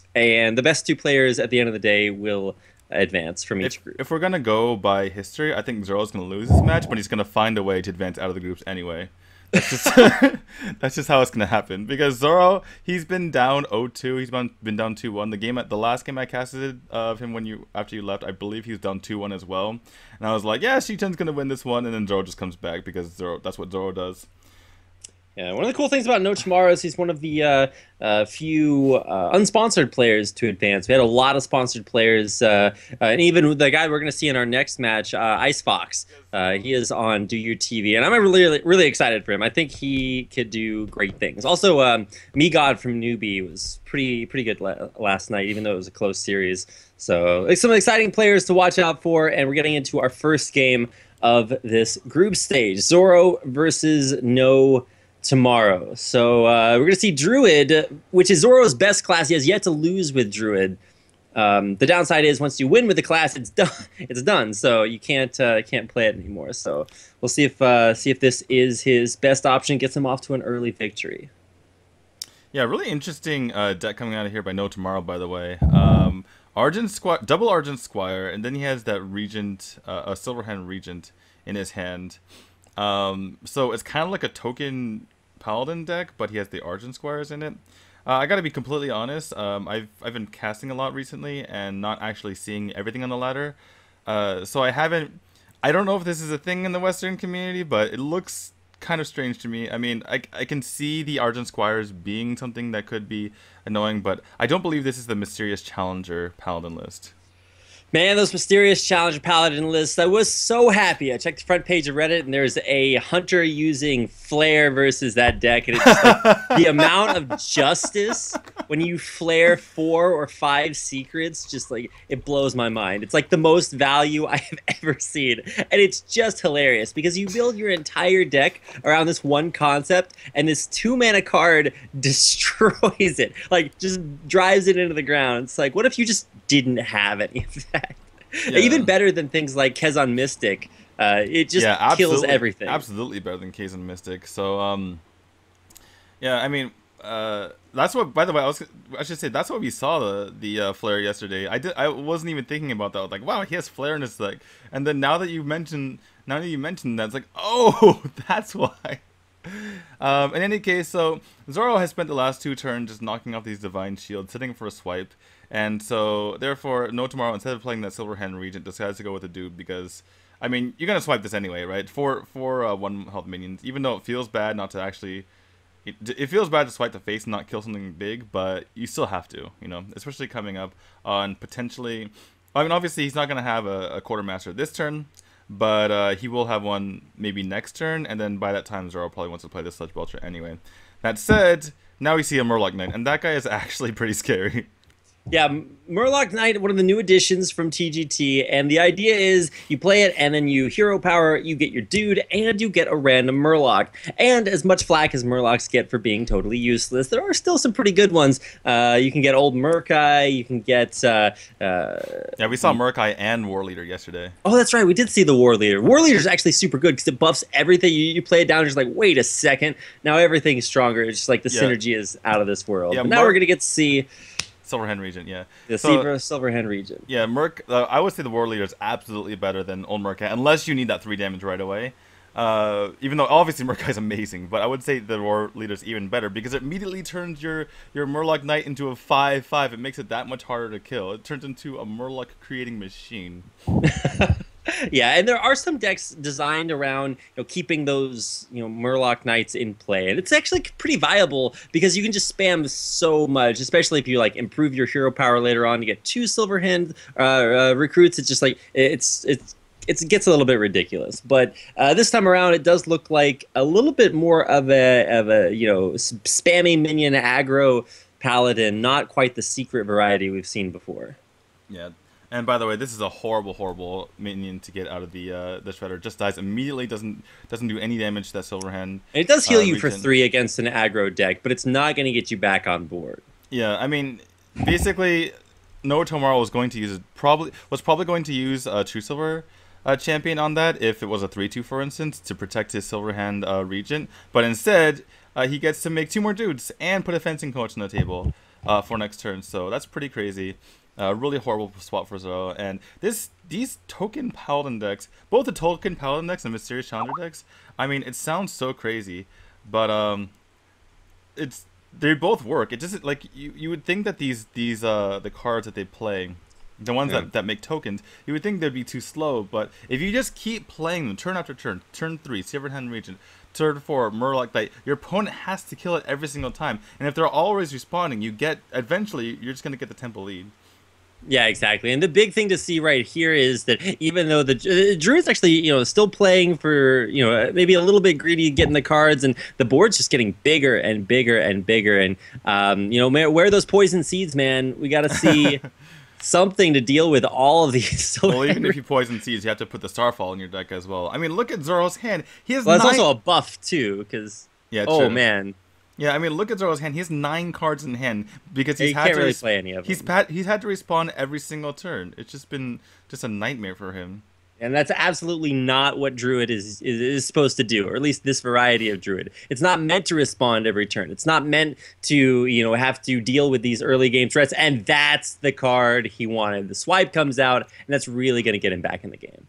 and the best two players at the end of the day will advance from If each group. if we're gonna go by history, I think Zoro's gonna lose this match, but he's gonna find a way to advance out of the groups anyway. That's just that's just how it's gonna happen. Because Zoro, he's been down 0-2. He's been down 2-1. The last game I casted of him after you left, I believe he was down 2-1 as well. And I was like, yeah, Shi-chan's gonna win this one, and then Zoro just comes back because that's what Zoro does. Yeah, one of the cool things about NoTomorrow is he's one of the few unsponsored players to advance. We had a lot of sponsored players, and even the guy we're going to see in our next match, Icefox. He is on Do Your TV, and I'm really excited for him. I think he could do great things. Also, Me God from Newbie was pretty good last night, even though it was a close series. So, like, some exciting players to watch out for, and we're getting into our first game of this group stage: Zoro versus NoTomorrow. So we're going to see Druid, which is Zoro's best class. He has yet to lose with Druid. The downside is once you win with the class, it's done. It's done. So you can't play it anymore. So we'll see if this is his best option, gets him off to an early victory. Yeah, really interesting deck coming out of here by NoTomorrow, by the way. Double Argent Squire, and then he has that Regent, a Silverhand Regent in his hand. So it's kind of like a token Paladin deck, but he has the Argent Squires in it. I gotta be completely honest, I've been casting a lot recently and not actually seeing everything on the ladder. So I don't know if this is a thing in the Western community, but it looks kind of strange to me. I mean, I can see the Argent Squires being something that could be annoying, but I don't believe this is the Mysterious Challenger Paladin list. Man, those mysterious Challenger Paladin lists. I was so happy. I checked the front page of Reddit, and there's a hunter using Flare versus that deck. And it's just like the amount of justice when you flare 4 or 5 secrets, just like it blows my mind. It's like the most value I have ever seen. And it's just hilarious because you build your entire deck around this one concept, and this 2-mana card destroys it. Like, just drives it into the ground. It's like, what if you just didn't have any of that? Yeah. Even better than things like Kezan Mystic. It just kills everything. Absolutely better than Kezan Mystic. So, yeah, I mean, that's what. By the way, I should say that's what we saw the Flare yesterday. I wasn't even thinking about that. I was like, wow, he has Flare in his deck. And then now that you mentioned that, it's like, oh, that's why. In any case, so Zoro has spent the last 2 turns just knocking off these Divine Shields, sitting for a swipe. And so, therefore, NoTomorrow, instead of playing that Silverhand Regent, decides to go with a dude because, I mean, you're going to swipe this anyway, right? For 1 health minions, even though it feels bad not to actually... It feels bad to swipe the face and not kill something big, but you still have to, you know? Especially coming up on potentially... I mean, obviously, he's not going to have a Quartermaster this turn, but he will have one maybe next turn, and then by that time, Zoro probably wants to play the Sludge Belcher anyway. That said, now we see a Murloc Knight, and that guy is actually pretty scary. Yeah, Murloc Knight, one of the new additions from TGT, and the idea is you play it and then you hero power, you get your dude, and you get a random Murloc. And as much flack as Murlocs get for being totally useless, there are still some pretty good ones. You can get Old Murkai, you can get... yeah, we saw Murkai and War Leader yesterday. Oh, that's right, we did see the War Leader. War Leader is actually super good because it buffs everything. You play it down, just like, wait a second, now everything is stronger. It's just like the synergy is out of this world. Yeah, but now we're going to get to see... Silverhand Regent, yeah. The Silverhand Regent. Yeah, I would say the War Leader is absolutely better than Old Murkai, unless you need that 3 damage right away. Even though obviously Murkai is amazing, but I would say the War Leader is even better because it immediately turns your Murloc Knight into a 5/5. It makes it that much harder to kill. It turns into a Murloc creating machine. Yeah, and there are some decks designed around keeping those Murloc Knights in play, and it's actually pretty viable because you can just spam so much, especially if you like improve your hero power later on to get 2 Silverhand recruits. It's just like it gets a little bit ridiculous, but this time around it does look like a little bit more of a spammy minion aggro paladin, not quite the secret variety we've seen before. Yeah. And by the way, this is a horrible, horrible minion to get out of the Shredder. Just dies immediately, doesn't do any damage to that Silverhand. And it does heal you for 3 against an aggro deck, but it's not going to get you back on board. Yeah, I mean, basically, NoTomorrow was going to use probably going to use a True Silver champion on that if it was a 3/2, for instance, to protect his Silverhand Regent. But instead, he gets to make 2 more dudes and put a fencing coach on the table. for next turn. So that's pretty crazy. Really horrible swap for Zoro. And these token Paladin decks, both the token Paladin decks and Mysterious Challenger decks, I mean, it sounds so crazy, but they both work. It just like you would think that these the cards that they play, the ones that make tokens, you would think they'd be too slow, but if you just keep playing them turn after turn, turn 3, Severed Hand Regent, turn 4, Murloc Knight, your opponent has to kill it every single time. And if they're always responding, eventually you're just going to get the tempo lead. Yeah, exactly. And the big thing to see right here is that even though the Druid's actually, still playing for, maybe a little bit greedy getting the cards, and the board's just getting bigger and bigger and bigger. And, where are those poison seeds, man? We got to see something to deal with all of these. Well, even if you poison seeds, you have to put the Starfall in your deck as well. I mean, look at Zoro's hand. He has it's also a buff, too, because, true. Man. Yeah, I mean, look at Zoro's hand. He has 9 cards in hand because he can't really play any of them. He's had to respond every single turn. It's just been a nightmare for him. And that's absolutely not what Druid is supposed to do, or at least this variety of Druid. It's not meant to respond every turn. It's not meant to, have to deal with these early game threats. And that's the card he wanted. The swipe comes out, and that's really going to get him back in the game.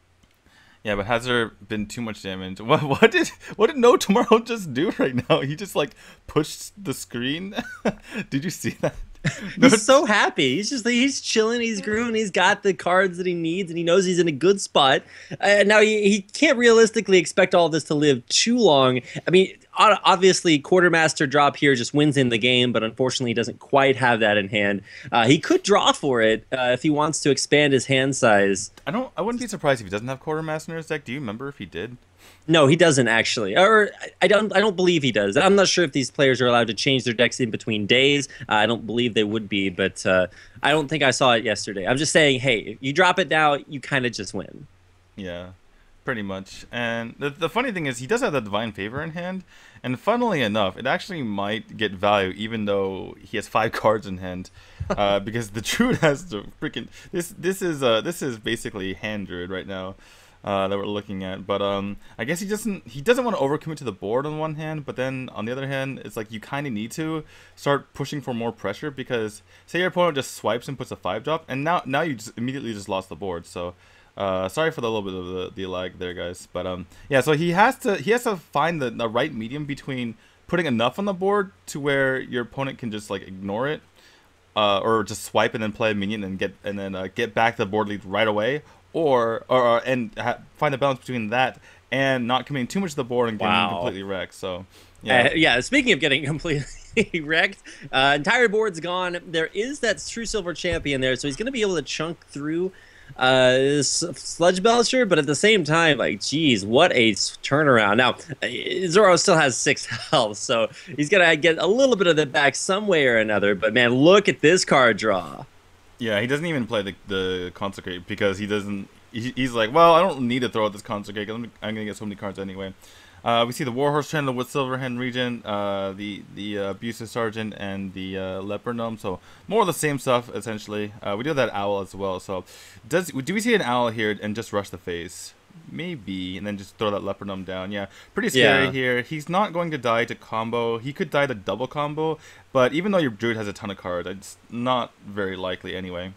Yeah, but has there been too much damage? What did NoTomorrow just do right now? He just like pushed the screen. Did you see that? He's so happy. He's chilling. He's grooving. He's got the cards that he needs, and he knows he's in a good spot. Now he can't realistically expect all this to live too long. I mean, obviously, Quartermaster drop here just wins in the game, but unfortunately, he doesn't quite have that in hand. He could draw for it if he wants to expand his hand size. I wouldn't be surprised if he doesn't have Quartermaster in his deck. Do you remember if he did? No, he doesn't actually, or I don't believe he does. I'm not sure if these players are allowed to change their decks in between days. I don't believe they would be, but I don't think I saw it yesterday. I'm just saying, hey, if you drop it now, you kind of just win. Yeah, pretty much. And the funny thing is, he does have the Divine Favor in hand, and funnily enough, it actually might get value even though he has 5 cards in hand, because the Druid has the freaking this is basically hand Druid right now. That we're looking at, but I guess he doesn't want to overcommit to the board on one hand, but then on the other hand, it's like you kind of need to start pushing for more pressure, because say your opponent just swipes and puts a 5-drop, and now you just immediately lost the board. So sorry for the little bit of the lag there, guys, but yeah, so he has to find the right medium between putting enough on the board to where your opponent can just like ignore it, or just swipe and then play a minion and get back the board lead right away. Find a balance between that and not committing too much to the board and getting completely wrecked. So, yeah. Speaking of getting completely wrecked, entire board's gone. There is that True Silver Champion there, so he's going to be able to chunk through Sludge Belcher, but at the same time, like, geez, what a turnaround. Now, Zoro still has 6 health, so he's going to get a little bit of it back some way or another. But man, look at this card draw. Yeah, he doesn't even play the Consecrate because he's like, well, I don't need to throw out this Consecrate because I'm going to get so many cards anyway. We see the Warhorse Channel with Silverhand Regent, the Abusive Sergeant, and the Leper Gnome. So more of the same stuff, essentially. We do have that Owl as well. So do we see an Owl here and just rush the face? Maybe, and then just throw that Leper Gnome down. Yeah, pretty scary here. He's not going to die to combo. He could die to double combo, but even though your Druid has a ton of cards, it's not very likely anyway.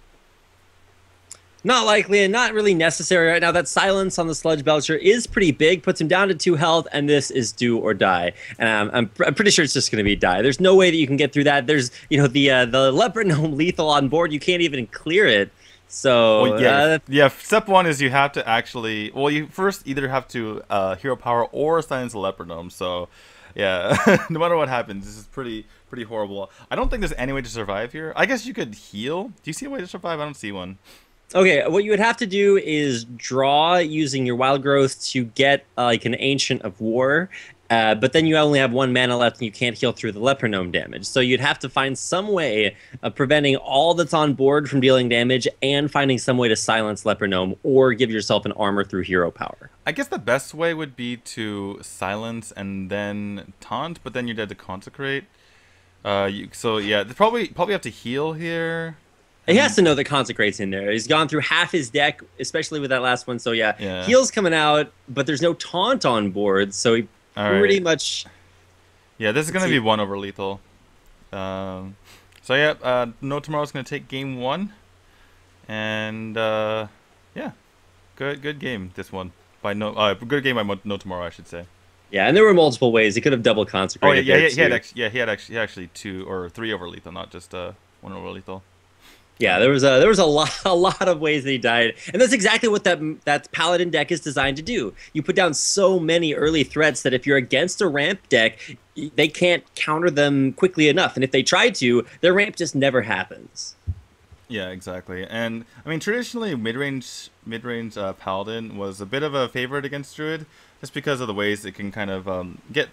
Not likely and not really necessary right now. That silence on the Sludge Belcher is pretty big, puts him down to 2 health, and this is do or die. And I'm pretty sure it's just going to be die. There's no way that you can get through that. There's, the Leper Gnome lethal on board. You can't even clear it. So yeah. Step 1 is you have to actually. Well, you first either have to hero power or silence the Leper Gnome. So yeah, no matter what happens, this is pretty horrible. I don't think there's any way to survive here. I guess you could heal. Do you see a way to survive? I don't see one. Okay, what you would have to do is draw using your Wild Growth to get like an Ancient of War, but then you only have 1 mana left and you can't heal through the Leper Gnome damage. So you'd have to find some way of preventing all that's on board from dealing damage and finding some way to silence Leper Gnome or give yourself an armor through hero power. I guess the best way would be to silence and then taunt, but then you're dead to consecrate. So yeah, probably have to heal here. He has to know that Consecrate's in there. He's gone through half his deck, especially with that last one. So yeah. Heal's coming out, but there's no taunt on board, so he pretty much... Yeah, this is going to be 1 over lethal. So yeah, NoTomorrow's gonna take game 1, and yeah, good game this one by good game by NoTomorrow, I should say. Yeah, and there were multiple ways he could have double consecrated. Oh yeah, he had actually 2 or 3 over lethal, not just 1 over lethal. Yeah, there was a lot of ways that he died, and that's exactly what that Paladin deck is designed to do. You put down so many early threats that if you're against a ramp deck, they can't counter them quickly enough, and if they try to, their ramp just never happens. Yeah, exactly. And I mean, traditionally, mid-range Paladin was a bit of a favorite against Druid, just because of the ways it can kind of get,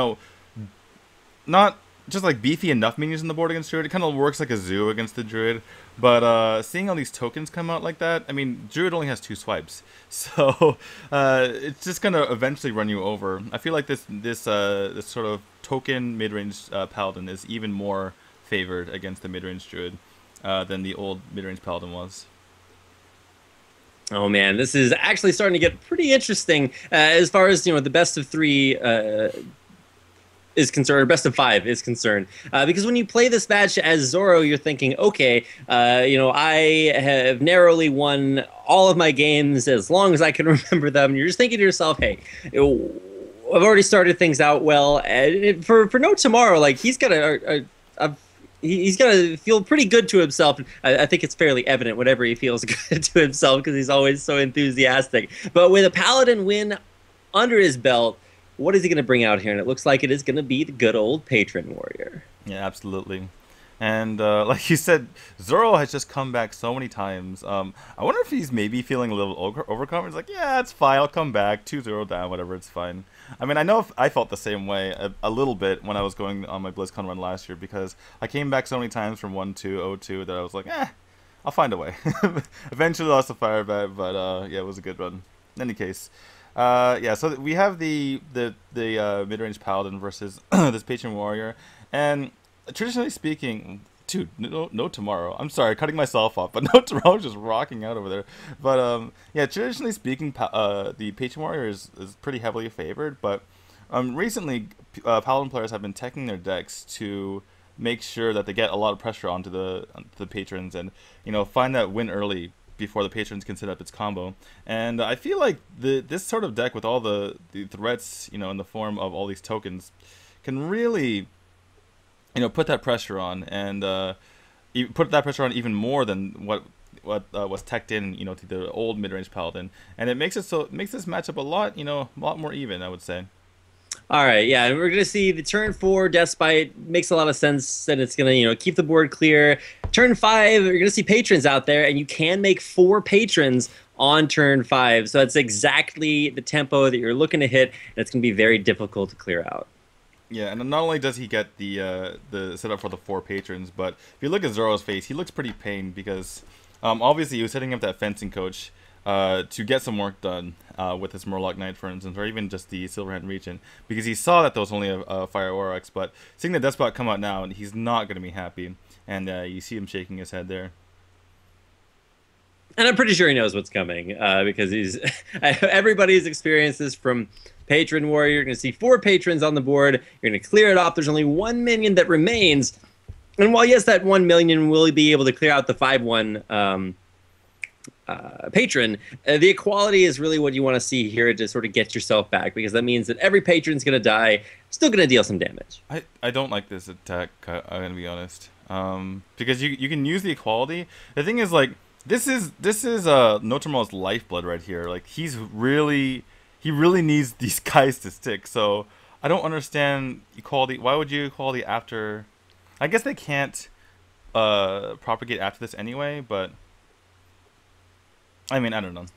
not just like beefy enough minions on the board against Druid. It kind of works like a zoo against the Druid. But seeing all these tokens come out like that, I mean, Druid only has 2 swipes, so it's just gonna eventually run you over. I feel like this sort of token mid-range Paladin is even more favored against the mid-range Druid than the old mid-range Paladin was. Oh man, this is actually starting to get pretty interesting as far as the best of 3 is concerned, or best of 5 is concerned, because when you play this match as Zoro, you're thinking, okay, I have narrowly won all of my games as long as I can remember them. And you're just thinking to yourself, hey, I've already started things out well. And for NoTomorrow, like he's got he's got to feel pretty good to himself. I think it's fairly evident whenever he feels good to himself because he's always so enthusiastic. But with a Paladin win under his belt, what is he going to bring out here? And it looks like it is going to be the good old Patron Warrior. Yeah, absolutely. And like you said, Zoro has just come back so many times. I wonder if he's maybe feeling a little overconfident. He's like, yeah, it's fine. I'll come back. 2-0 down, whatever. It's fine. I mean, I know I felt the same way a little bit when I was going on my BlizzCon run last year because I came back so many times from 1-2, 0-2 that I was like, I'll find a way. Eventually lost the fire bet, but yeah, it was a good run. In any case. Yeah, so we have the mid-range Paladin versus this Patron Warrior, and traditionally speaking, dude, NoTomorrow. I'm sorry, cutting myself off, but NoTomorrow is just rocking out over there. But yeah, traditionally speaking, the Patron Warrior is pretty heavily favored, but recently Paladin players have been teching their decks to make sure that they get a lot of pressure onto the patrons and find that win early before the patrons can set up its combo. And I feel like this sort of deck with all the threats, in the form of all these tokens, can really, put that pressure on, and put that pressure on even more than what was teched in, to the old mid-range Paladin. And it makes this matchup a lot more even, I would say. All right, yeah, and we're going to see the turn 4 Deathbite makes a lot of sense, and it's going to, keep the board clear. Turn 5, you're going to see patrons out there, and you can make 4 patrons on turn 5. So that's exactly the tempo that you're looking to hit, and it's going to be very difficult to clear out. Yeah, and not only does he get the setup for the 4 patrons, but if you look at Zoro's face, he looks pretty pained because obviously he was setting up that fencing coach to get some work done with his Murloc Knight, for instance, or even just the Silverhand Regent, because he saw that there was only a Fire Aurochs, but seeing the Deathspot come out now, he's not going to be happy, and you see him shaking his head there. And I'm pretty sure he knows what's coming because everybody's experienced this from Patron Warrior. You're going to see 4 patrons on the board. You're going to clear it off. There's only 1 minion that remains. And while, yes, that 1 minion will be able to clear out the 5-1 patron, the equality is really what you want to see here to sort of get yourself back, because that means that every patron's going to die, still going to deal some damage. I don't like this attack, I'm going to be honest. Because you can use the equality. The thing is, like, this is NoTomorrow's lifeblood right here. Like, he really needs these guys to stick. So I don't understand equality. Why would you equality after? I guess they can't propagate after this anyway, but I mean, I don't know.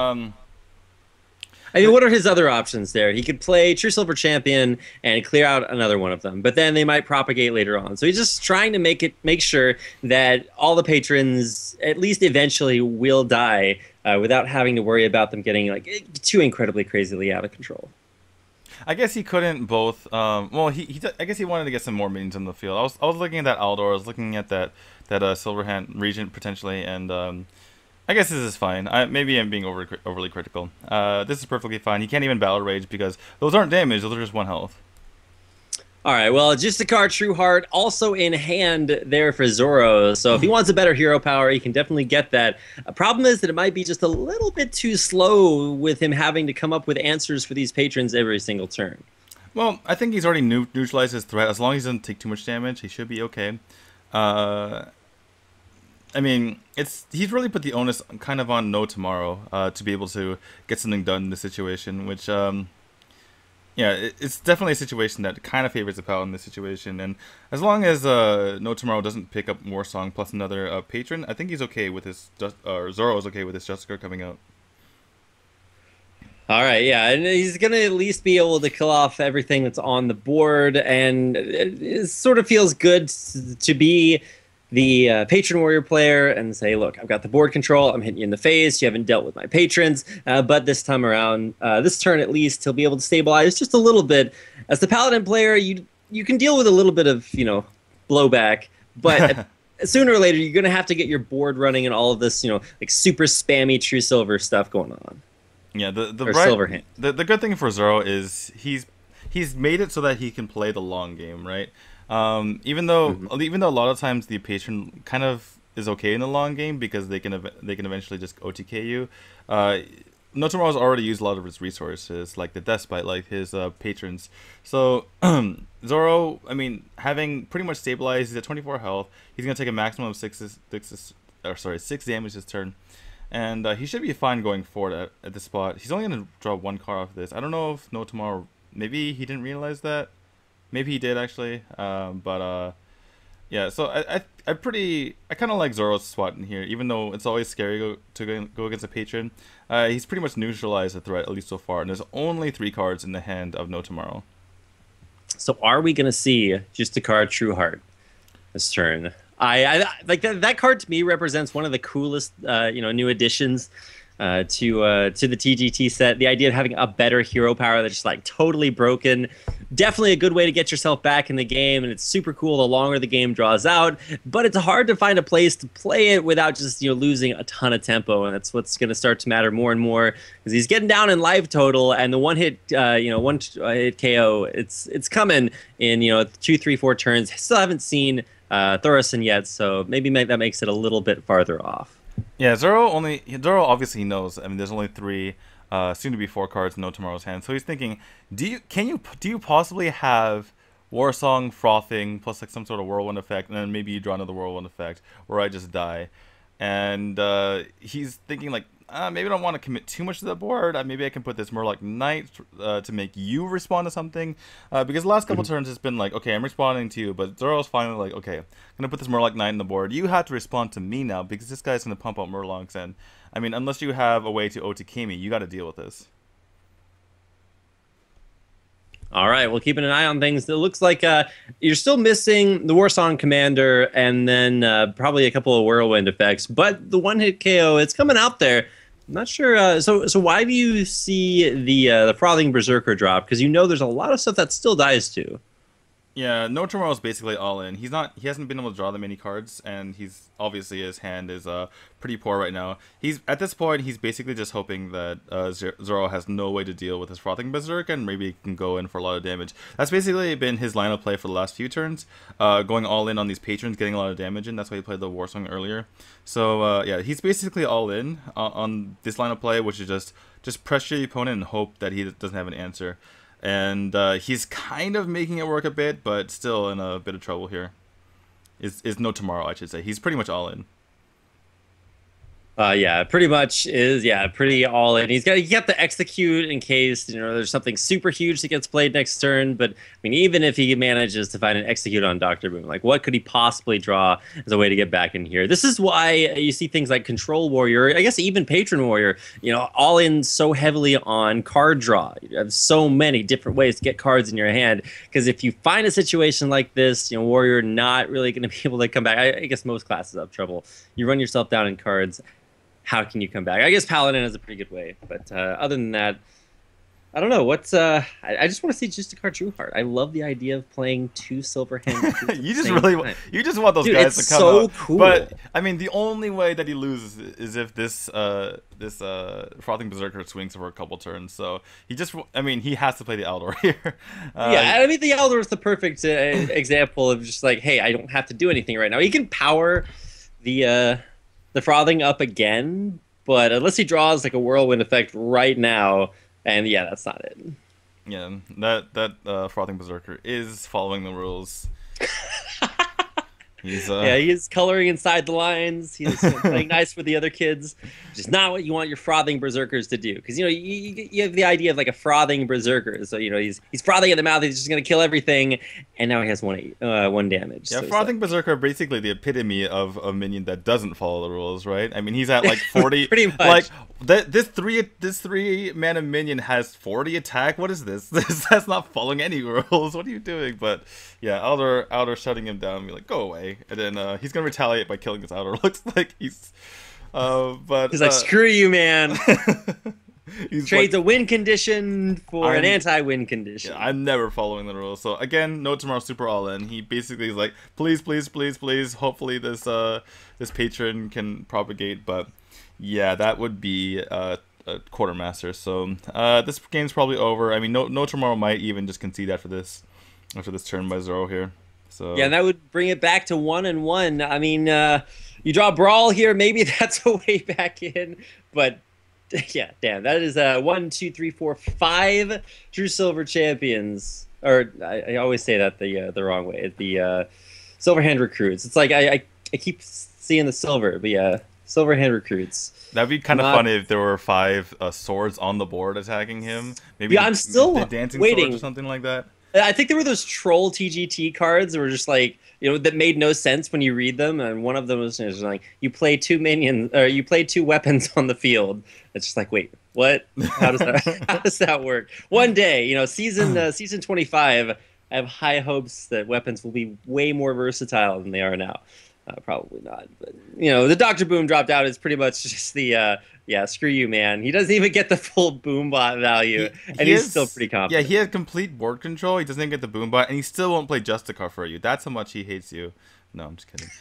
I mean, what are his other options there? He could play True Silver Champion and clear out another one of them, but then they might propagate later on. So he's just trying to make sure that all the patrons, at least eventually, will die without having to worry about them getting like too incredibly crazily out of control. I guess he couldn't both. Well, I guess he wanted to get some more minions on the field. I was looking at that Aldor. I was looking at that Silverhand Regent potentially, and I guess this is fine. Maybe I'm being overly critical. This is perfectly fine. He can't even Battle Rage because those aren't damage. Those are just 1 health. All right, well, Justicar True Heart also in hand there for Zoro. So if he wants a better hero power, he can definitely get that. A problem is that it might be just a little bit too slow with him having to come up with answers for these patrons every single turn. Well, I think he's already neutralized his threat. As long as he doesn't take too much damage, he should be okay. I mean, he's really put the onus kind of on NoTomorrow to be able to get something done in this situation, which, yeah, it's definitely a situation that kind of favors the Paladin in this situation. And as long as NoTomorrow doesn't pick up Warsong plus another patron, I think he's okay with his, Zoro's okay with his Justicar coming out. All right, yeah, and he's going to at least be able to kill off everything that's on the board, and it sort of feels good to be the patron warrior player and say, look, I've got the board control, I'm hitting you in the face, you haven't dealt with my patrons, but this time around, this turn at least, he'll be able to stabilize just a little bit. As the paladin player, you can deal with a little bit of, blowback, but sooner or later, you're going to have to get your board running and all of this, like super spammy True Silver stuff going on. Yeah, the Silver Hand. The good thing for Zoro is he's made it so that he can play the long game, right? Even though a lot of times the patron kind of is okay in the long game because they can eventually just OTK you. NoTomorrow's already used a lot of his resources, like the Despite, like his patrons. So Zoro, I mean, having pretty much stabilized, he's at 24 health. He's gonna take a maximum of 6 damage this turn. And he should be fine going forward at this spot. He's only going to draw 1 card off this. I don't know if NoTomorrow, maybe he didn't realize that. Maybe he did, actually. Yeah, so I kind of like Zoro's swat in here, even though it's always scary to go against a patron. He's pretty much neutralized the threat, at least so far. And there's only 3 cards in the hand of NoTomorrow. So are we going to see Justicar True Heart this turn? I like that card to me represents one of the coolest new additions to the TGT set. The idea of having a better hero power that's just like totally broken. Definitely a good way to get yourself back in the game, and it's super cool the longer the game draws out. But it's hard to find a place to play it without just losing a ton of tempo, and that's what's going to start to matter more and more because he's getting down in life total, and the one hit KO it's coming in 2, 3, 4 turns. Still haven't seen Thorison yet, so maybe that makes it a little bit farther off. Yeah, Zoro obviously knows. I mean, there's only 3, soon to be 4 cards in NoTomorrow's hand. So he's thinking, do you possibly have Warsong Frothing plus like some sort of whirlwind effect, and then maybe you draw another whirlwind effect where I just die, and he's thinking like, maybe I don't want to commit too much to the board. Maybe I can put this more like Knight to make you respond to something. Because the last couple turns it's been like, okay, I'm responding to you, but Zoro's finally like, okay, I'm gonna put this more like Knight on the board. You have to respond to me now because this guy's gonna pump out Murlocs, and I mean, unless you have a way to OTK me, you got to deal with this. All right, well, keeping an eye on things. It looks like you're still missing the Warsong Commander and then probably a couple of Whirlwind effects, but the one-hit KO, it's coming out there. I'm not sure. So why do you see the Frothing Berserker drop? Because there's a lot of stuff that still dies too. Yeah, NoTomorrow is basically all in. He hasn't been able to draw that many cards, and he's obviously his hand is pretty poor right now. At this point he's basically just hoping that Zoro has no way to deal with his Frothing Berserk, and maybe he can go in for a lot of damage. That's basically been his line of play for the last few turns, going all in on these patrons, getting a lot of damage in. That's why he played the Warsong earlier. So yeah, he's basically all in on this line of play, which is just pressure your opponent and hope that he doesn't have an answer. And he's kind of making it work a bit, but still in a bit of trouble here. Is NoTomorrow, I should say. He's pretty much all in. Yeah, pretty much is, pretty all in. He's got the execute in case, there's something super huge that gets played next turn. But, I mean, even if he manages to find an execute on Dr. Boom, like, what could he possibly draw as a way to get back in here? This is why you see things like Control Warrior, I guess even Patron Warrior, all in so heavily on card draw. You have so many different ways to get cards in your hand. Because if you find a situation like this, Warrior not really going to be able to come back. I guess most classes have trouble. You run yourself down in cards. How can you come back? I guess Paladin is a pretty good way, but other than that, I don't know what's I just want to see Justicar Trueheart. I love the idea of playing two silver hand recruits at You the just same really time. you just want those Dude, guys it's to come so out. cool. But I mean, the only way that he loses is if this frothing berserker swings for a couple turns. So he just, I mean, he has to play the Aldor here. Yeah, I mean the Elder is the perfect example of just like, hey, I don't have to do anything right now. He can power the frothing up again, but unless he draws like a whirlwind effect right now, and yeah, that's not it. Yeah, that frothing berserker is following the rules. He's Yeah, he is coloring inside the lines. He's playing nice with the other kids, which is not what you want your frothing berserkers to do. Because you have the idea of like a frothing berserker. So he's frothing in the mouth. He's just gonna kill everything, and now he has one damage. Yeah, So frothing berserker basically the epitome of a minion that doesn't follow the rules, right? I mean, he's at like 40. Pretty much. Like this three mana minion has 40 attack. What is this? That's not following any rules. What are you doing? But yeah, Alder shutting him down, and be like, go away, and then he's gonna retaliate by killing this Alder. Looks like he's but he's like, screw you, man. He's Trades like, a win condition for an anti-win condition. Yeah, I'm never following the rules. So again, NoTomorrow super all in. He basically is like, please, please, please, please. Hopefully this patron can propagate. But yeah, that would be a quartermaster. So this game's probably over. I mean, NoTomorrow might even just concede after this turn by Zoro here. So yeah, and that would bring it back to 1-1. I mean, you draw Brawl here, maybe that's a way back in, but yeah, damn, that is 1, 2, 3, 4, 5 True Silver champions. Or I always say that the wrong way. The Silver Hand recruits. It's like I keep seeing the silver, but yeah, Silver Hand recruits. That'd be kind of funny if there were 5 swords on the board attacking him. Maybe yeah, I'm still the dancing waiting swords or something like that. I think there were those troll TGT cards that were just like, that made no sense when you read them, and one of them was just like, you play 2 minions, or you play 2 weapons on the field. It's just like, wait, what? How does that work? One day, season 25, I have high hopes that weapons will be way more versatile than they are now. Probably not, but the Dr. Boom dropped out is pretty much just the yeah, screw you, man. He doesn't even get the full boom bot value, and he's still pretty confident. Yeah, he has complete board control. He doesn't even get the boom bot, and he still won't play Justicar for you. That's how much he hates you. No, I'm just kidding.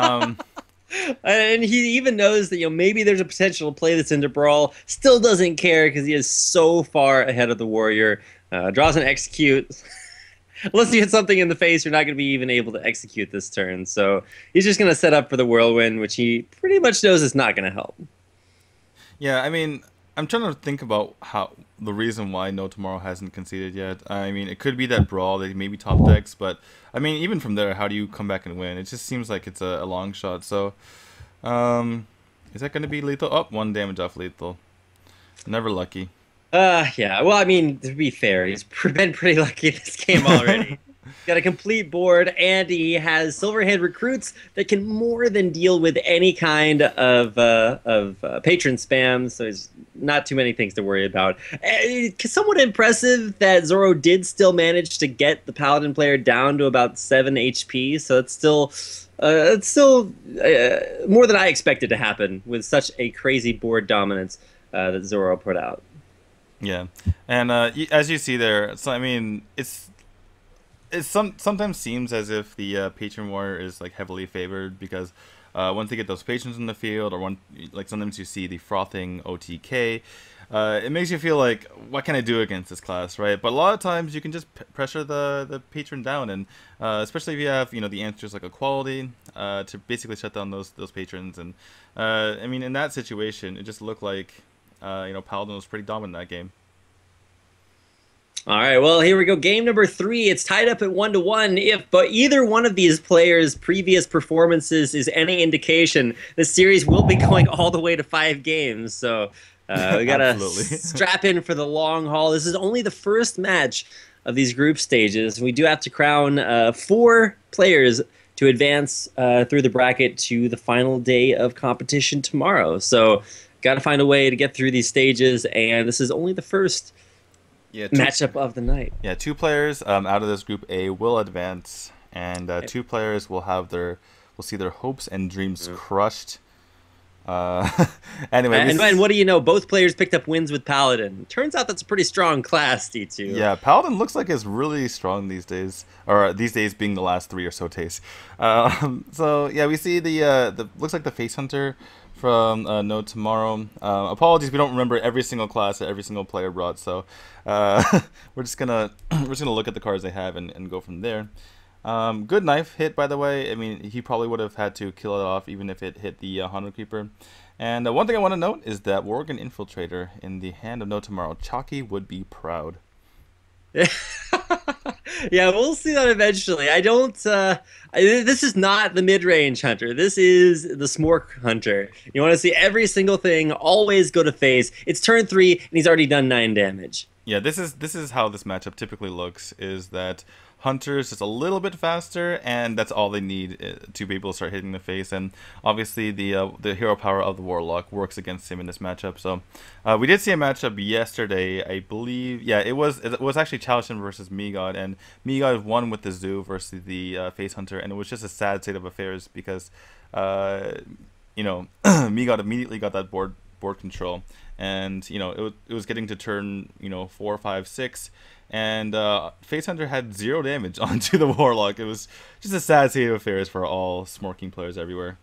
And he even knows that maybe there's a potential to play this into Brawl. Still doesn't care because he is so far ahead of the Warrior. Draws an execute. Unless you hit something in the face, you're not going to be even able to execute this turn. So he's just going to set up for the Whirlwind, which he pretty much knows is not going to help. Yeah, I mean, I'm trying to think about the reason why NoTomorrow hasn't conceded yet. I mean, it could be that Brawl, they maybe top decks, but I mean, even from there, how do you come back and win? It just seems like it's a long shot. So, is that going to be lethal? Oh, 1 damage off lethal. Never lucky. Yeah. Well, I mean, to be fair, he's been pretty lucky this game already. He's got a complete board, and he has Silverhand recruits that can more than deal with any kind of patron spam. So there's not too many things to worry about. It's somewhat impressive that Zoro did still manage to get the Paladin player down to about 7 HP. So it's still more than I expected to happen with such a crazy board dominance that Zoro put out. Yeah, and as you see there, so I mean, it sometimes seems as if the patron warrior is like heavily favored because once they get those patrons in the field, or sometimes you see the frothing OTK, it makes you feel like, what can I do against this class, right? But a lot of times you can just pressure the patron down, and especially if you have the answers like equality to basically shut down those patrons, and I mean, in that situation, it just looked like. Paladin was pretty dominant in that game. All right, well, here we go. Game number 3. It's tied up at 1-1. But either one of these players' previous performances is any indication, the series will be going all the way to 5 games. So we got to strap in for the long haul. This is only the first match of these group stages. We do have to crown 4 players to advance through the bracket to the final day of competition tomorrow. So got to find a way to get through these stages, and this is only the first matchup of the night. Yeah, 2 players out of this group A will advance, and 2 players will see their hopes and dreams crushed. Uh, anyway, And what do you know? Both players picked up wins with Paladin. Turns out that's a pretty strong class, D2. yeah, Paladin looks like it's really strong these days, or these days being the last 3 or so days. So yeah, we see the looks like the Face Hunter from NoTomorrow. Apologies, we don't remember every single class that every single player brought, so we're just gonna look at the cards they have and go from there. Good knife hit, by the way. I mean, he probably would have had to kill it off even if it hit the Hunter Creeper. And one thing I want to note is that Worgen Infiltrator in the hand of NoTomorrow. Chalky would be proud. Yeah, we'll see that eventually. I don't. This is not the mid-range hunter. This is the Smork hunter. You want to see every single thing. Always go to face. It's turn 3, and he's already done 9 damage. Yeah, this is how this matchup typically looks. Is that Hunter's just a little bit faster, and that's all they need to be able to start hitting the face. And obviously, the hero power of the Warlock works against him in this matchup. So we did see a matchup yesterday, I believe. Yeah, it was actually Chalishan versus Megod, and Megod won with the Zoo versus the Face Hunter, and it was just a sad state of affairs because you know Megod immediately got that board control, and you know it was getting to turn 4, 5, 6. And Face Hunter had 0 damage onto the Warlock. It was just a sad state of affairs for all Smorking players everywhere.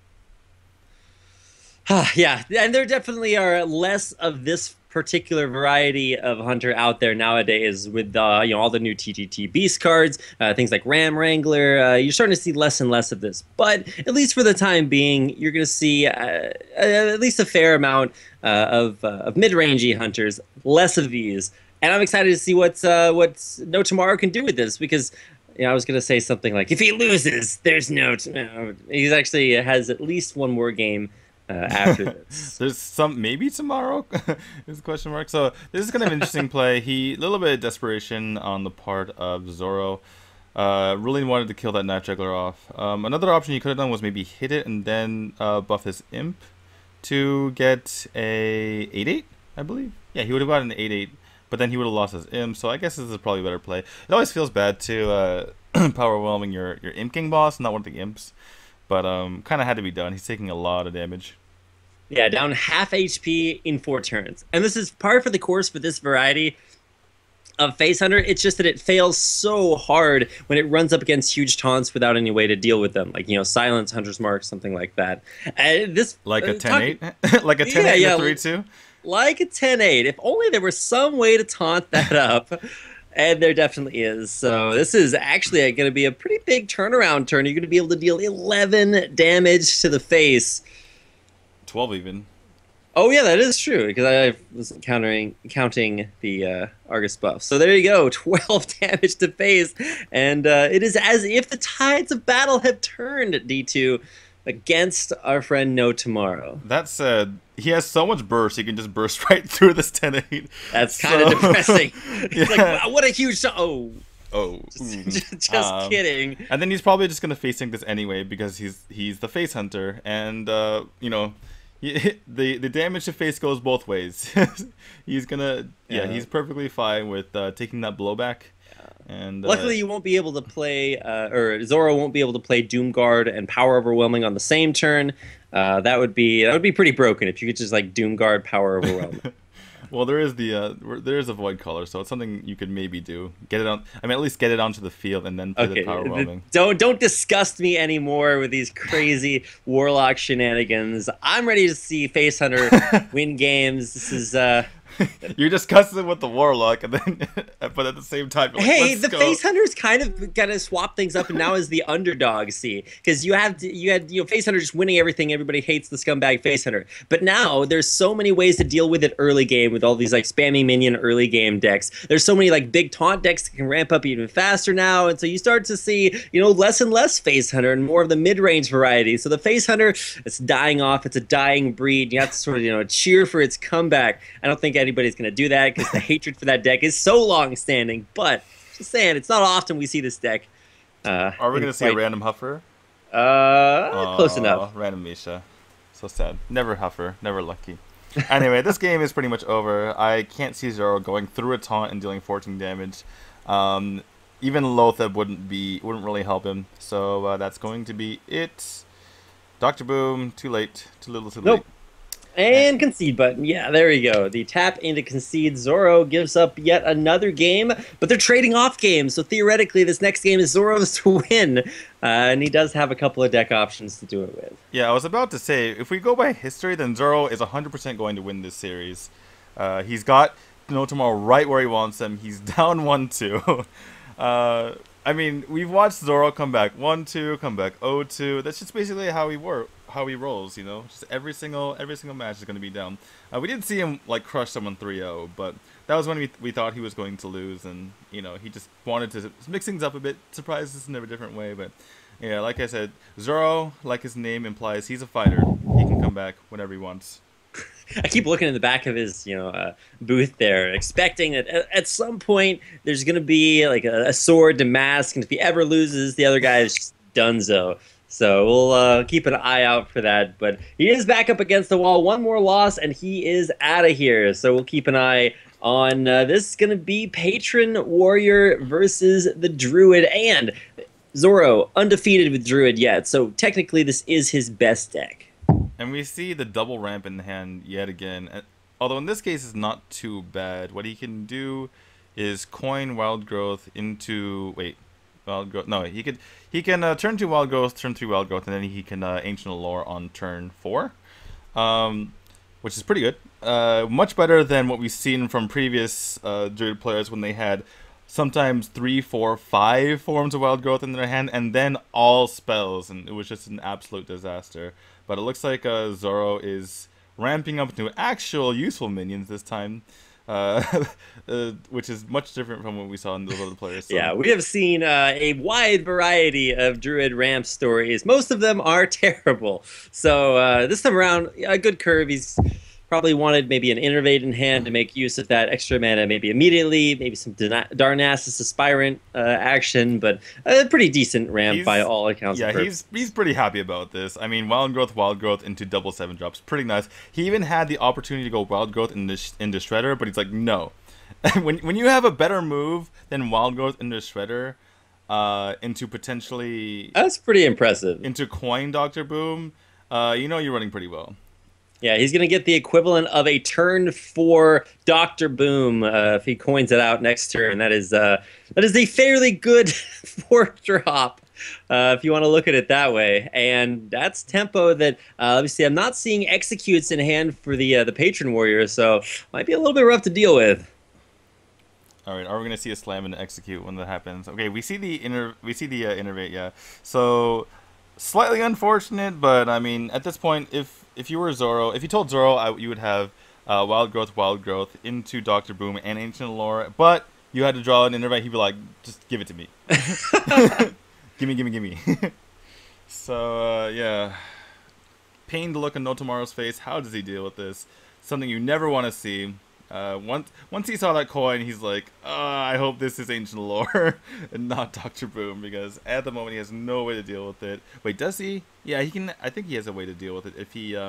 Yeah, and there definitely are less of this particular variety of hunter out there nowadays with all the new TTT Beast cards, things like Ram Wrangler. You're starting to see less and less of this, but at least for the time being, you're going to see at least a fair amount of mid-rangey hunters, less of these. And I'm excited to see what NoTomorrow can do with this, because I was going to say something like, if he loses, there's no... He actually has at least one more game after this. There's some, maybe tomorrow is a question mark. So this is kind of an interesting play. A little bit of desperation on the part of Zoro. Really wanted to kill that Night Juggler off. Another option he could have done was maybe hit it and then buff his Imp to get a 8/8, I believe. Yeah, he would have got an 8/8. But then he would have lost his Imp, so I guess this is probably a better play. It always feels bad to power whelming your Imp King boss, not one of the Imps. But kind of had to be done. He's taking a lot of damage. Yeah, down half HP in 4 turns. And this is par for the course for this variety of Face Hunter. It's just that it fails so hard when it runs up against huge taunts without any way to deal with them. Like, Silence, Hunter's Mark, something like that. Like a 10/8? Like a 10/8 and a 3/2? Like a 10/8. If only there was some way to taunt that up. And there definitely is. So this is actually going to be a pretty big turnaround turn. You're going to be able to deal 11 damage to the face. 12 even. Oh yeah, that is true, because I was counting the Argus buff. So there you go, 12 damage to face. And it is as if the tides of battle have turned, D2, against our friend NoTomorrow. That said, he has so much burst, he can just burst right through this 10/8. That's kind of depressing. It's like, wow, what a huge... Oh, just kidding. And then he's probably just going to face sync this anyway, because he's the Face Hunter, and, the damage to face goes both ways. He's going to... Yeah, he's perfectly fine with taking that blowback. And luckily, you won't be able to play, or Zoro won't be able to play Doomguard and Power Overwhelming on the same turn. That would be pretty broken if you could just like Doomguard Power Overwhelming. Well, there is a Void Color, so it's something you could maybe do. Get it on. I mean, at least get it onto the field and then play the Power Overwhelming. Don't disgust me anymore with these crazy Warlock shenanigans. I'm ready to see Face Hunter win games. This is. You're discussing with the Warlock, and then, but at the same time, like, hey, the Face Hunter's kind of swap things up, and now is the underdog. See, because you had Face Hunter just winning everything. Everybody hates the scumbag Face Hunter, but now there's so many ways to deal with it early game with all these like spammy minion early game decks. There's so many like big taunt decks that can ramp up even faster now, and so you start to see less and less Face Hunter and more of the mid range variety. So the Face Hunter, it's dying off. It's a dying breed. You have to sort of cheer for its comeback. I don't think anybody's going to do that because the hatred for that deck is so long-standing. But just saying, it's not often we see this deck. Are we going to see a random Huffer? Close enough. Random Misha. So sad. Never Huffer. Never lucky. Anyway, this game is pretty much over. I can't see Zoro going through a taunt and dealing 14 damage. Even Lotheb wouldn't really help him. So that's going to be it. Dr. Boom, too late. Too little, too late. And concede button. Yeah, there we go. The tap into concede. Zoro gives up yet another game, but they're trading off games. So theoretically, this next game is Zoro's to win. And he does have a couple of deck options to do it with. Yeah, I was about to say, if we go by history, then Zoro is 100% going to win this series. He's got NoTomorrow right where he wants him. He's down 1-2. I mean, we've watched Zoro come back 1-2, come back 0-2. That's just basically how he rolls, you know. Just every single match is going to be down. We did see him like crush someone 3-0, but that was when we thought he was going to lose, and you know, he just wanted to mix things up a bit, surprise us in a different way. But yeah, like I said, Zoro, like his name implies, he's a fighter. He can come back whenever he wants. I keep looking in the back of his, booth there, expecting that at some point there's going to be like a sword to mask, and if he ever loses, the other guy is just donezo. So we'll keep an eye out for that. But he is back up against the wall. One more loss, and he is out of here. So we'll keep an eye on this. Is going to be Patron Warrior versus the Druid, and Zoro undefeated with Druid yet. So technically, this is his best deck. And we see the double ramp in hand yet again. Although in this case, it's not too bad. What he can do is coin Wild Growth into... Wait. Wild Growth... No, he can turn 2 Wild Growth, turn 3 Wild Growth, and then he can Ancient Allure on turn 4. Which is pretty good. Much better than what we've seen from previous Druid players when they had sometimes 3, 4, 5 forms of Wild Growth in their hand, and then all spells, and it was just an absolute disaster. But it looks like Zoro is ramping up to actual useful minions this time, which is much different from what we saw in those other players. So. Yeah, we have seen a wide variety of Druid ramp stories. Most of them are terrible. So this time around, a good curve. He's probably wanted maybe an Innervate in hand to make use of that extra mana maybe immediately, maybe some Darnassus Aspirant action, but a pretty decent ramp by all accounts. Yeah, he's pretty happy about this. I mean, Wild Growth into double 7-drops. Pretty nice. He even had the opportunity to go Wild Growth into Shredder, but he's like, no. when you have a better move than Wild Growth into Shredder, into potentially... That's pretty impressive. Into Coin Dr. Boom, you know you're running pretty well. Yeah, he's going to get the equivalent of a turn 4 Dr. Boom if he coins it out next turn. That is a fairly good 4-drop, if you want to look at it that way. And that's tempo that, let me see, I'm not seeing executes in hand for the Patron Warrior, so might be a little bit rough to deal with. All right, are we going to see a slam and execute when that happens? Okay, we see the Innervate, yeah. So slightly unfortunate, but I mean, at this point, if you were Zoro, if you told Zoro you would have Wild Growth into Dr. Boom and Ancient Allure, but you had to draw an Innervate, he'd be like, just give it to me. Gimme. So, yeah. Pained look on NoTomorrow's face. How does he deal with this? Something you never want to see. Once he saw that coin, he's like, I hope this is Ancient Allure and not Dr. Boom, because at the moment he has no way to deal with it. Wait, does he? Yeah, he can. I think he has a way to deal with it if he,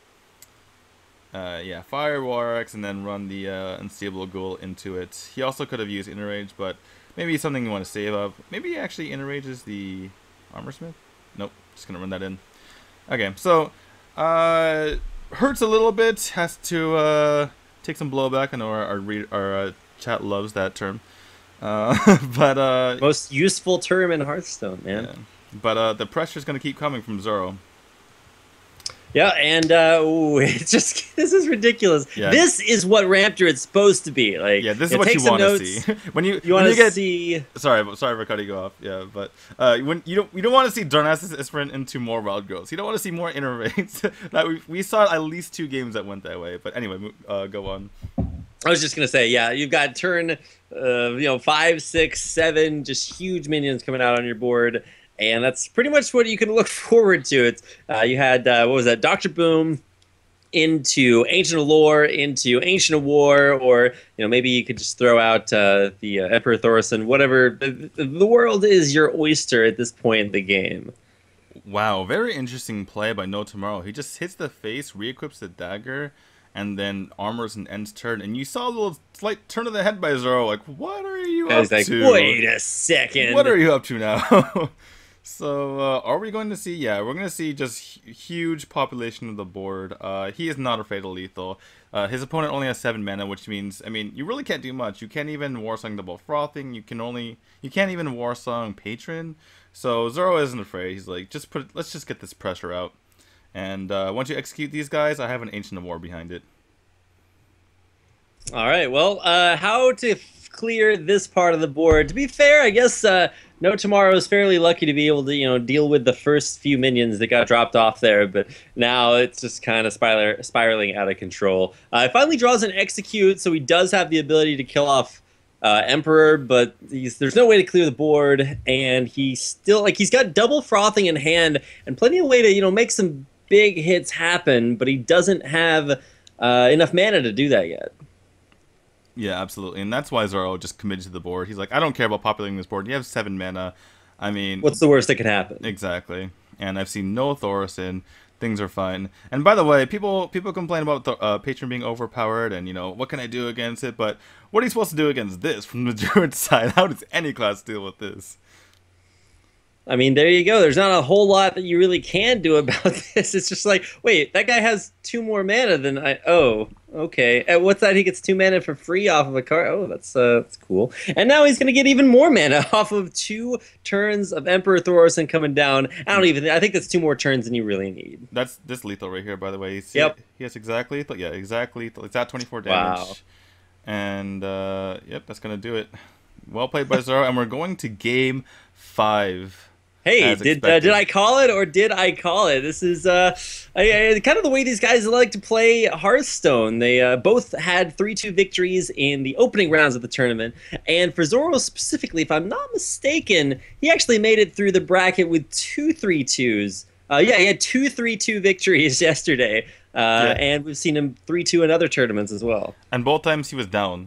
yeah, fire Warax and then run the Unstable Ghoul into it. He also could have used Inner Rage, but maybe something you want to save up. Maybe he actually Inner Rages the Armor Smith? Nope, just gonna run that in. Okay, so hurts a little bit. Has to take some blowback. I know our chat loves that term. But most useful term in Hearthstone, man. Yeah. But the pressure's gonna keep coming from Zoro. Yeah, and it's just, this is ridiculous. Yeah. This is what Ramp Druid's supposed to be. Like, yeah, this is what you want to see. when you want to see. Sorry for cutting you off. Yeah, but when you don't want to see Darnassus Aspirant into more Wild Growths. You don't want to see more Innervates. That we saw at least 2 games that went that way. But anyway, go on. I was just gonna say, yeah, you've got turn, 5, 6, 7, just huge minions coming out on your board. And that's pretty much what you can look forward to. It's you had what was that? Dr. Boom into Ancient Allure into Ancient of War, or maybe you could just throw out the Emperor Thorson. Whatever, the world is your oyster at this point in the game. Wow, very interesting play by NoTomorrow. He just hits the face, re-equips the dagger, and then armors and ends turn. And you saw a little slight turn of the head by Zoro. Like, what are you up to? Wait a second. What are you up to now? So, are we going to see? Yeah, we're going to see just huge population of the board. He is not afraid of lethal. His opponent only has 7 mana, which means, I mean, you really can't do much. You can't even Warsong Double Frothing. You can't even Warsong Patron. So Zoro isn't afraid. He's like, let's just get this pressure out. And once you execute these guys, I have an Ancient of War behind it. All right. Well, how to clear this part of the board? To be fair, I guess NoTomorrow is fairly lucky to be able to, deal with the first few minions that got dropped off there, but now it's just kind of spiraling out of control. It finally draws an execute, so he does have the ability to kill off Emperor, but there's no way to clear the board, and he's got double frothing in hand and plenty of way to make some big hits happen, but he doesn't have enough mana to do that yet. Yeah, absolutely, and that's why Zoro just committed to the board. He's like, I don't care about populating this board. You have 7 mana. I mean, what's the worst that could happen? Exactly. And I've seen no Thorson. Things are fine. And by the way, people complain about the Patron being overpowered, and what can I do against it? But what are you supposed to do against this from the Druid side? How does any class deal with this? I mean, there you go. There's not a whole lot that you really can do about this. It's just like, wait, that guy has 2 more mana than I. Oh, okay. What's that? He gets 2 mana for free off of a card. Oh, that's cool. And now he's gonna get even more mana off of 2 turns of Emperor Thorson coming down. I think that's 2 more turns than you really need. That's this lethal right here, by the way. Yep. He has exact lethal. Yeah, exact lethal. It's at 24 damage. Wow. And yep, that's gonna do it. Well played by Zoro, and we're going to game 5. Hey, did I call it, or did I call it? This is kind of the way these guys like to play Hearthstone. They both had 3-2 victories in the opening rounds of the tournament. And for Zoro specifically, if I'm not mistaken, he actually made it through the bracket with 2 3-2s. Yeah, he had 2 3-2 victories yesterday. And we've seen him 3-2 in other tournaments as well. And both times he was down.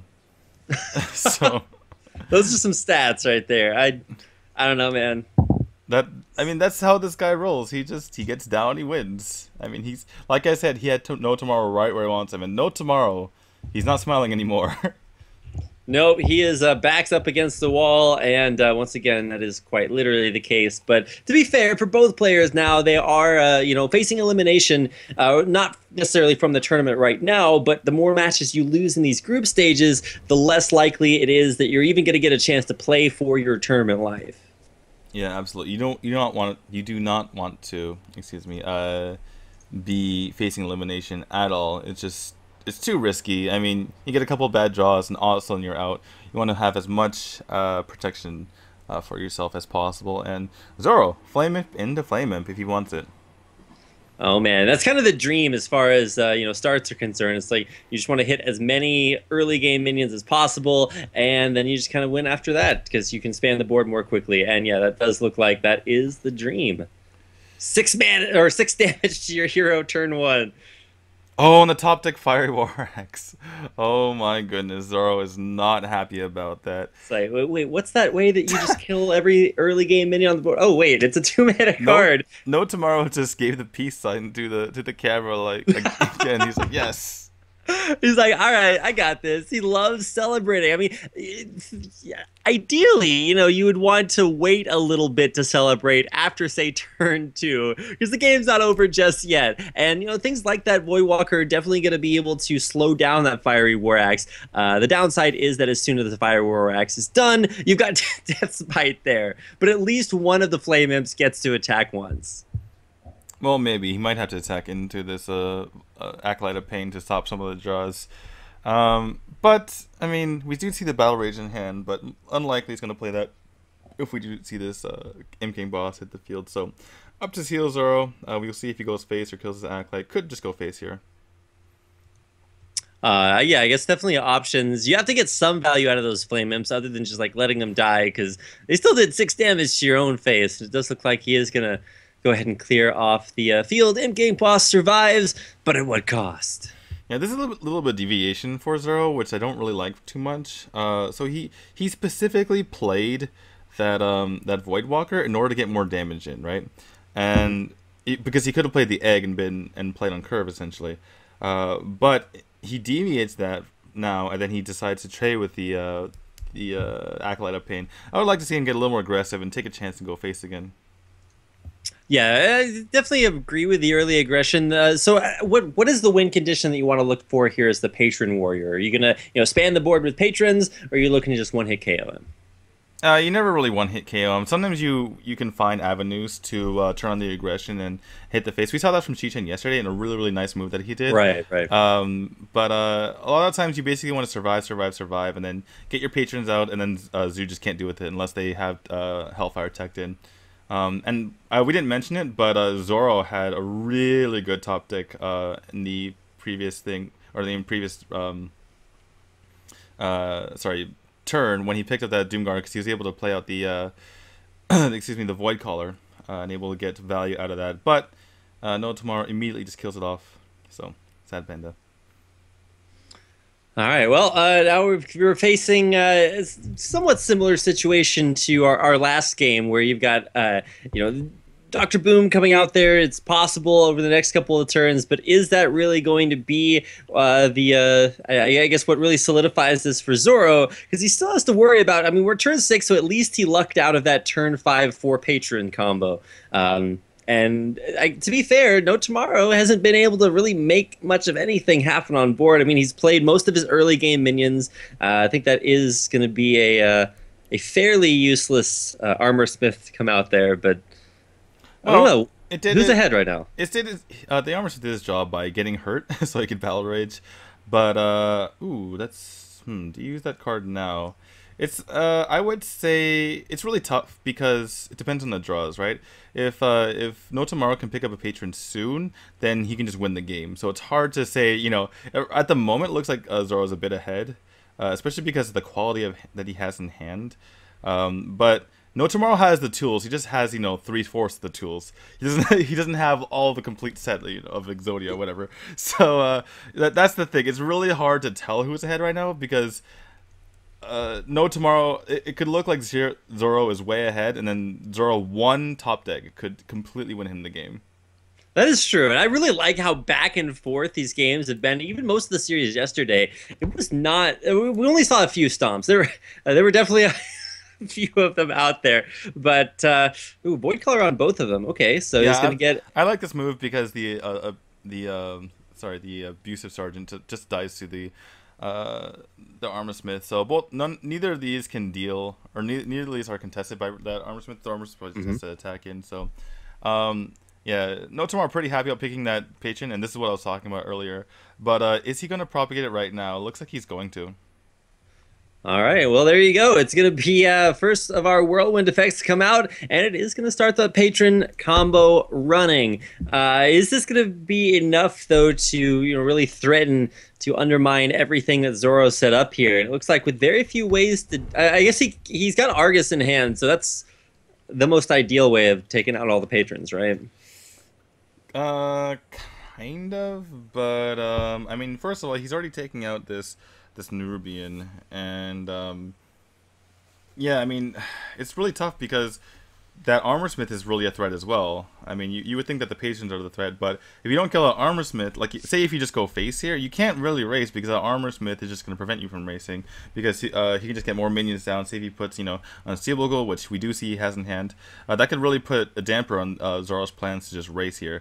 So those are some stats right there. I don't know, man. That's how this guy rolls. He gets down, he wins. I mean, he's, like I said, he had NoTomorrow right where he wants him, and NoTomorrow, he's not smiling anymore. Nope, he is backs up against the wall, and once again, that is quite literally the case. But to be fair, for both players now, they are facing elimination, not necessarily from the tournament right now, but the more matches you lose in these group stages, the less likely it is that you're even going to get a chance to play for your tournament life. Yeah, absolutely. You do not want to, be facing elimination at all. It's too risky. I mean, you get a couple bad draws and all of a sudden you're out. You want to have as much protection for yourself as possible. And Zoro, Flame Imp into Flame Imp if he wants it. Oh man, that's kind of the dream as far as starts are concerned. It's like you just want to hit as many early game minions as possible, and then you just kind of win after that because you can span the board more quickly. And yeah, that does look like that is the dream. 6 damage to your hero turn 1. Oh, and the top deck Fiery War Axe. Oh my goodness, Zoro is not happy about that. It's like, wait, what's that way that you just kill every early game minion on the board? Oh wait, it's a 2-mana card. NoTomorrow just gave the peace sign to the camera, like again. He's like, yes. He's like, all right, I got this. He loves celebrating. I mean, ideally, you would want to wait a little bit to celebrate after, say, turn 2, because the game's not over just yet. And, things like that Voidwalker are definitely going to be able to slow down that Fiery War Axe. The downside is that as soon as the Fiery War Axe is done, you've got Death's Bite there. But at least one of the Flame Imps gets to attack once. Well, maybe. He might have to attack into this Acolyte of Pain to stop some of the draws. But, I mean, we do see the Battle Rage in hand, but unlikely he's going to play that if we do see this Imp boss hit the field. So, up to Seal Zoro. We'll see if he goes face or kills his Acolyte. Could just go face here. Yeah, I guess definitely options. You have to get some value out of those Flame Imps other than just, letting them die, because they still did 6 damage to your own face. It does look like he is going to go ahead and clear off the field. Imp boss survives, but at what cost? Yeah, this is a little bit of deviation for Zoro, which I don't really like too much. So he specifically played that Voidwalker in order to get more damage in, right? And because he could have played the egg and played on curve essentially, but he deviates that now, and then he decides to trade with the Acolyte of Pain. I would like to see him get a little more aggressive and take a chance to go face again. Yeah, I definitely agree with the early aggression. What is the win condition that you want to look for here as the patron warrior? Are you gonna span the board with patrons, or are you looking to just one hit KO him? You never really one hit KO him. Sometimes you can find avenues to turn on the aggression and hit the face. We saw that from Chi-Chen yesterday in a really, really nice move that he did. Right, right. But a lot of times you basically want to survive, and then get your patrons out, and then Zoo just can't do with it unless they have Hellfire teched in. We didn't mention it, but Zoro had a really good top deck in the previous thing, or the previous turn when he picked up that Doomguard, because he was able to play out the excuse me, the Void Caller, and able to get value out of that. But NoTomorrow immediately just kills it off. So sad panda. All right. Well, now we're facing a somewhat similar situation to our last game, where you've got Dr. Boom coming out there. It's possible over the next couple of turns, but is that really going to be I guess what really solidifies this for Zoro? Because he still has to worry about. I mean, we're turn 6, so at least he lucked out of that turn 5 4 patron combo. To be fair, NoTomorrow hasn't been able to really make much of anything happen on board. I mean, he's played most of his early game minions. I think that is going to be a fairly useless armor smith to come out there, but I don't know. Who's ahead right now? The armor smith did his job by getting hurt, so he could battle rage. But to use that card now. I would say it's really tough because it depends on the draws, right? If NoTomorrow can pick up a patron soon, then he can just win the game. So it's hard to say, at the moment it looks like Zoro's a bit ahead, especially because of the quality that he has in hand. But NoTomorrow has the tools. He just has, 3/4 of the tools. He doesn't have all the complete set, of Exodia or whatever. So that's the thing. It's really hard to tell who's ahead right now because NoTomorrow, it could look like Zoro is way ahead, and then Zoro one top deck could completely win him the game. That is true, and I really like how back and forth these games have been. Even most of the series yesterday, it was not. We only saw a few stomps. There were definitely a few of them out there, but Void Color on both of them. Okay, so he's gonna get. I like this move because the abusive sergeant just dies to the armor smith. So neither of these can deal, or neither of these are contested by that armor smith. The armor smith just has to attack in. So NoTomorrow pretty happy about picking that patron, and this is what I was talking about earlier. But is he going to propagate it right now? It looks like he's going to. All right, well, there you go. It's going to be first of our whirlwind effects to come out, and it is going to start the patron combo running. Is this going to be enough, though, to really threaten to undermine everything that Zoro set up here? It looks like with very few ways to... I guess he's got Argus in hand, so that's the most ideal way of taking out all the patrons, right? Kind of, but I mean, first of all, he's already taking out this Nubian, and I mean, it's really tough because that armor smith is really a threat as well. I mean, you would think that the patrons are the threat, but if you don't kill an armor smith, like say if you just go face here, you can't really race because that armor smith is just going to prevent you from racing because he can just get more minions down. Say if he puts Unstealable Goal, which we do see he has in hand, that could really put a damper on Zoro's plans to just race here.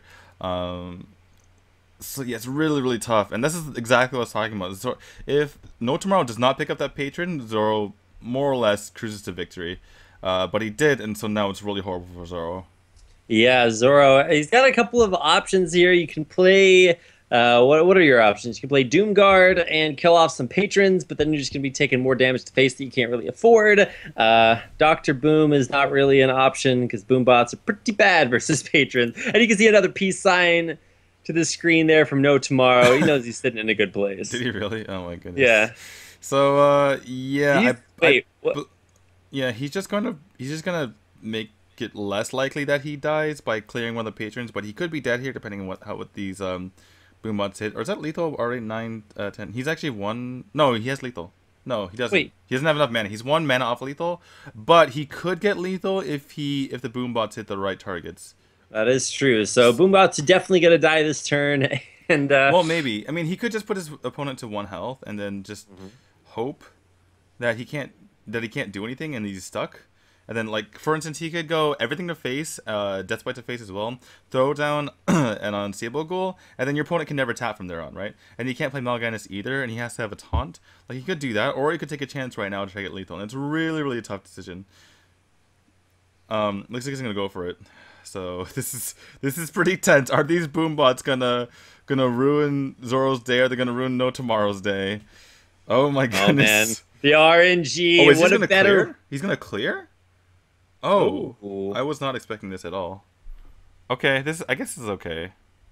So yeah, it's really, really tough, and this is exactly what I was talking about. So if NoTomorrow does not pick up that patron, Zoro more or less cruises to victory. But he did, and so now it's really horrible for Zoro. Yeah, Zoro, he's got a couple of options here. You can play... what are your options? You can play Doomguard and kill off some patrons, but then you're just going to be taking more damage to face that you can't really afford. Dr. Boom is not really an option because Boombots are pretty bad versus patrons. And you can see another peace sign to the screen there from NoTomorrow. He knows he's sitting in a good place. Did he really? Oh my goodness. Yeah. So yeah, he's just gonna make it less likely that he dies by clearing one of the patrons, but he could be dead here depending on what these Boombots hit. Or is that lethal already? 9, 10. He's actually one. No, he has lethal. No, he doesn't. Wait. He doesn't have enough mana. He's 1 mana off lethal, but he could get lethal if the Boombots hit the right targets. That is true. So Boombots are definitely gonna die this turn, and well, maybe. I mean, he could just put his opponent to 1 health and then just hope that he can't do anything and he's stuck. And then, like, for instance, he could go everything to face, Deathbite to face as well, throw down an unstable goal, and then your opponent can never tap from there on, right? And he can't play Mal'Ganis either, and he has to have a taunt. Like, he could do that, or he could take a chance right now to try to get lethal. And it's really, really a tough decision. Looks like he's gonna go for it. So this is pretty tense. Are these boombots gonna ruin Zoro's day? Are they gonna ruin NoTomorrow's day? Oh my goodness! Oh man, the RNG. Oh, is what he a gonna better. clear? He's gonna clear? Oh, Ooh. I was not expecting this at all. Okay, I guess this is okay.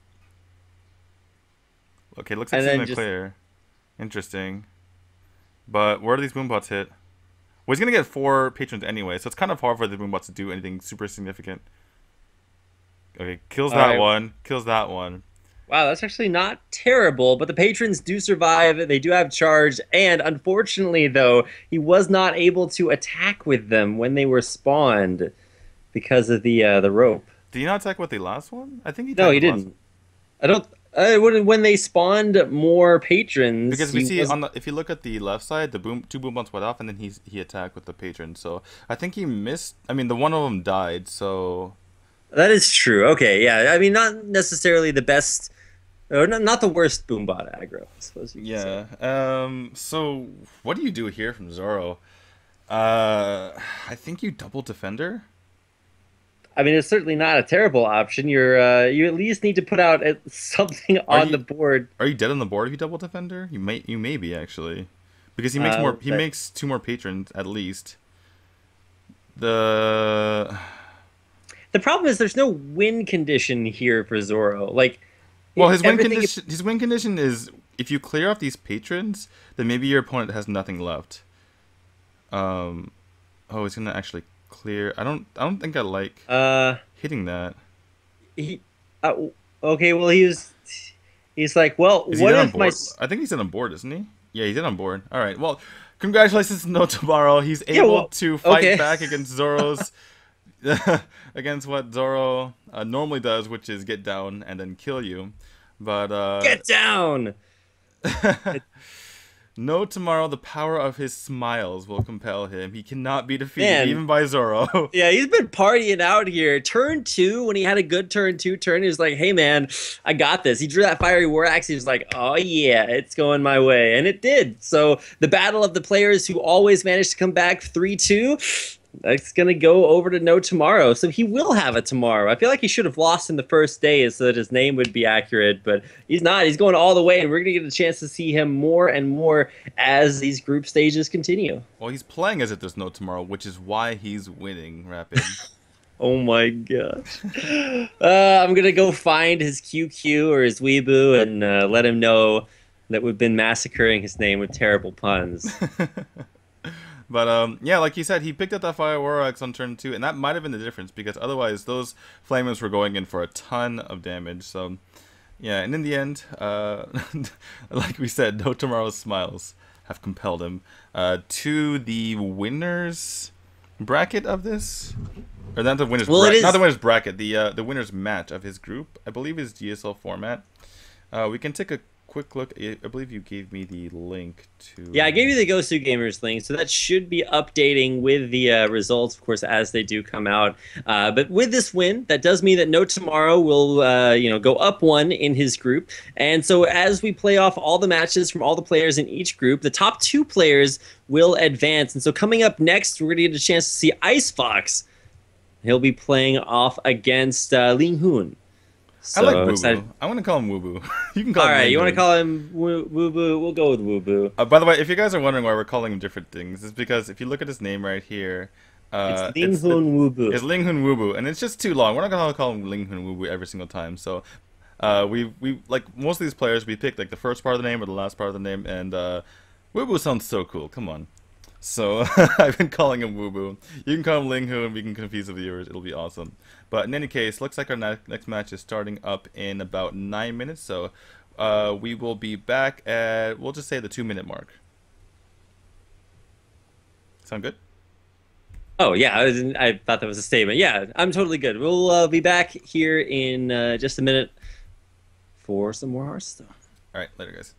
Okay, looks like he's gonna clear. Interesting. But where do these boombots hit? Well, he's gonna get 4 patrons anyway, so it's kind of hard for the boombots to do anything super significant. Okay, kills that one. Kills that one. Wow, that's actually not terrible, but the patrons do survive. They do have charge, and unfortunately, though, he was not able to attack with them when they were spawned because of the rope. Did he not attack with the last one? I think he. No, he didn't. I don't. When they spawned more patrons, because we see if you look at the left side, the 2 boombots went off, and then he attacked with the patron. So I think he missed. I mean, the one of them died. So that is true. Okay, yeah. I mean, not necessarily the best. Or not the worst boombot aggro, I suppose you could say. So what do you do here from Zoro? I think you double defender. I mean, it's certainly not a terrible option. You at least need to put out something on the board. Are you dead on the board if you double defender? You may be actually, because he makes more. He makes 2 more patrons at least. The problem is there's no win condition here for Zoro. Like. Well, his win condition is if you clear off these patrons, then maybe your opponent has nothing left. Oh, he's gonna actually clear. I don't think I like hitting that. Okay, well he's like, well, what if my? I think he's in on board, isn't he? Yeah, he's in on board. All right. Well, congratulations to NoTomorrow. He's able to fight back against Zoro's. Against what Zoro normally does, which is get down and then kill you. But get down! NoTomorrow, the power of his smiles will compel him. He cannot be defeated even by Zoro. Yeah, he's been partying out here. Turn 2, when he had a good turn 2 turn, he was like, hey man, I got this. He drew that fiery war axe. He was like, oh yeah, it's going my way. And it did. So the battle of the players who always managed to come back 3-2, that's going to go over to NoTomorrow. So he will have a tomorrow. I feel like he should have lost in the first day so that his name would be accurate, but he's not. He's going all the way, and we're going to get a chance to see him more and more as these group stages continue. Well, he's playing as if there's no tomorrow, which is why he's winning, Rapid. Oh my gosh. I'm going to go find his QQ or his Weeboo and let him know that we've been massacring his name with terrible puns. But, yeah, like you said, he picked up that Fire War Axe on turn 2, and that might have been the difference, because otherwise those Flamers were going in for a ton of damage. So, yeah, and in the end, like we said, NoTomorrow's smiles have compelled him to the winners bracket of this. Or not the winners bracket, not the winners bracket, the winners match of his group, I believe is GSL format. We can take a quick look. I believe you gave me the link to. Yeah, I gave you the Gosu Gamers link, so that should be updating with the results, of course, as they do come out. But with this win, that does mean that NoTomorrow will, go up 1 in his group. And so as we play off all the matches from all the players in each group, the top 2 players will advance. And so coming up next, we're going to get a chance to see Icefox. He'll be playing off against Ling Hoon. So, I like Woo-Boo. I want to call him Woo-Boo. You can call him All right, you want to call him Woo-Boo? We'll go with Woo-Boo. By the way, if you guys are wondering why we're calling him different things, it's because if you look at his name right here, it's Ling Hoon Woo-Boo. It's Ling Hoon Woo-Boo, and it's just too long. We're not going to call him Ling Hoon Woo-Boo every single time. So we like most of these players, we pick like the first part of the name or the last part of the name, and Woo-Boo sounds so cool. Come on. So I've been calling him Woo-Boo. You can call him Ling Hoon. We can confuse the viewers. It'll be awesome. But in any case, looks like our next match is starting up in about 9 minutes. So we will be back at, we'll just say the 2-minute mark. Sound good? Oh, yeah. I thought that was a statement. Yeah, I'm totally good. We'll be back here in just a minute for some more Hearthstone. All right. Later, guys.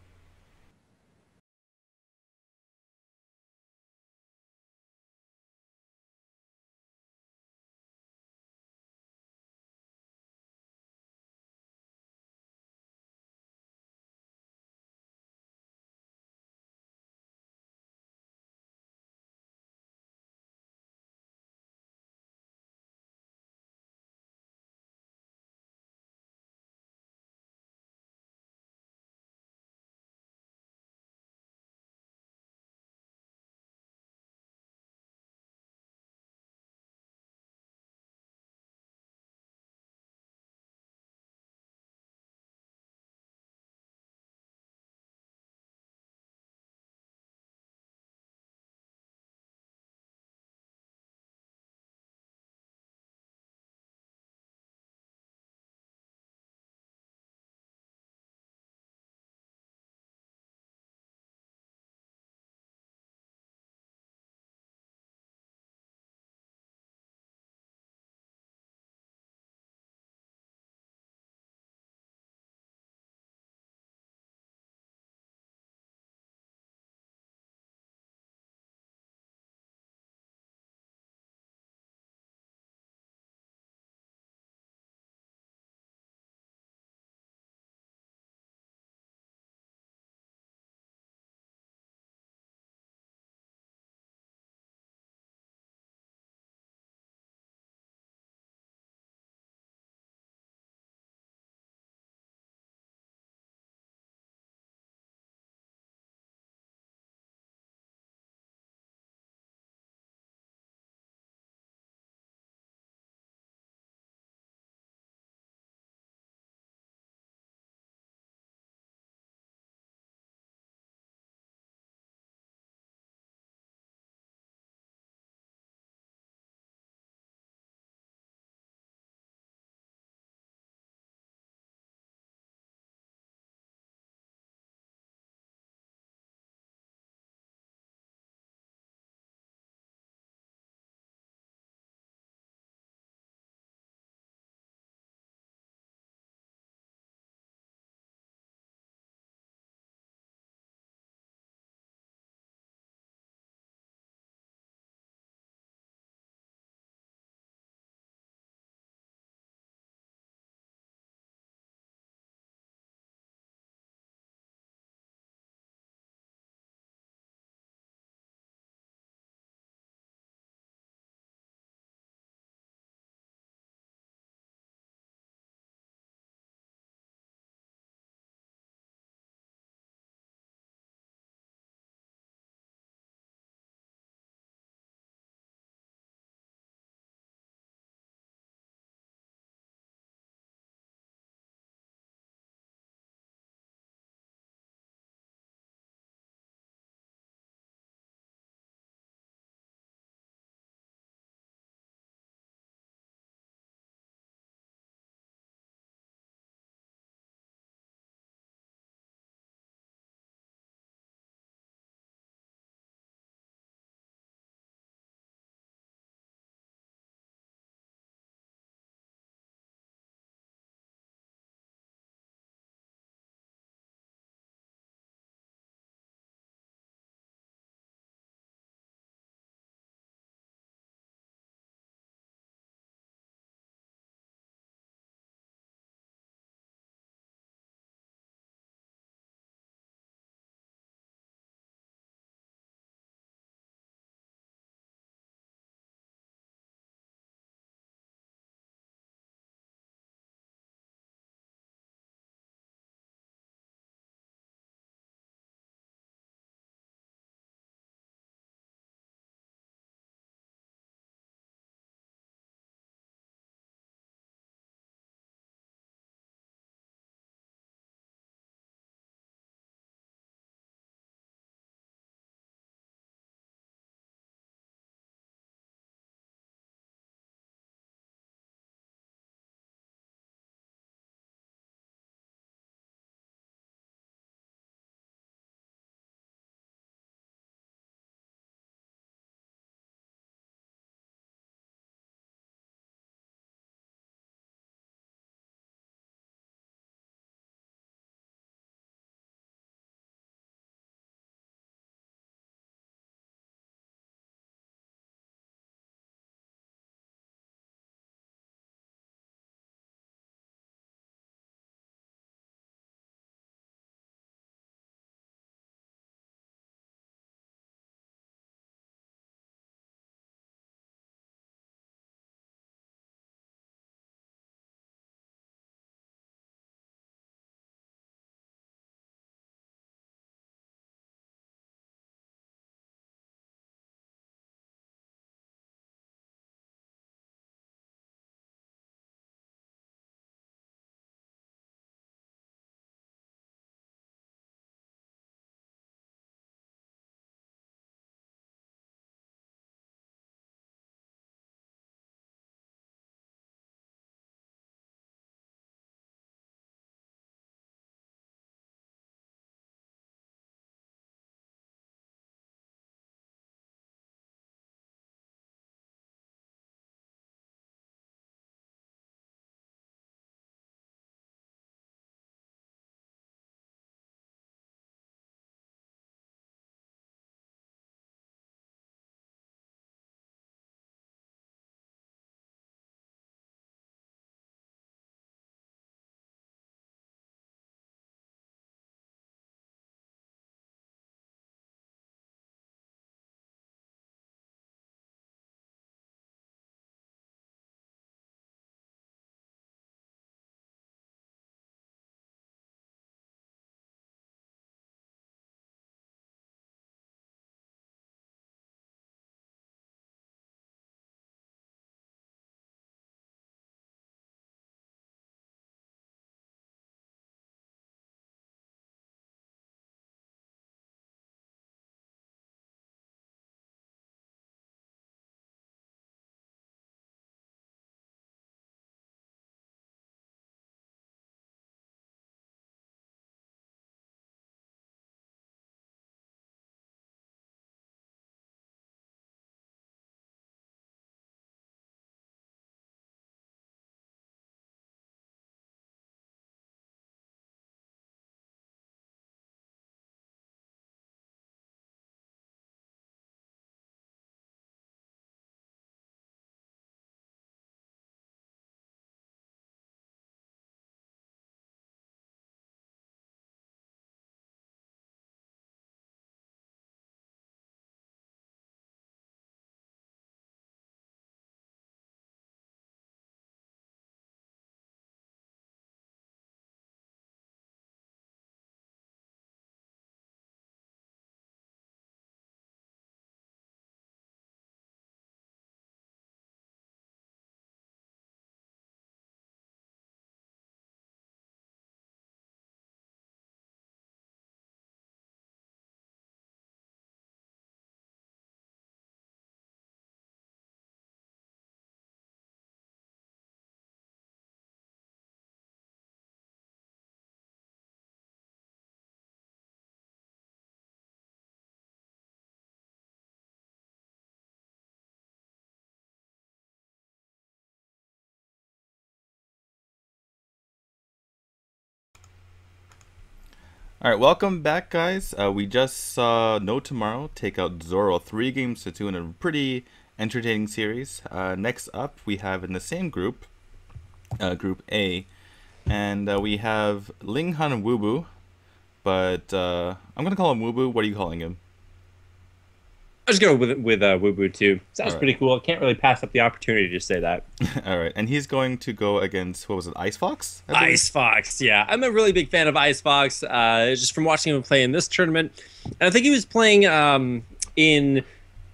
All right, welcome back, guys. We just saw NoTomorrow take out Zoro 3 games to 2 in a pretty entertaining series. Next up, we have in the same group, Group A, and we have Linghan Wubu, but I'm gonna call him Wubu. What are you calling him? I'll just go with Wubu too. Sounds All right. pretty cool. Can't really pass up the opportunity to say that. All right, and he's going to go against, what was it, Icefox? I believe? Icefox, yeah. I'm a really big fan of Icefox, just from watching him play in this tournament. And I think he was playing in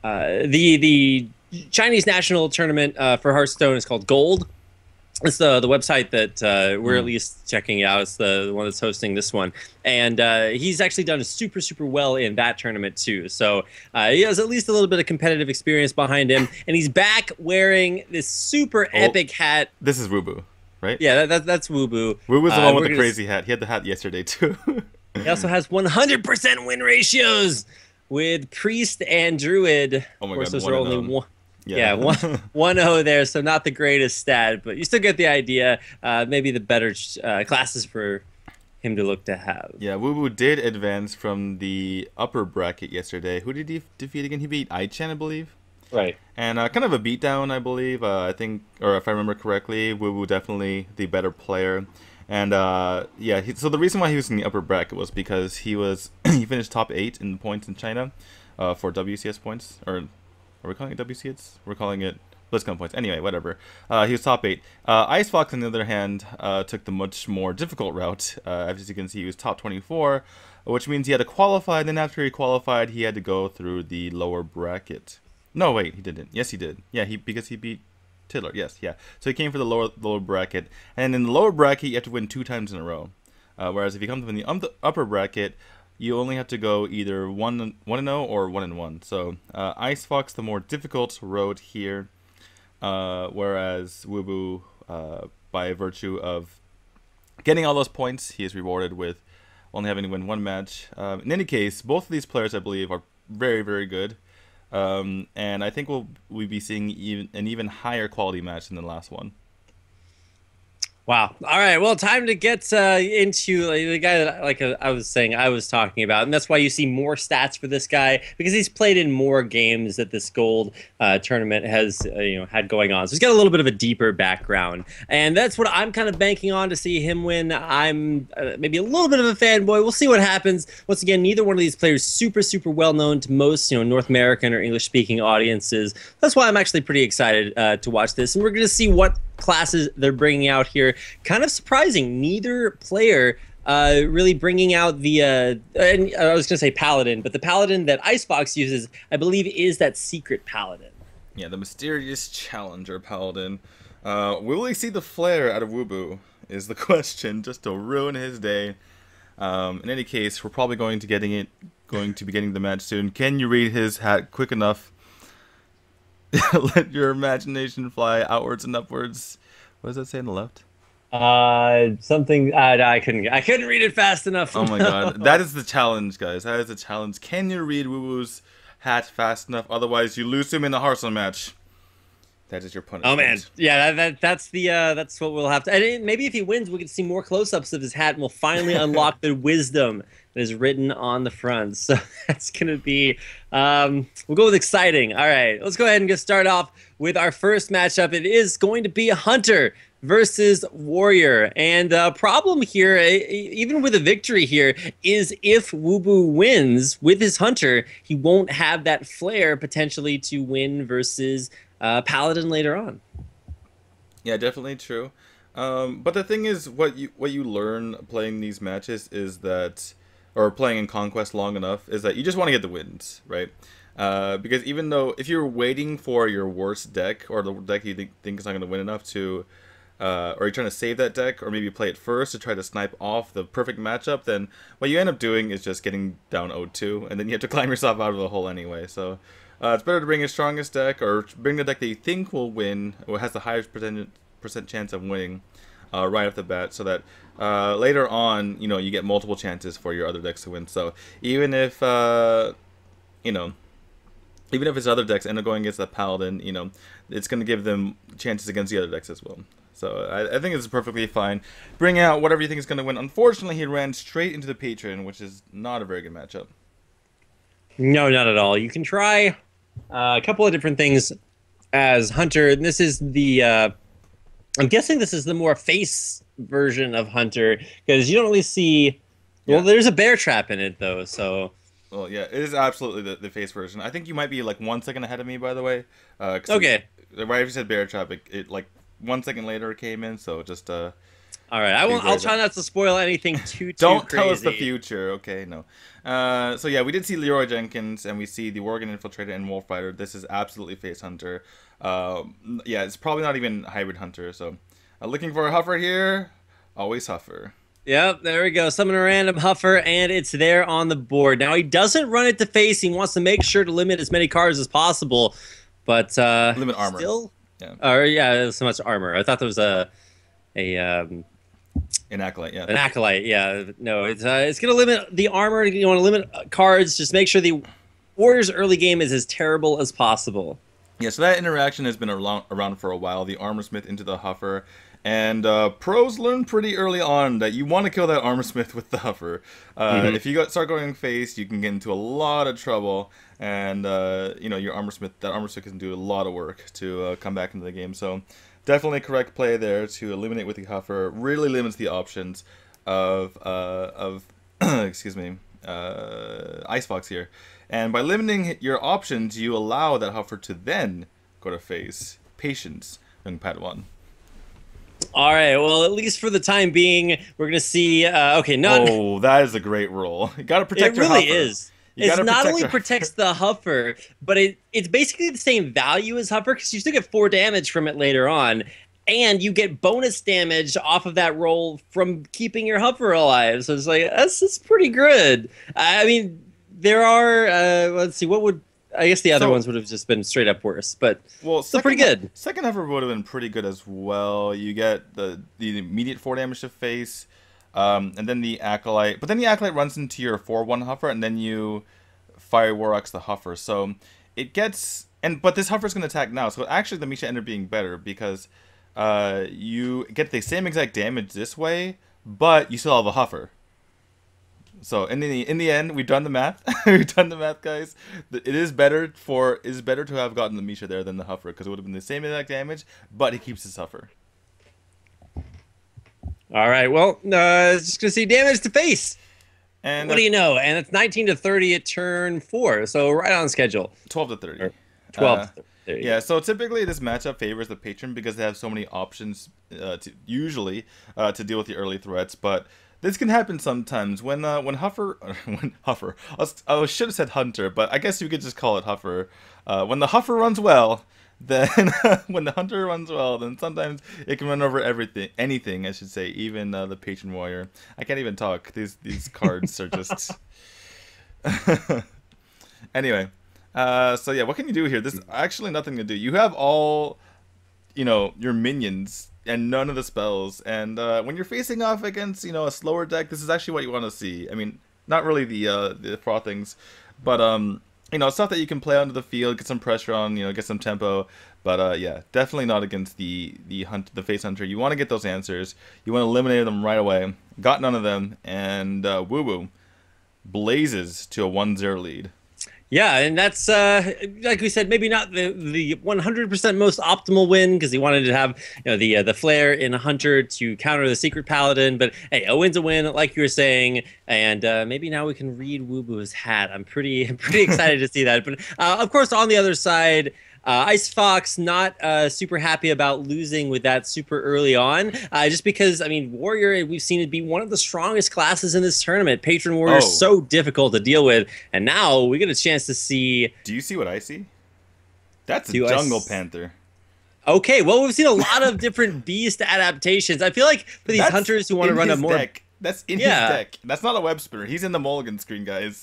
the Chinese national tournament for Hearthstone. It's called Gold. It's the website that we're at least checking out. It's the one that's hosting this one. And he's actually done super well in that tournament too. So he has at least a little bit of competitive experience behind him. And he's back wearing this super epic hat. This is Wubu, right? Yeah, that's Wubu. Wubu's the one with the crazy hat. He had the hat yesterday too. He also has 100% win ratios with Priest and Druid. Oh my of course, God, those are only 1-0. one. Yeah, 1-0 there, so not the greatest stat, but you still get the idea. Maybe the better classes for him to look to have. Yeah, Wubu did advance from the upper bracket yesterday. Who did he defeat again? He beat Aichan, I believe. Right. And kind of a beatdown, I believe. I think, or if I remember correctly, Wubu definitely the better player. And yeah, so the reason why he was in the upper bracket was because he finished top 8 in the points in China for WCS points, or are we calling it WCS? We're calling it Blizzcon points. Anyway, whatever. He was top 8. Icefox, on the other hand, took the much more difficult route. As you can see, he was top 24, which means he had to qualify. Then after he qualified, he had to go through the lower bracket. No, wait, he didn't. Yes, he did. Yeah, because he beat Tiddler. Yes, yeah. So he came for the lower bracket. And in the lower bracket, you have to win 2 times in a row. Whereas if you come from the upper bracket, you only have to go either 1-0 or 1-1. So Icefox, the more difficult road here, whereas Wubu, by virtue of getting all those points, he is rewarded with only having to win 1 match. In any case, both of these players, I believe, are very good, and I think we'll be seeing an even higher quality match than the last one. Wow. All right. Well, time to get into the guy that, like I was saying, I was talking about. And that's why you see more stats for this guy, because he's played in more games that this Gold tournament has had going on. So he's got a little bit of a deeper background. And that's what I'm kind of banking on to see him win. I'm maybe a little bit of a fanboy. We'll see what happens. Once again, neither one of these players super well known to most North American or English speaking audiences. That's why I'm actually pretty excited to watch this. And we're going to see what classes they're bringing out here. Kind of surprising. Neither player really bringing out the and I was going to say Paladin, but the Paladin that Icefox uses, I believe, is that secret Paladin. Yeah, the mysterious challenger Paladin. Will we see the flare out of Wubu is the question, just to ruin his day. In any case, we're probably going to be getting the match soon. Can you read his hat quick enough? Let your imagination fly outwards and upwards. What does that say on the left? Something I couldn't read it fast enough. Oh my God, that is the challenge, guys. That is the challenge. Can you read Wubu's hat fast enough? Otherwise, you lose him in the Hearthstone match. That is your punishment. Oh man, yeah, that's what we'll have to. And maybe if he wins, we can see more close-ups of his hat, and we'll finally unlock the wisdom that is written on the front. So that's gonna be. We'll go with exciting. All right, let's go ahead and get started off with our first matchup. It is going to be a Hunter versus Warrior, and the problem here, even with a victory here, is if Wubu wins with his Hunter, he won't have that flair potentially to win versus Paladin later on. Yeah, definitely true. But the thing is, what you learn playing these matches is that, or playing in Conquest long enough, is that you just want to get the wins, right? Because even though if you're waiting for your worst deck, or the deck you think is not going to win enough to, or you're trying to save that deck, or maybe play it first to try to snipe off the perfect matchup, then what you end up doing is just getting down 0-2, and then you have to climb yourself out of the hole anyway. So it's better to bring your strongest deck, or bring the deck that you think will win, or has the highest percent chance of winning right off the bat, so that later on, you get multiple chances for your other decks to win. So even if, even if his other decks end up going against the Paladin, it's going to give them chances against the other decks as well. So I think it's perfectly fine. Bring out whatever you think is going to win. Unfortunately, he ran straight into the Patron, which is not a very good matchup. No, not at all. You can try a couple of different things as Hunter. And this is the, I'm guessing this is the more face version of Hunter, because you don't really see, well, there's a bear trap in it, though, so... Well, yeah, it is absolutely the face version. I think you might be like 1 second ahead of me, by the way. Okay. Right after you said bear trap, it like 1 second later came in, so just all right, I'll try not to spoil anything too Don't crazy. tell us the future, okay? No. So yeah, we did see Leroy Jenkins, and we see the Oregon Infiltrator and Wolf Rider. This is absolutely face Hunter. Yeah, it's probably not even hybrid Hunter. So, looking for a Huffer here. Always Huffer. Yep, there we go. Summon a random Huffer, and it's there on the board. Now, he doesn't run it to face. He wants to make sure to limit as many cards as possible, but limit armor. Still, yeah, so much armor. I thought there was an acolyte, yeah. An acolyte, yeah. No, it's going to limit the armor. You want to limit cards. Just make sure the Warriors' early game is as terrible as possible. Yeah, so that interaction has been around for a while. The Armorsmith into the Huffer. And pros learn pretty early on that you want to kill that Armorsmith with the Huffer. If you start going face, you can get into a lot of trouble. And, you know, that Armorsmith can do a lot of work to come back into the game. So definitely correct play there to eliminate with the Huffer. Really limits the options of excuse me, Icefox here. And by limiting your options, you allow that Huffer to then go to face. Patience, young Padawan. All right, well, at least for the time being, we're going to see... Oh, that is a great roll. You got to protect your Huffer. It really is. It not only protects the Huffer, but it's basically the same value as Huffer, because you still get 4 damage from it later on, and you get bonus damage off of that roll from keeping your Huffer alive. So it's like, that's pretty good. I mean, there are... let's see, what would... I guess the other ones would have just been straight up worse, but still pretty good. Second Huffer would have been pretty good as well. You get the immediate 4 damage to face, and then the Acolyte. But then the Acolyte runs into your 4/1 Huffer, and then you Fire Warrock's the Huffer. So it gets... But this Huffer's going to attack now, so actually the Misha ended up being better, because you get the same exact damage this way, but you still have a Huffer. So in the end, we've done the math. We've done the math, guys. It is better to have gotten the Misha there than the Huffer, because it would have been the same exact damage, but he keeps his Huffer. All right, well, just gonna see damage to face. And what do you know? And it's 19 to 30 at turn 4, so right on schedule. 12 to 30. Or 12 to 30. Yeah, so typically this matchup favors the Patron because they have so many options usually to deal with the early threats, but this can happen sometimes when Huffer, I should have said Hunter, but I guess you could just call it Huffer. When the Huffer runs well, then when the Hunter runs well, then sometimes it can run over anything, I should say, even the Patron Warrior. I can't even talk. These cards are just... Anyway, so yeah, what can you do here? There's actually nothing to do. You have all, your minions and none of the spells, and when you're facing off against a slower deck, this is actually what you want to see. I mean, not really the frothings, but stuff that you can play onto the field, get some pressure on, get some tempo. But yeah, definitely not against the face hunter. You want to get those answers. You want to eliminate them right away. Got none of them, and Woo Woo blazes to a 1-0 lead. Yeah, and that's, like we said, maybe not the 100% most optimal win, because he wanted to have the Flare in a Hunter to counter the Secret Paladin. But hey, a win's a win, like you were saying, and maybe now we can read Woo-Boo's hat. I'm pretty excited to see that. But of course, on the other side, Icefox not super happy about losing with that super early on, just because, I mean, Warrior, we've seen it be one of the strongest classes in this tournament. Patron Warrior is so difficult to deal with, and now we get a chance to see... Do you see what I see? That's a Jungle Panther. Okay, well, we've seen a lot of different beast adaptations. I feel like for these hunters who want to run a more... Deck. That's in his deck. That's not a web spinner. He's in the mulligan screen, guys.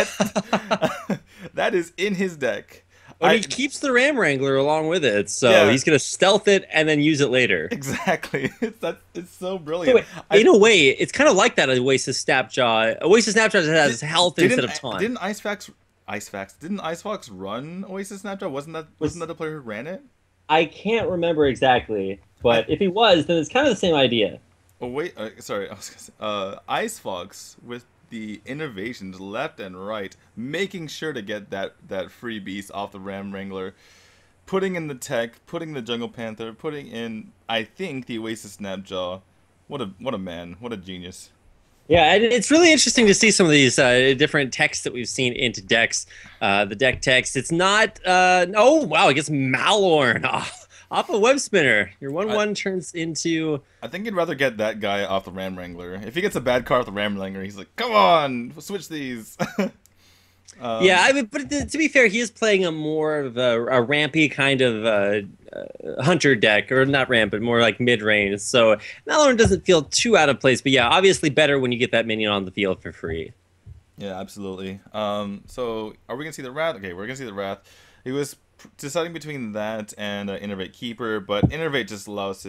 That is in his deck. But he keeps the Ram Wrangler along with it, so he's going to stealth it and then use it later. Exactly. It's so brilliant. So, in a way, it's kind of like that Oasis Snapjaw. Oasis Snapjaw has health instead of taunt. Didn't Icefox run Oasis Snapjaw? Wasn't that the player who ran it? I can't remember exactly, but if he was, then it's kind of the same idea. Oh wait, sorry, I was gonna say, Icefox with the innovations left and right, making sure to get that free beast off the Ram Wrangler, putting in the tech, putting the Jungle Panther, putting in I think the Oasis Snapjaw. What a man, what a genius. Yeah, and it's really interesting to see some of these different texts that we've seen into decks. The deck text, it's not. Oh wow, it gets Malorn off a web spinner. Your 1/1 turns into. I think you'd rather get that guy off the Ram Wrangler. If he gets a bad card off the Ram Wrangler, he's like, come on, switch these. Yeah, I mean, but to be fair, he is playing a more of a rampy kind of hunter deck, or not ramp, but more like mid-range. So Malorn doesn't feel too out of place, but yeah, obviously better when you get that minion on the field for free. Yeah, absolutely. So are we gonna see the Wrath? Okay, we're gonna see the Wrath. He was deciding between that and Innervate Keeper, but Innervate just allows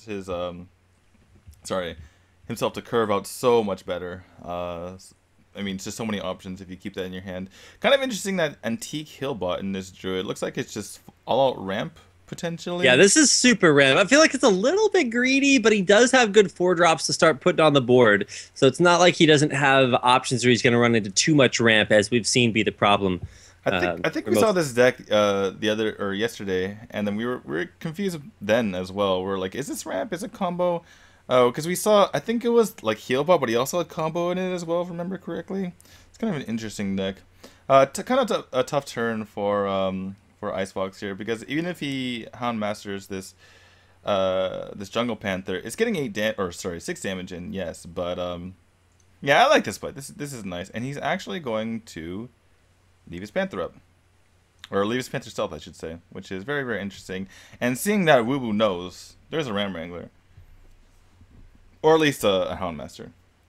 himself to curve out so much better. I mean, it's just so many options if you keep that in your hand. Kind of interesting that Antique Hillbot in this Druid looks like it's just all-out ramp, potentially. Yeah, this is super ramp. I feel like it's a little bit greedy, but he does have good 4-drops to start putting on the board. So it's not like he doesn't have options where he's going to run into too much ramp, as we've seen be the problem. I think we saw this deck yesterday, and then we were confused then as well. We're like, is this ramp? Is it combo? Oh, because we saw, I think it was like Healbot, but he also had combo in it as well, if I remember correctly. It's kind of an interesting deck. Kind of a tough turn for Icefox here, because even if he Hound Masters this Jungle Panther, it's getting 6 damage in, yes, but yeah, I like this play. This is nice, and he's actually going to leave his Panther up. Or leave his Panther Stealth, I should say, which is very, very interesting. And seeing that Wubu knows there's a Ram Wrangler. Or at least a Houndmaster.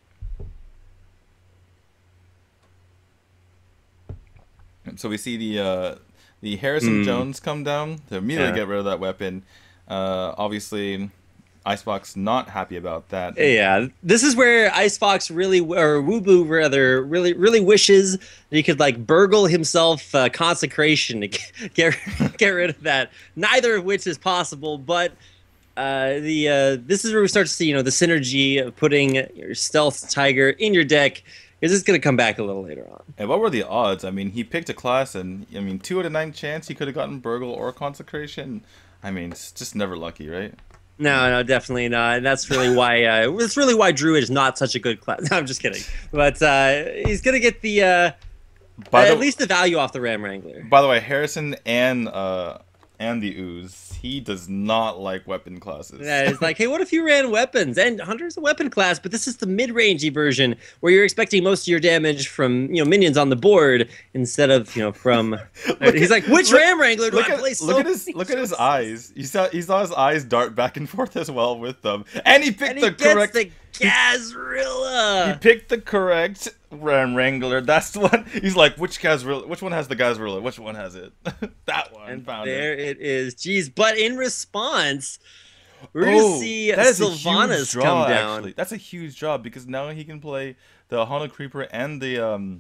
So we see the Harrison Jones come down to immediately get rid of that weapon. Obviously, Icefox not happy about that. Yeah, this is where Icefox really, or Wubu rather, really wishes that he could like burgle himself Consecration to get rid of that. Neither of which is possible, but. This is where we start to see, the synergy of putting your Stealth Tiger in your deck. Is this going to come back a little later on? And what were the odds? I mean, he picked a class, and 2 out of 9 chance he could have gotten Burgle or Consecration. I mean, it's just never lucky, right? No, definitely not. And that's really why Druid is not such a good class. No, I'm just kidding. But he's going to get the at least the value off the Ram Wrangler. By the way, Harrison and the Ooze, he does not like weapon classes. Yeah, it's like, hey, what if you ran weapons? And Hunter's a weapon class, but this is the mid-rangey version where you're expecting most of your damage from minions on the board instead of from. He's like, which Ram Wrangler do I play? Look at his eyes. He saw his eyes dart back and forth as well with them, and he picked the correct. The Gazrilla. He picked the correct Ram Wrangler. That's the one. He's like, which Gazrilla? Which one has the Gazrilla? Which one has it? That one. And found it is. Jeez, but in response, we're gonna see Sylvanas come down. Actually. That's a huge job because now he can play the Haunted Creeper and the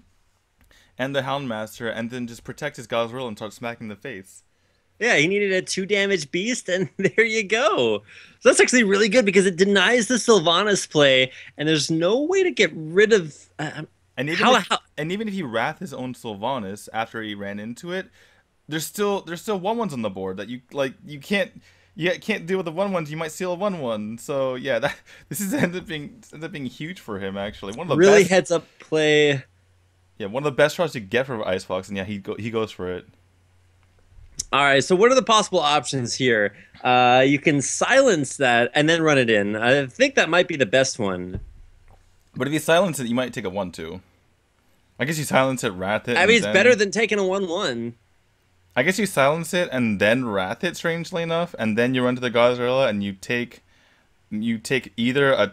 Houndmaster, and then just protect his Gazrilla and start smacking the face. Yeah, he needed a 2 damage beast, and there you go. So that's actually really good because it denies the Sylvanas play, and there's no way to get rid of. And even if he wrath his own Sylvanas after he ran into it, there's still 1/1s on the board that you can't deal with the 1/1s. You might steal a 1/1. So yeah, this ends up being huge for him actually. One of the really best, heads up play. Yeah, one of the best draws you get from Icefox, and yeah, he goes for it. All right, so what are the possible options here? You can silence that and then run it in. I think that might be the best one. But if you silence it, you might take a 1/2. I guess you silence it, wrath it. I mean, it's better than taking a 1/1. I guess you silence it and then wrath it, strangely enough, and then you run to the Godzilla and you take either a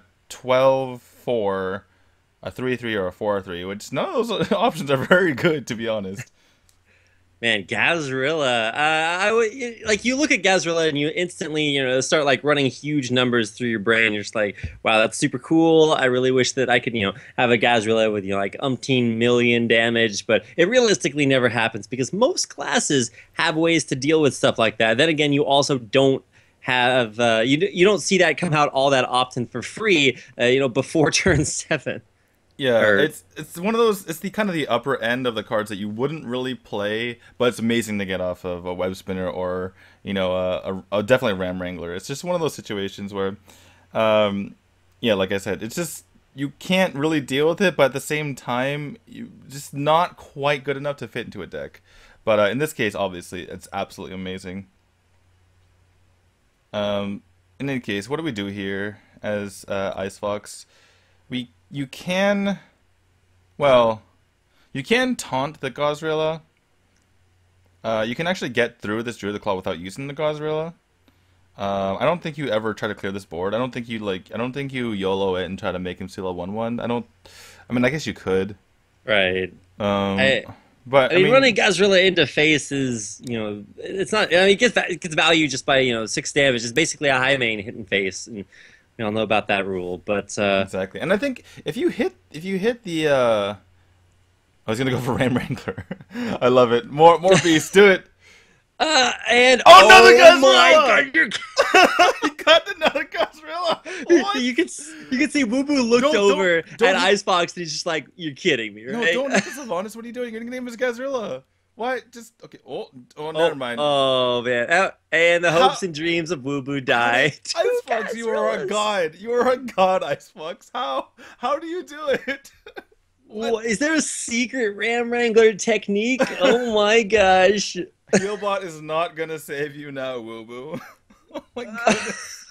12/4, a 3/3, or a 4/3, which none of those options are very good, to be honest. Man, Gazrilla. Like you look at Gazrilla and you instantly, start like running huge numbers through your brain. You're just like, wow, that's super cool. I really wish that I could, have a Gazrilla with, like umpteen million damage, but it realistically never happens because most classes have ways to deal with stuff like that. Then again, you also don't have you don't see that come out all that often for free, before turn 7. Yeah, Or it's one of those. It's the kind of the upper end of the cards that you wouldn't really play, but it's amazing to get off of a web spinner or a definitely Ram Wrangler. It's just one of those situations where, yeah, like I said, it's just you can't really deal with it, but at the same time, you just not quite good enough to fit into a deck. But in this case, obviously, it's absolutely amazing. In any case, what do we do here as Icefox? You can, well, you can taunt the Gazrilla. You can actually get through this Druid Claw without using the Gazrilla. I don't think you ever try to clear this board. I don't think you YOLO it and try to make him seal a 1/1. I mean, I guess you could. right. Um, I but I mean, running Gazrilla into face is, it's not. I mean, it gets value just by 6 damage. It's basically a high main hitting face, and we all know about that rule. But exactly. And I think if you hit the I was gonna go for Ram Wrangler. I love it. More beast. Do it. and Another Gazrilla! My God, you're You got another Gazrilla. What? you can see Woo Boo looked Don't- over don't- at Icebox and he's just like, "You're kidding me, No, right?" don't make this Sylvanas. What are you doing? You're gonna name his Gazrilla. Why? Just okay. Oh, never mind. Oh man, and the hopes and dreams of Woo Boo die. Icefox, you are a god. You are a god, Icefox. How do you do it? Is there a secret Ram Wrangler technique? Oh my gosh. Healbot is not gonna save you now, Woo Boo. Oh my goodness.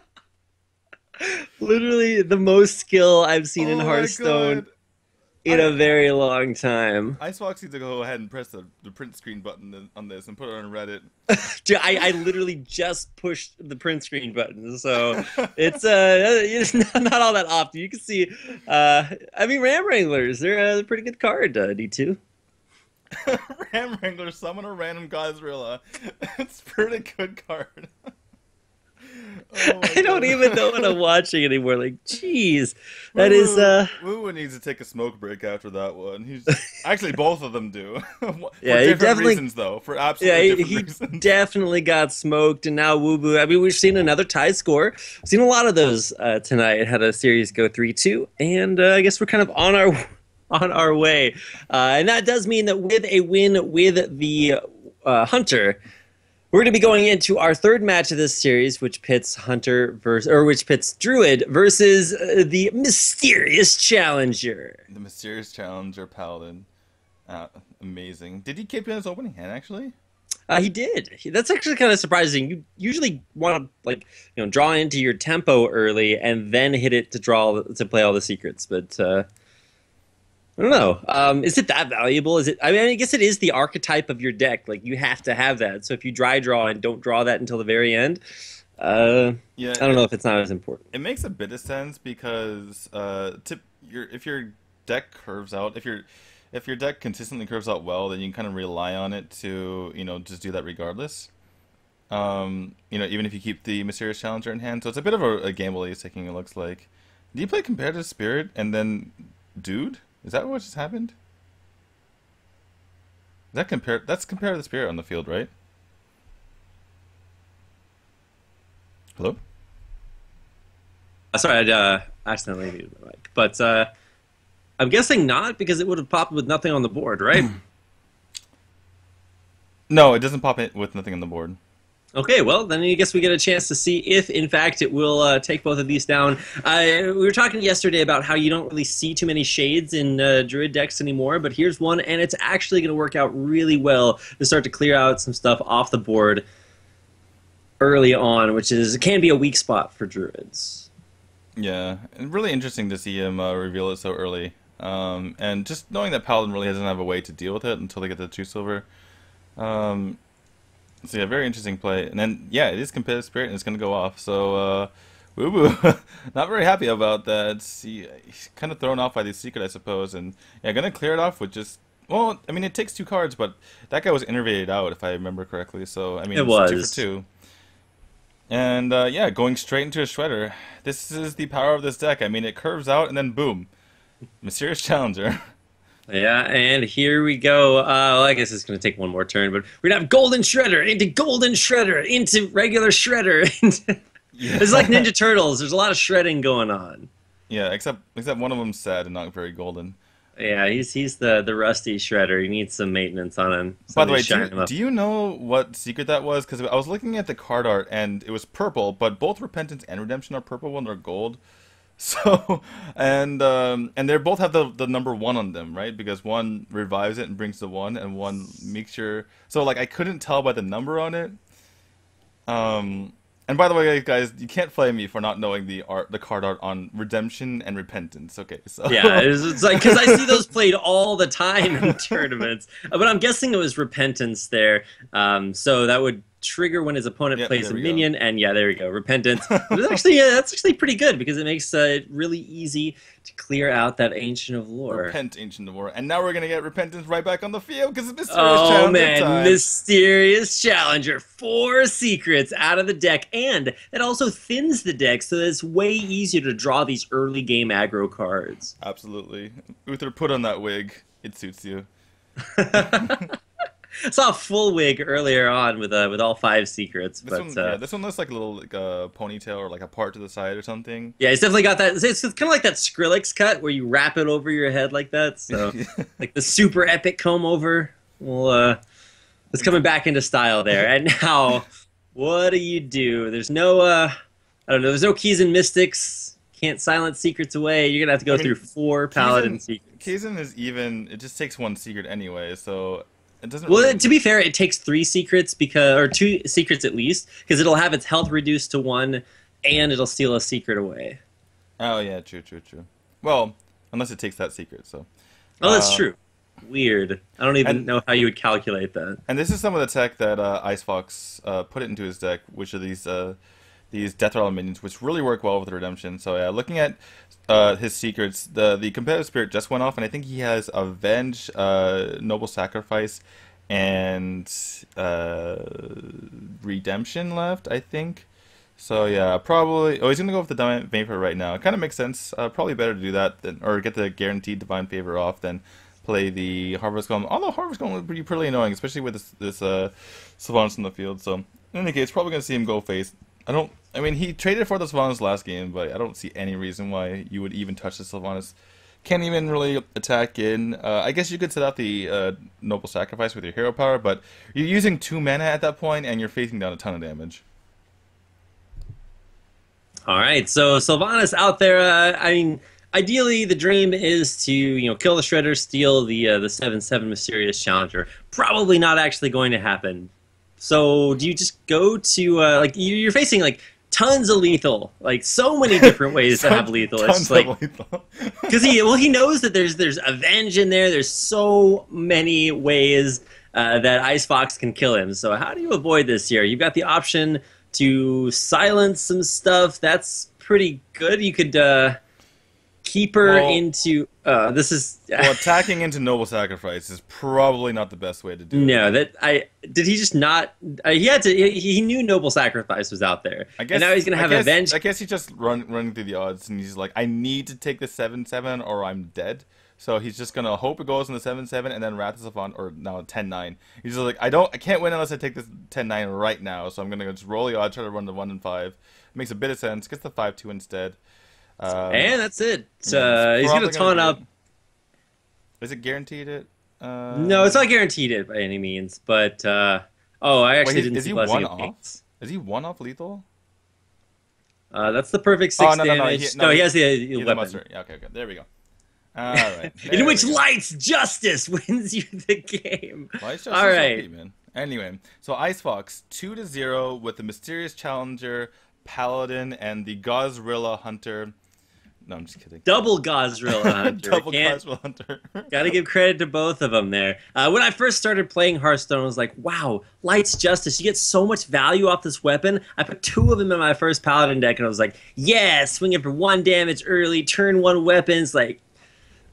Literally the most skill I've seen in Oh my Hearthstone God. in a very long time. Icefox needs to go ahead and press the print screen button on this and put it on Reddit. Dude, I literally just pushed the print screen button, so it's not all that often. You can see, I mean, Ram Wranglers, they're a pretty good card, D2. Ram Wrangler, summon a random Gazrilla. It's a pretty good card. Oh my I don't God. even know what I'm watching anymore. Like, jeez, that is Woo needs to take a smoke break after that one. He's actually both of them do. For Yeah, he different definitely- reasons though. For yeah, absolutely different he reasons. definitely got smoked, and now Woo Boo. I mean, we've seen another tie score. We've seen a lot of those tonight. Had a series go 3-2, and I guess we're kind of on our way, and that does mean that with a win with the Hunter, we're going to be going into our third match of this series, which pits Druid versus the mysterious challenger. The mysterious challenger Paladin. Amazing. Did he keep in his opening hand actually? He did. That's actually kind of surprising. You usually want to, draw into your tempo early and then hit it to play all the secrets. But I don't know. Is it that valuable? Is it? I mean, I guess it is the archetype of your deck. Like you have to have that. So if you dry draw and don't draw that until the very end, Yeah. I don't know if it's not as important. It makes a bit of sense because if your deck curves out, if your deck consistently curves out well, then you can kind of rely on it to just do that regardless. Even if you keep the mysterious challenger in hand, so it's a bit of a gamble he's taking. It looks like. Do you play competitive spirit and then dude? Is that what just happened? That's comparative spirit on the field, right? Hello? Sorry, I accidentally muted my mic. But I'm guessing not, because it would have popped with nothing on the board, right? No, it doesn't pop in with nothing on the board. Okay, well, then I guess we get a chance to see if, in fact, it will take both of these down. We were talking yesterday about how you don't really see too many shades in Druid decks anymore, but here's one, and it's actually going to work out really well to start to clear out some stuff off the board early on, which can be a weak spot for Druids. Yeah, and really interesting to see him reveal it so early. And just knowing that Paladin really doesn't have a way to deal with it until they get the 2 silver. So yeah, very interesting play. And then, yeah, it is competitive spirit and it's going to go off. So, Woo Boo, not very happy about that. He's kind of thrown off by the secret, I suppose. And yeah, going to clear it off with just Well, I mean, it takes 2 cards, but that guy was innervated out, if I remember correctly. So, I mean, It it's was 2 for 2. And, yeah, going straight into a Shredder. This is the power of this deck. I mean, it curves out, and then boom. Mysterious Challenger. Yeah, and here we go. Well, I guess it's going to take one more turn, but we're going to have Golden Shredder into Golden Shredder into regular Shredder. Yeah. It's like Ninja Turtles. There's a lot of shredding going on. Yeah, except one of them's sad and not very golden. Yeah, he's the rusty Shredder. He needs some maintenance on him. By the way, do you know what secret that was? Because I was looking at the card art, and it was purple, but both Repentance and Redemption are purple when they're gold. So, and they both have the number 1 on them, right? Because one revives it and brings the 1, and one makes sure. So, like, I couldn't tell by the number on it. And by the way, guys, you can't flame me for not knowing the card art on Redemption and Repentance. Okay, so yeah, it's like because I see those played all the time in tournaments, but I'm guessing it was Repentance there. So that would trigger when his opponent plays a minion, and yeah, there we go, Repentance. But it's actually, that's actually pretty good because it makes it really easy to clear out that Ancient of Lore. Repent, Ancient of Lore, and now we're gonna get Repentance right back on the field because it's Mysterious Challenger time. Mysterious Challenger, 4 secrets out of the deck, and that also thins the deck so that it's way easier to draw these early game aggro cards. Absolutely, Uther, put on that wig; it suits you. I saw a full wig earlier on with all 5 secrets. This one looks like a little ponytail or like a part to the side or something. Yeah, it's definitely got that. It's kind of like that Skrillex cut where you wrap it over your head like that. So, like the super epic comb over. Well, it's coming back into style there. And now, what do? There's no, I don't know. There's no keys and mystics. Can't silence secrets away. You're gonna have to go through 4 paladin secrets. Kaizen is even. It just takes 1 secret anyway, so. It doesn't to be fair, it takes 3 secrets or 2 secrets at least, because it'll have its health reduced to 1, and it'll steal a secret away. Oh yeah, true. Well, unless it takes that secret, so. Oh, that's true. Weird. I don't even know how you would calculate that. And this is some of the tech that Icefox put it into his deck, which are these Death Rattle minions, which really work well with the Redemption. So yeah, looking at his secrets, the competitive spirit just went off, and I think he has Avenge, Noble Sacrifice, and Redemption left, I think. So yeah, probably. Oh, he's gonna go with the Divine Favor right now. It kind of makes sense. Probably better to do that or get the guaranteed Divine Favor off than play the Harvest Golem. Although Harvest Golem would be pretty annoying, especially with this Sylvanas in the field. So in any case, probably gonna see him go face. I mean, he traded for the Sylvanas last game, but I don't see any reason why you would even touch the Sylvanas. Can't even really attack in. I guess you could set out the Noble Sacrifice with your hero power, but you're using 2 mana at that point, and you're facing down a ton of damage. All right, so Sylvanas out there. I mean, ideally, the dream is to kill the Shredder, steal the 7/7 Mysterious Challenger. Probably not actually going to happen. So do you just go to like you're facing like tons of lethal, like so many different ways to have lethal. It's like because he knows that there's Avenge in there. There's so many ways that Icefox can kill him. So how do you avoid this here? You've got the option to silence some stuff. That's pretty good. You could keep her into this is attacking into Noble Sacrifice is probably not the best way to do it. No, did he just not he knew Noble Sacrifice was out there. I guess, and now he's gonna have Avenge. I guess he's just running through the odds, and he's like, I need to take the 7/7 or I'm dead. So he's just gonna hope it goes in the 7/7 and then Wrath of Savant, or now 10/9. He's just like, I can't win unless I take this 10/9 right now. So I'm gonna just roll the odds, try to run the 1 and 5. Makes a bit of sense. Gets the 5/2 instead. And that's it. So he's gonna taunt up. Is it guaranteed it? No, it's not guaranteed it by any means. But I actually didn't see Blessing of Kings. Is he 1 off lethal? That's the perfect 6 damage. No, he has the weapon. Yeah, okay, there we go. All right. In which Light's Justice wins you the game. Light's Justice, all right, man. Anyway, so Icefox 2-0 with the Mysterious Challenger, Paladin, and the Gozrilla Hunter. No, I'm just kidding. Double Gozrilla Hunter. Gozrilla Hunter. Gotta give credit to both of them there. When I first started playing Hearthstone, I was like, wow, Light's Justice. You get so much value off this weapon. I put 2 of them in my first Paladin deck, and I was like, yeah, swing it for 1 damage early, turn 1 weapons. Like,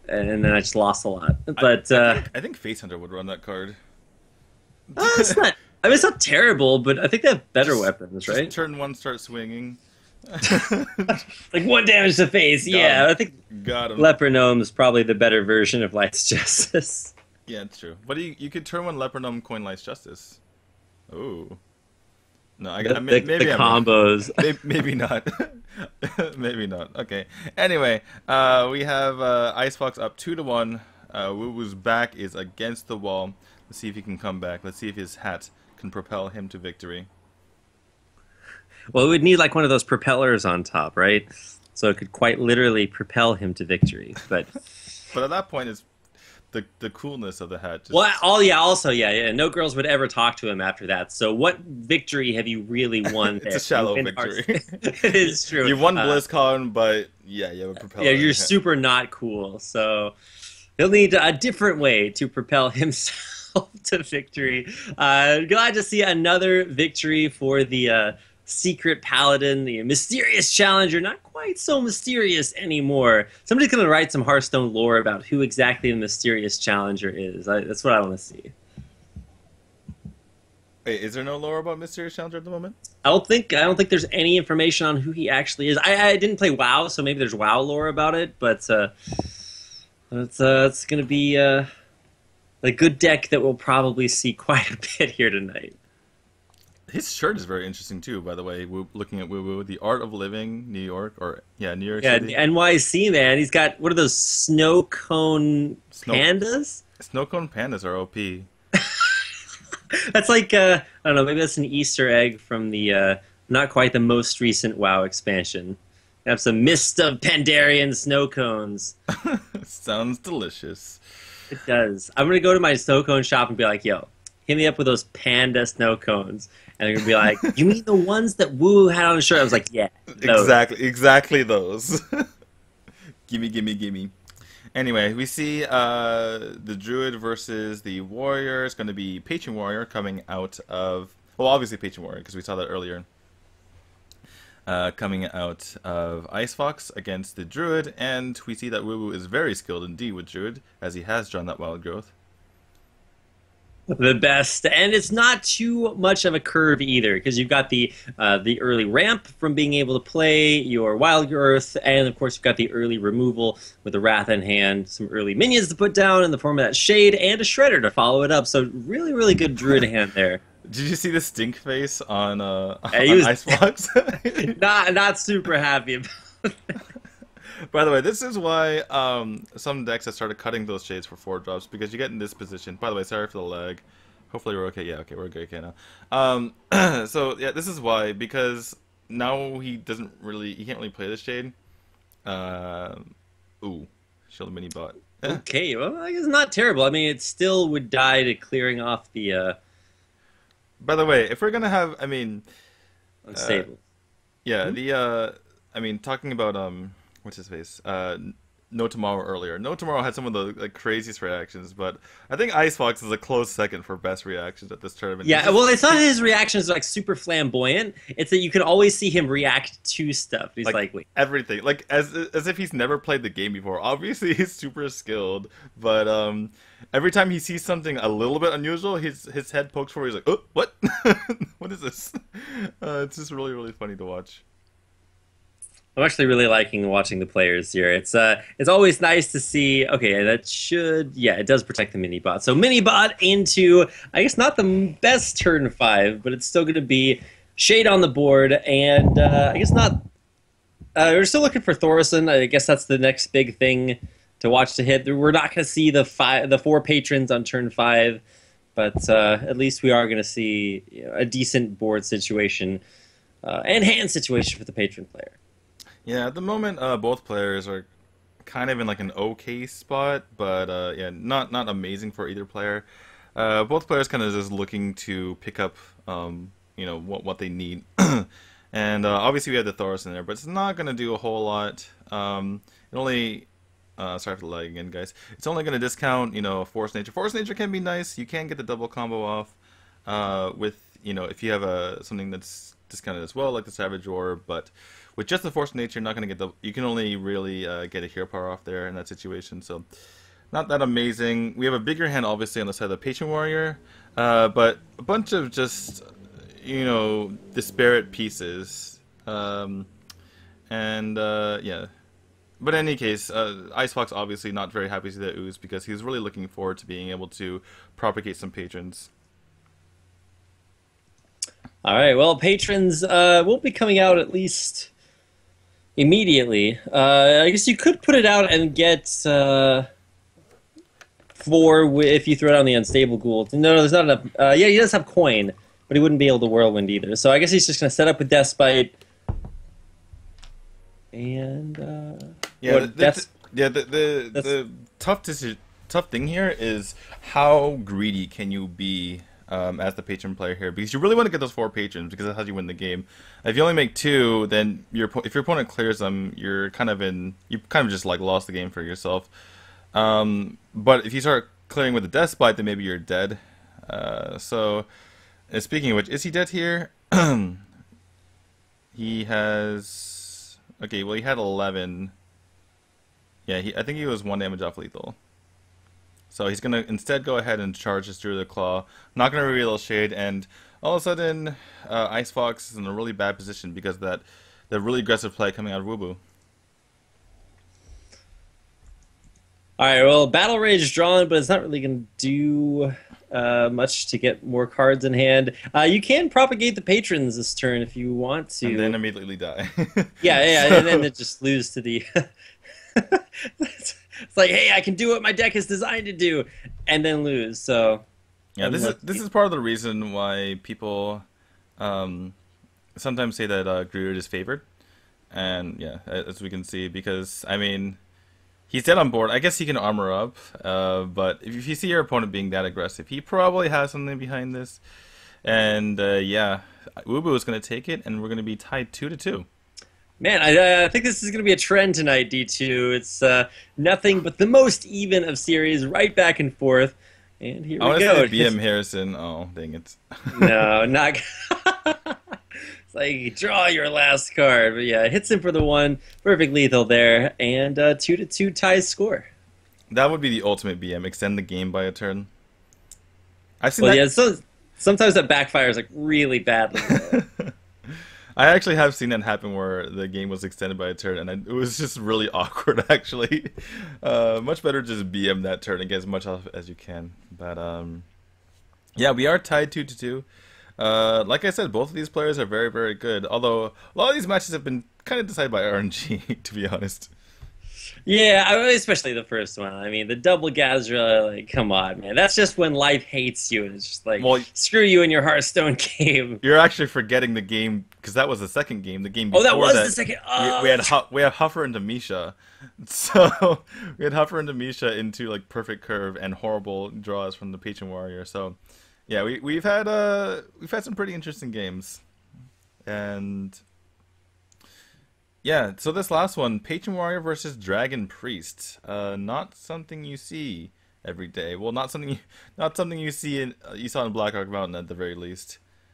and then I just lost a lot. But I think Face Hunter would run that card. it's not. I mean, it's not terrible, but I think they have better weapons, Just right? turn 1, start swinging. Like 1 damage to face. Yeah, I think Got him. Leper Gnome is probably the better version of Light's Justice. Yeah, it's true. But you could turn 1 Leper Gnome, coin Light's Justice. Oh. No, maybe The combos. Maybe not. Maybe not. Okay. Anyway, we have Icefox up 2-1. Wuwu's back is against the wall. Let's see if he can come back. Let's see if his hat can propel him to victory. Well, it would need like one of those propellers on top, right? So it could quite literally propel him to victory. But at that point, it's the coolness of the hat. Just... well, also, yeah. No girls would ever talk to him after that. So what victory have you really won there? It's a shallow victory. It is true. You won BlizzCon, but yeah, you have a propeller. Yeah, you're super not cool. So he'll need a different way to propel himself to victory. Glad to see another victory for the secret paladin, the mysterious challenger. Not quite so mysterious anymore. Somebody's going to write some Hearthstone lore about who exactly the mysterious challenger is. That's what I want to see. Wait, is there no lore about mysterious challenger at the moment? I don't think there's any information on who he actually is. I didn't play WoW, so maybe there's WoW lore about it, but it's going to be a good deck that we'll probably see quite a bit here tonight. His shirt is very interesting too, by the way. Looking at Wuwu, the Art of Living, New York, New York City. Yeah, NYC, man. He's got, what are those, snow cone pandas? Snow cone pandas are OP. That's like, I don't know, maybe that's an Easter egg from the, not quite the most recent WoW expansion. They have some Mist of Pandarian snow cones. Sounds delicious. It does. I'm going to go to my snow cone shop and be like, yo, hit me up with those panda snow cones. And they're going to be like, you mean the ones that Woo had on his shirt? I was like, yeah. Those. Exactly those. Gimme. Anyway, we see the Druid versus the Warrior. It's going to be Patron Warrior coming out of... Well, obviously Patron Warrior, because we saw that earlier. Coming out of Icefox against the Druid. And we see that Wuwu is very skilled indeed with Druid, as he has drawn that Wild Growth. The best, and it's not too much of a curve either, because you've got the early ramp from being able to play your Wild Earth, and of course you've got the early removal with the Wrath in hand, some early minions to put down in the form of that Shade, and a Shredder to follow it up. So really, really good Druid hand there. Did you see the stink face on Icebox? not super happy about it. By the way, this is why some decks have started cutting those shades for 4-drops, because you get in this position. By the way, sorry for the lag. Hopefully we're okay. Yeah, okay, we're okay now. So yeah, this is why, because now he can't really play this shade. Ooh, show the mini bot. Okay, well, I guess not terrible. I mean, it still would die to clearing off the. By the way, if we're gonna have, unstable. Talking about what's his face? NoTomorrow earlier. NoTomorrow had some of the craziest reactions, but I think Icefox is a close second for best reactions at this tournament. Yeah, well, it's not his reactions are like super flamboyant. It's that you can always see him react to stuff. He's like wait. Everything, like as if he's never played the game before. Obviously, he's super skilled, but every time he sees something a little bit unusual, his head pokes forward. He's like, "Oh, what? What is this?" It's just really, really funny to watch. I'm actually really liking watching the players here. It's always nice to see. Okay, it does protect the mini bot. So mini bot into, I guess not the best turn 5, but it's still going to be Shade on the board, and I guess not. We're still looking for Thorson. I guess that's the next big thing to watch to hit. We're not going to see the 4 patrons on turn 5, but at least we are going to see a decent board situation and hand situation for the patron player. Yeah, at the moment, both players are kind of in like an okay spot, but not amazing for either player. Both players kind of just looking to pick up, what they need. And obviously we have the Thoros in there, but it's not going to do a whole lot. It only, sorry for the lag again, guys. It's only going to discount, Force Nature. Force Nature can be nice. You can get the double combo off. with, you know, if you have something that's discounted as well, like the Savage Roar, but with just the Force of Nature, you're not going to get you can only really get a hero power off there in that situation, so not that amazing. We have a bigger hand, obviously, on the side of the Patron Warrior, but a bunch of just, you know, disparate pieces, yeah. But in any case, Icefox obviously not very happy to see that ooze because he's really looking forward to being able to propagate some patrons. All right, well, patrons won't be coming out at least immediately. I guess you could put it out and get 4 if you throw it on the unstable ghoul. No, there's not enough. Yeah, he does have coin, but he wouldn't be able to whirlwind either. So I guess he's just going to set up with Deathbite. And the tough thing here is how greedy can you be as the patron player here, because you really want to get those 4 patrons because that's how you win the game. If you only make 2, then if your opponent clears them, you kind of just like lost the game for yourself. But if you start clearing with the Deathbite, then maybe you're dead. So speaking of which, is he dead here? He has. Okay, well, he had 11. Yeah, I think he was 1 damage off lethal. So he's going to instead go ahead and charge his Druid Claw. Not going to reveal Shade, and all of a sudden, Icefox is in a really bad position because of that the really aggressive play coming out of Wubu. Alright, well, Battle Rage drawn, but it's not really going to do much to get more cards in hand. You can propagate the patrons this turn if you want to. And then immediately die. yeah, and then it just lose to the... It's like, hey, I can do what my deck is designed to do, and then lose, so... Yeah, this is part of the reason why people sometimes say that Greer is favored. And, yeah, as we can see, because, I mean... He's dead on board. I guess he can armor up, but if you see your opponent being that aggressive, he probably has something behind this. And yeah, Wubu is going to take it, and we're going to be tied 2-2. Man, I think this is going to be a trend tonight, D2. It's nothing but the most even of series, right back and forth. And here we go. I want to say BM Harrison. Oh, dang it. No, not... It's like, draw your last card. But yeah, it hits him for the 1. Perfect lethal there. And 2-2 ties score. That would be the ultimate BM. Extend the game by a turn. I've seen well, that. Yeah, so sometimes that backfires like really badly. I actually have seen that happen where the game was extended by a turn, and it was just really awkward, actually. Much better just BM that turn and get as much off as you can. But, yeah, we are tied 2-2. Like I said, both of these players are very, very good. Although a lot of these matches have been kind of decided by RNG, to be honest. Yeah, especially the first one. I mean, the double Gazra, like, come on, man. That's just when life hates you, and it's just like, well, screw you in your Hearthstone game. You're actually forgetting the game, because that was the second game. The game before that was the second. Oh. We had Huffer into Misha. So we had Huffer into Misha into like perfect curve and horrible draws from the Patron Warrior. So. Yeah, we've had some pretty interesting games, and yeah. So this last one, Patron Warrior versus Dragon Priest, not something you see every day. Well, not something you see you saw in Blackrock Mountain at the very least.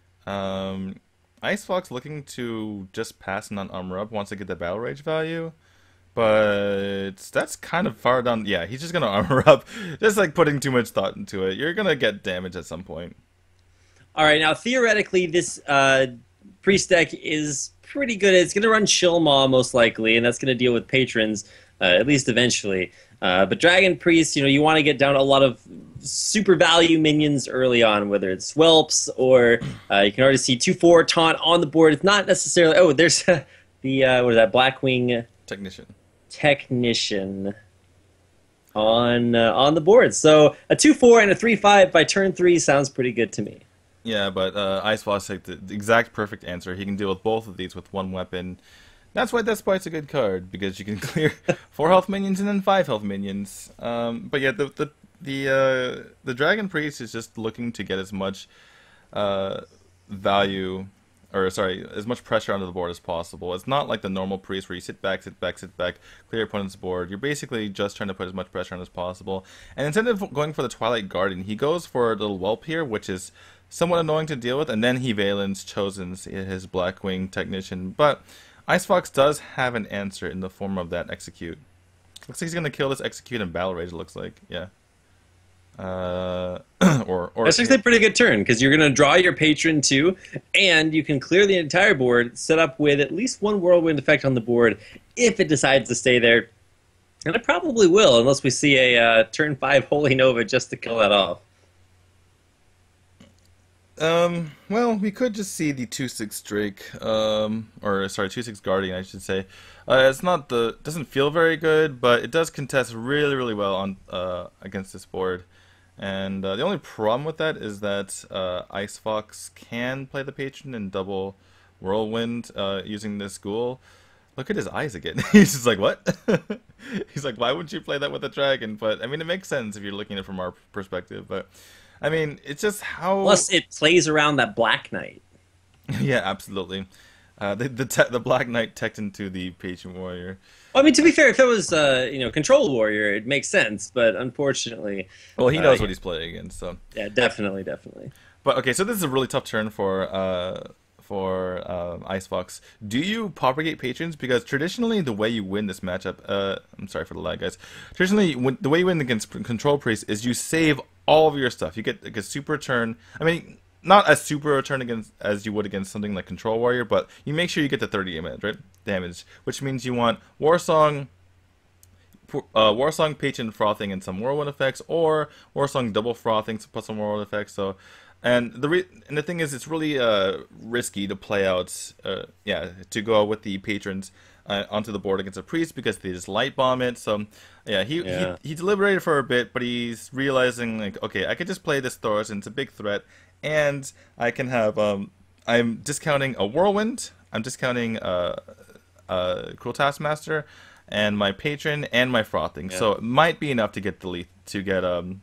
Icefox looking to just pass and not armor up once they get the Battle Rage value. But that's kind of far down. Yeah, he's just going to armor up. Just like putting too much thought into it. You're going to get damage at some point. All right, now theoretically, this Priest deck is pretty good. It's going to run Chill Maw most likely, and that's going to deal with patrons, at least eventually. But Dragon Priest, you want to get down a lot of super value minions early on, whether it's Whelps or you can already see 2/4 Taunt on the board. It's not necessarily... Oh, there's the, what is that, Blackwing... Technician on the board. So a 2/4 and a 3/5 by turn 3 sounds pretty good to me. Yeah, but Icefox took the exact perfect answer. He can deal with both of these with 1 weapon. That's why Deathbite's a good card, because you can clear 4 health minions and then 5 health minions. But yeah, the Dragon Priest is just looking to get as much value or sorry, as much pressure onto the board as possible. It's not like the normal priest where you sit back, sit back, sit back, clear your opponent's board. You're basically just trying to put as much pressure on as possible. And instead of going for the Twilight Guardian, he goes for a little Whelp here, which is somewhat annoying to deal with, and then he Valen's chosen his Blackwing Technician. But Icefox does have an answer in the form of that Execute. Looks like he's gonna kill this Execute in Battle Rage. It looks like, yeah. Or that's actually a pretty good turn because you're gonna draw your patron too, and you can clear the entire board, set up with at least one Whirlwind effect on the board if it decides to stay there, and it probably will unless we see a turn 5 Holy Nova just to kill that off. Well, we could just see the 2/6 Drake, or sorry, 2/6 Guardian, I should say. It's not doesn't feel very good, but it does contest really, really well on against this board. And the only problem with that is that Icefox can play the Patron and double Whirlwind using this Ghoul. Look at his eyes again. He's just like, what? He's like, why wouldn't you play that with a dragon? But I mean, it makes sense if you're looking at it from our perspective. But I mean, it's just how. Plus, it plays around that Black Knight. Yeah, absolutely. The Black Knight teched into the Patron Warrior. Well, I mean, to be fair, if it was Control Warrior, it makes sense. But unfortunately, well, he knows what he's playing against. So yeah, definitely. But okay, so this is a really tough turn for Icefox. Do you propagate patrons? Because traditionally, the way you win this matchup, I'm sorry for the lag, guys. Traditionally, the way you win against Control Priest is you save all of your stuff. You get like a super turn. I mean, not as super a turn against as you would against something like Control Warrior, but you make sure you get the 30 damage, right? Damage, which means you want Warsong, Patron Frothing and some Whirlwind effects, or Warsong double Frothing plus some Whirlwind effects. So. And the thing is, it's really risky to play out, to go out with the patrons onto the board against a priest because they just light bomb it. So, he deliberated for a bit, but he's realizing like, okay, I could just play this Thoros, and it's a big threat, and I can have I'm discounting a Whirlwind, I'm discounting Cruel Taskmaster, and my patron and my Frothing. Yeah. So it might be enough to get getting the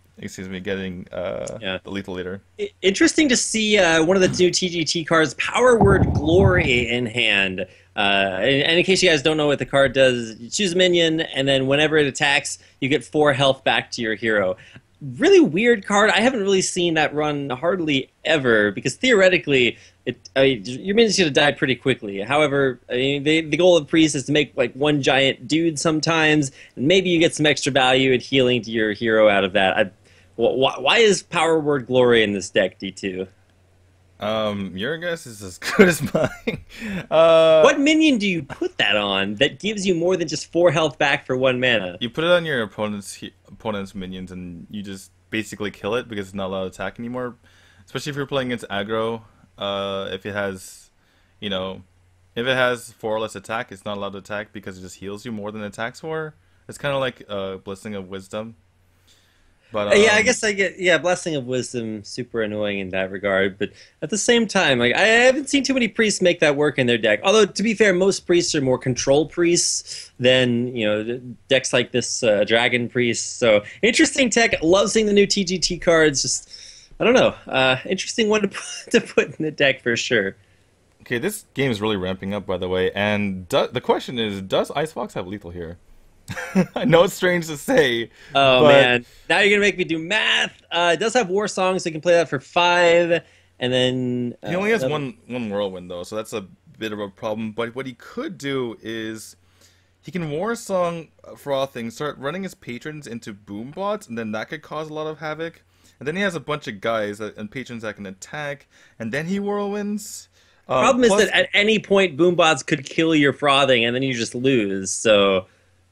Lethal Leader. Interesting to see one of the new TGT cards, Power Word Glory, in hand. And in case you guys don't know what the card does, you choose a minion, and then whenever it attacks, you get 4 health back to your hero. Really weird card. I haven't really seen that run hardly ever, because theoretically, your minions should have died pretty quickly. However, the goal of Priest is to make like one giant dude sometimes, and maybe you get some extra value and healing to your hero out of that. Why is Power Word Glory in this deck, D2? Your guess is as good as mine. What minion do you put that on that gives you more than just 4 health back for 1 mana? You put it on your opponent's minions, and you just basically kill it because it's not allowed to attack anymore. Especially if you're playing against aggro. If it has 4 or less attack, it's not allowed to attack because it just heals you more than it attacks for. It's kind of like Blessing of Wisdom. But, I guess I get Blessing of Wisdom, super annoying in that regard. But at the same time, like I haven't seen too many priests make that work in their deck. Although to be fair, most priests are more control priests than decks like this Dragon Priest. So interesting tech. Love seeing the new TGT cards. Just I don't know, interesting one to put in the deck for sure. Okay, this game is really ramping up, by the way. And the question is, does Icefox have lethal here? I know it's strange to say. Oh, man. Now you're going to make me do math. It does have War Songs, so you can play that for 5. And then... he only has one Whirlwind, though, so that's a bit of a problem. But what he could do is... he can War Song Frothing, start running his patrons into boom bots, and then that could cause a lot of havoc. And then he has a bunch of guys and patrons that can attack, and then he Whirlwinds. Problem is that at any point, boom bots could kill your Frothing, and then you just lose, so...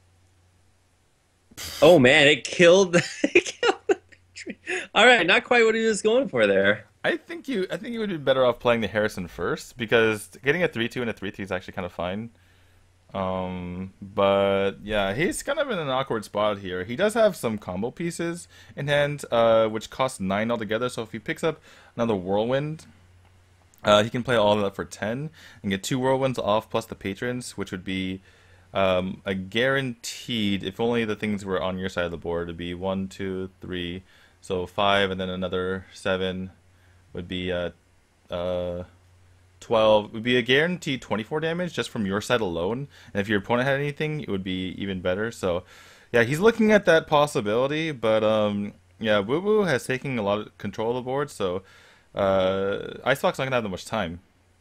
Oh man, it killed the All right, not quite what he was going for there. I think you would be better off playing the Harrison first, because getting a 3/2 and a 3/3 is actually kind of fine. But yeah, he's kind of in an awkward spot here. He does have some combo pieces in hand, which cost 9 altogether. So if he picks up another Whirlwind, he can play all of that for 10 and get 2 Whirlwinds off plus the patrons, which would be a guaranteed, if only the things were on your side of the board, it'd be 1, 2, 3, so 5, and then another 7 would be 12 12 would be a guaranteed 24 damage just from your side alone. And if your opponent had anything, it would be even better. So, yeah, he's looking at that possibility. But yeah, Woo Woo has taken a lot of control of the board. So, Icefox not gonna have that much time.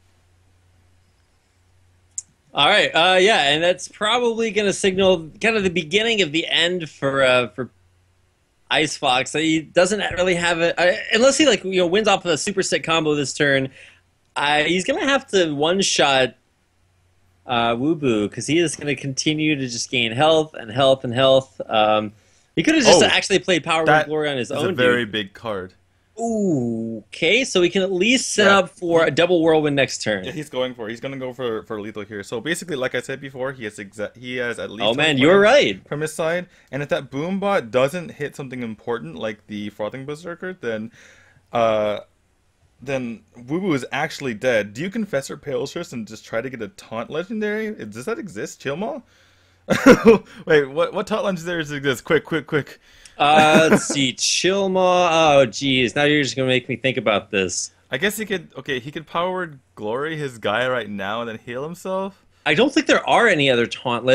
All right. Yeah, and that's probably going to signal kind of the beginning of the end for Icefox. So he doesn't really have it unless he like wins off of a super sick combo this turn. He's going to have to one shot Woo because he is going to continue to just gain health and health and health. He could have just actually played Power Word Glory on his own. That's a very big card. Ooh, okay, so we can at least set up for a double whirlwind next turn. Yeah, he's going to go for lethal here. So basically, like I said before, he has at least. Oh man, you're right. From his side, and if that boom bot doesn't hit something important like the Frothing Berserker, then Woo Woo is actually dead. Do you Confessor Paleshurst and just try to get a taunt legendary? Does that exist, Chillmaw? Wait, what taunt legendaries exist? Quick. Let's see, Chillmaw. Oh, geez. Now you're just gonna make me think about this. I guess he could. Okay, he could Power Word Glory his guy right now and then heal himself. I don't think there are any other tauntlet.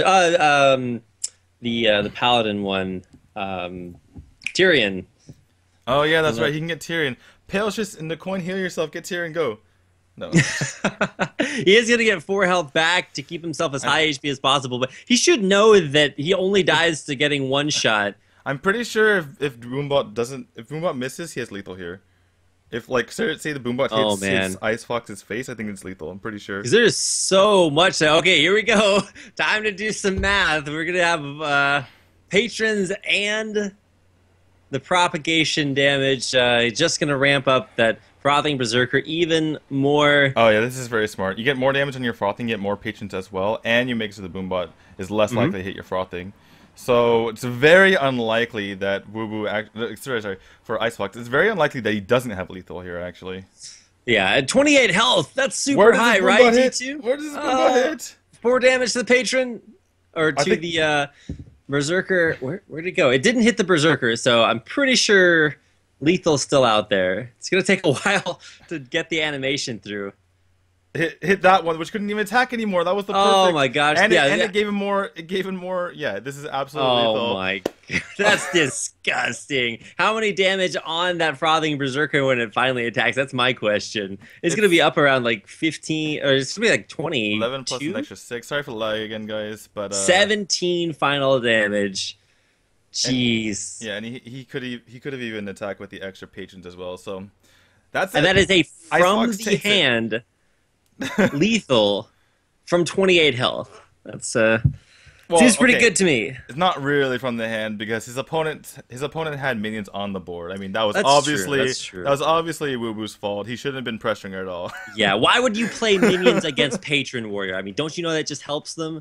The Paladin one, Tyrion. Oh yeah, that's right. He can get Tyrion. Pale just in the coin, heal yourself, get Tyrion, go. No. He is going to get 4 health back to keep himself as high HP as possible, but he should know that he only dies to getting one shot. I'm pretty sure if Boombot misses, he has lethal here. If like say the Boombot hits Icefox's face, I think it's lethal. I'm pretty sure. Because there's so much. Okay, here we go. Time to do some math. We're gonna have patrons and the propagation damage. Just gonna ramp up that Frothing Berserker even more. Oh yeah, this is very smart. You get more damage on your Frothing, you get more patrons as well, and you make so the Boombot is less likely to hit your Frothing. So it's very unlikely that Woo Woo for Icefox. It's very unlikely that he doesn't have lethal here actually. Yeah, at 28 health, that's super high, right? D2? Where does this Boombot hit? 4 damage to the patron, or to the Berserker. Where'd it go? It didn't hit the Berserker, so I'm pretty sure lethal's still out there. It's gonna take a while to get the animation through. Hit that one, which couldn't even attack anymore. That was the perfect. Oh my gosh! And it gave him more. It gave him more. Yeah, this is absolutely lethal. Oh my, that's disgusting. How many damage on that Frothing Berserker when it finally attacks? That's my question. It's gonna be up around like 15, or it's gonna be like 20. 11 plus an extra 6. Sorry for the lag again, guys, but 17 final damage. Jeez. And he could have even attacked with the extra patrons as well. So that is a from the hand. Lethal from 28 health. That's seems pretty good to me. It's not really from the hand because his opponent had minions on the board. I mean, that was true. That was obviously Woo Woo's fault. He shouldn't have been pressuring her at all. Yeah, why would you play minions against Patron Warrior? I mean, don't you know that just helps them?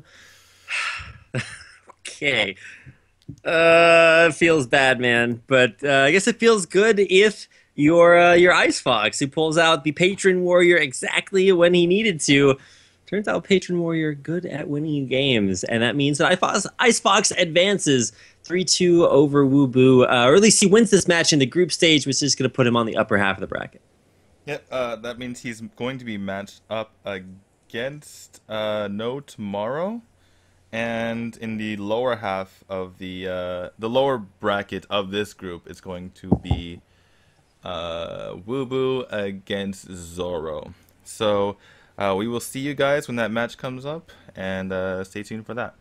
Okay. It feels bad, man. But I guess it feels good if your Icefox, who pulls out the Patron Warrior exactly when he needed to. Turns out Patron Warrior good at winning games, and that means that Icefox advances 3-2 over Woo Boo, or at least he wins this match in the group stage, which is going to put him on the upper half of the bracket. Yep, that means he's going to be matched up against NoTomorrow, and in the lower half of the lower bracket of this group, it's going to be Woo Boo against Zoro. So we will see you guys when that match comes up, and stay tuned for that.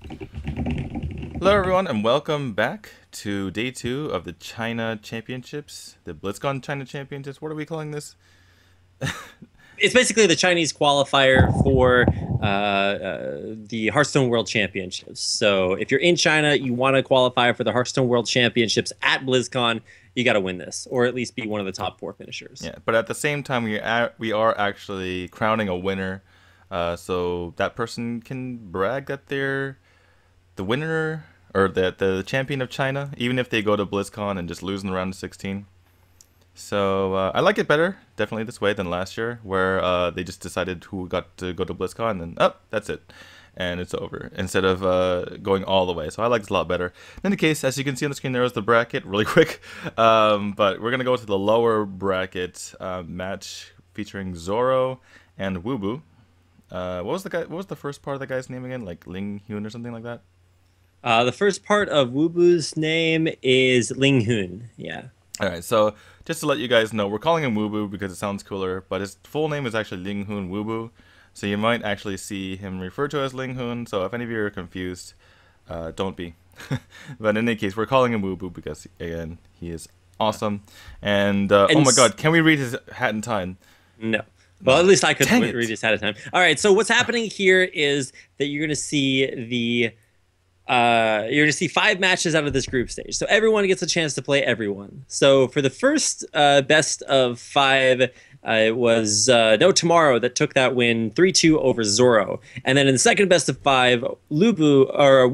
Hello, everyone, and welcome back to day 2 of the China Championships, the Blizzcon China Championships. What are we calling this? It's basically the Chinese qualifier for the Hearthstone World Championships. So if you're in China, you want to qualify for the Hearthstone World Championships at BlizzCon, you got to win this, or at least be one of the top 4 finishers. Yeah, but at the same time, we are actually crowning a winner, so that person can brag that they're the winner or the champion of China, even if they go to BlizzCon and just lose in the round of 16. So I like it better, definitely this way, than last year, where they just decided who got to go to BlizzCon, and that's it, and it's over, instead of going all the way. So I like this a lot better. In any case, as you can see on the screen, there is the bracket, really quick. But we're gonna go to the lower bracket match featuring Zoro and Wubu. What was the first part of the guy's name again? Like Ling Hyun or something like that? The first part of Wubu's name is Ling Hun. Yeah. All right, so just to let you guys know, we're calling him Wubu because it sounds cooler, but his full name is actually Ling Hun Wubu, so you might actually see him referred to as Ling Hun, so if any of you are confused, don't be. But in any case, we're calling him Wubu because, again, he is awesome. And oh my god, can we read his hat in time? No. Well, at least I could Dang it. read his hat in time. All right, so what's happening here is that you're going to see you're going to see 5 matches out of this group stage. So everyone gets a chance to play everyone. So for the first best of 5, it was NoTomorrow that took that win 3-2 over Zoro. And then in the second best of 5, Wubu,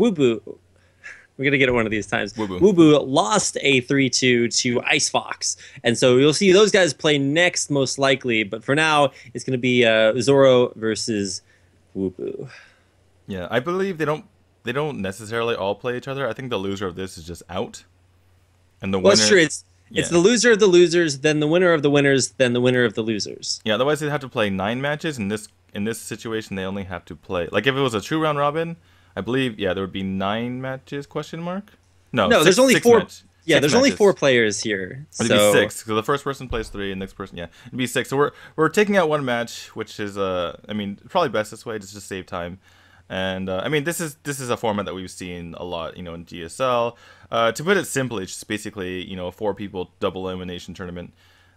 we're going to get it one of these times. Wubu lost a 3-2 to Icefox. And so you'll see those guys play next most likely. But for now, it's going to be Zoro versus Wubu. Yeah, I believe they don't necessarily all play each other. I think the loser of this is just out, and the winner. Well, it's true. It's the loser of the losers, then the winner of the winners, then the winner of the losers. Yeah, otherwise they'd have to play 9 matches. In this situation, they only have to play, like, if it was a true round robin, I believe, yeah, there would be 9 matches? Question mark? No, there's only 4. Yeah, there's only matches. 4 players here. It'd be 6. So the first person plays 3, and the next person, yeah, it'd be 6. So we're taking out 1 match, which is I mean, probably best this way, just to save time. And I mean, this is a format that we've seen a lot, in GSL. To put it simply, it's just basically, 4 people double elimination tournament.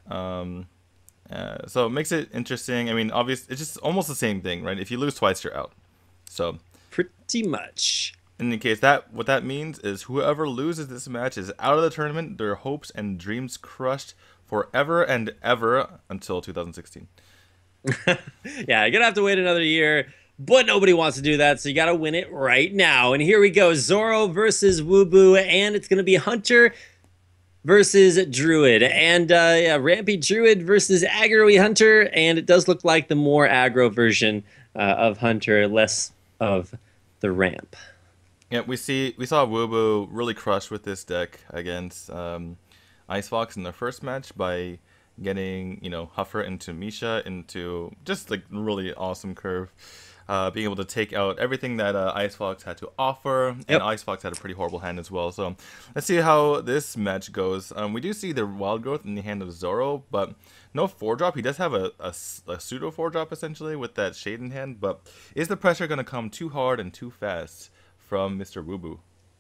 So it makes it interesting. I mean, obviously, it's just almost the same thing, right? If you lose twice, you're out. So pretty much. In any case, what that means is whoever loses this match is out of the tournament. Their hopes and dreams crushed forever and ever until 2016. Yeah, you're gonna have to wait another year. But nobody wants to do that, so you got to win it right now. And here we go, Zoro versus Wubu, and it's going to be Hunter versus Druid. And yeah, Rampy Druid versus Aggro Hunter, and it does look like the more aggro version of Hunter, less of the ramp. Yeah, we saw Wubu really crush with this deck against Icefox in the first match by getting, Huffer into Misha into just like really awesome curve. Being able to take out everything that Icefox had to offer, and Icefox had a pretty horrible hand as well. So let's see how this match goes. We do see the Wild Growth in the hand of Zoro, but no 4-drop. He does have a pseudo 4-drop essentially with that Shade in hand, but is the pressure going to come too hard and too fast from Mr. Wubu?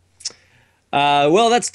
Well, that's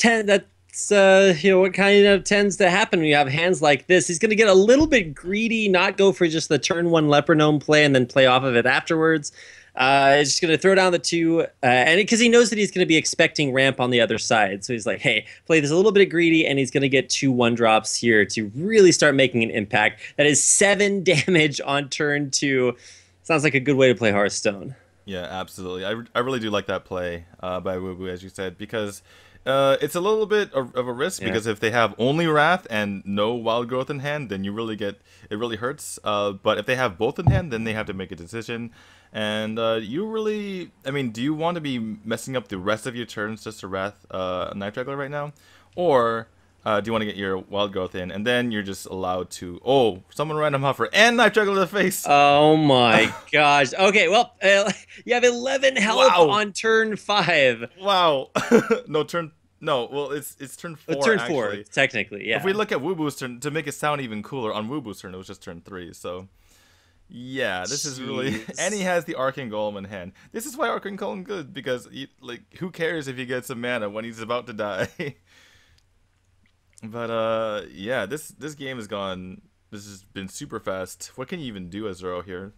what kind of tends to happen when you have hands like this. He's going to get a little bit greedy, not go for just the turn 1 Leper Gnome play and then play off of it afterwards. He's just going to throw down the 2, and because he knows that he's going to be expecting ramp on the other side. So he's like, hey, play this a little bit greedy, and he's going to get 2 1-drops here to really start making an impact. That is 7 damage on turn 2. Sounds like a good way to play Hearthstone. Yeah, absolutely. I really do like that play by Wubu, as you said, because it's a little bit of a risk, because if they have only Wrath and no Wild Growth in hand, then it really hurts. But if they have both in hand, then they have to make a decision. And you really, I mean, do you want to be messing up the rest of your turns just to Wrath Knife Juggler right now? Or do you want to get your Wild Growth in, and then you're just allowed to, someone random Huffer and Knife Juggler to the face. Oh my gosh. Okay, well, you have 11 health on turn 5. Wow. Well, it's turn 4, turn actually. 4, technically, yeah. If we look at Wubu's turn, to make it sound even cooler, on Wubu's turn, it was just turn 3, so... Yeah, this is really, and he has the Arcane Golem in hand. This is why Arcane Golem good, because like, who cares if he gets some mana when he's about to die? But yeah, this game has gone. This has been super fast. What can you even do as Zoro here?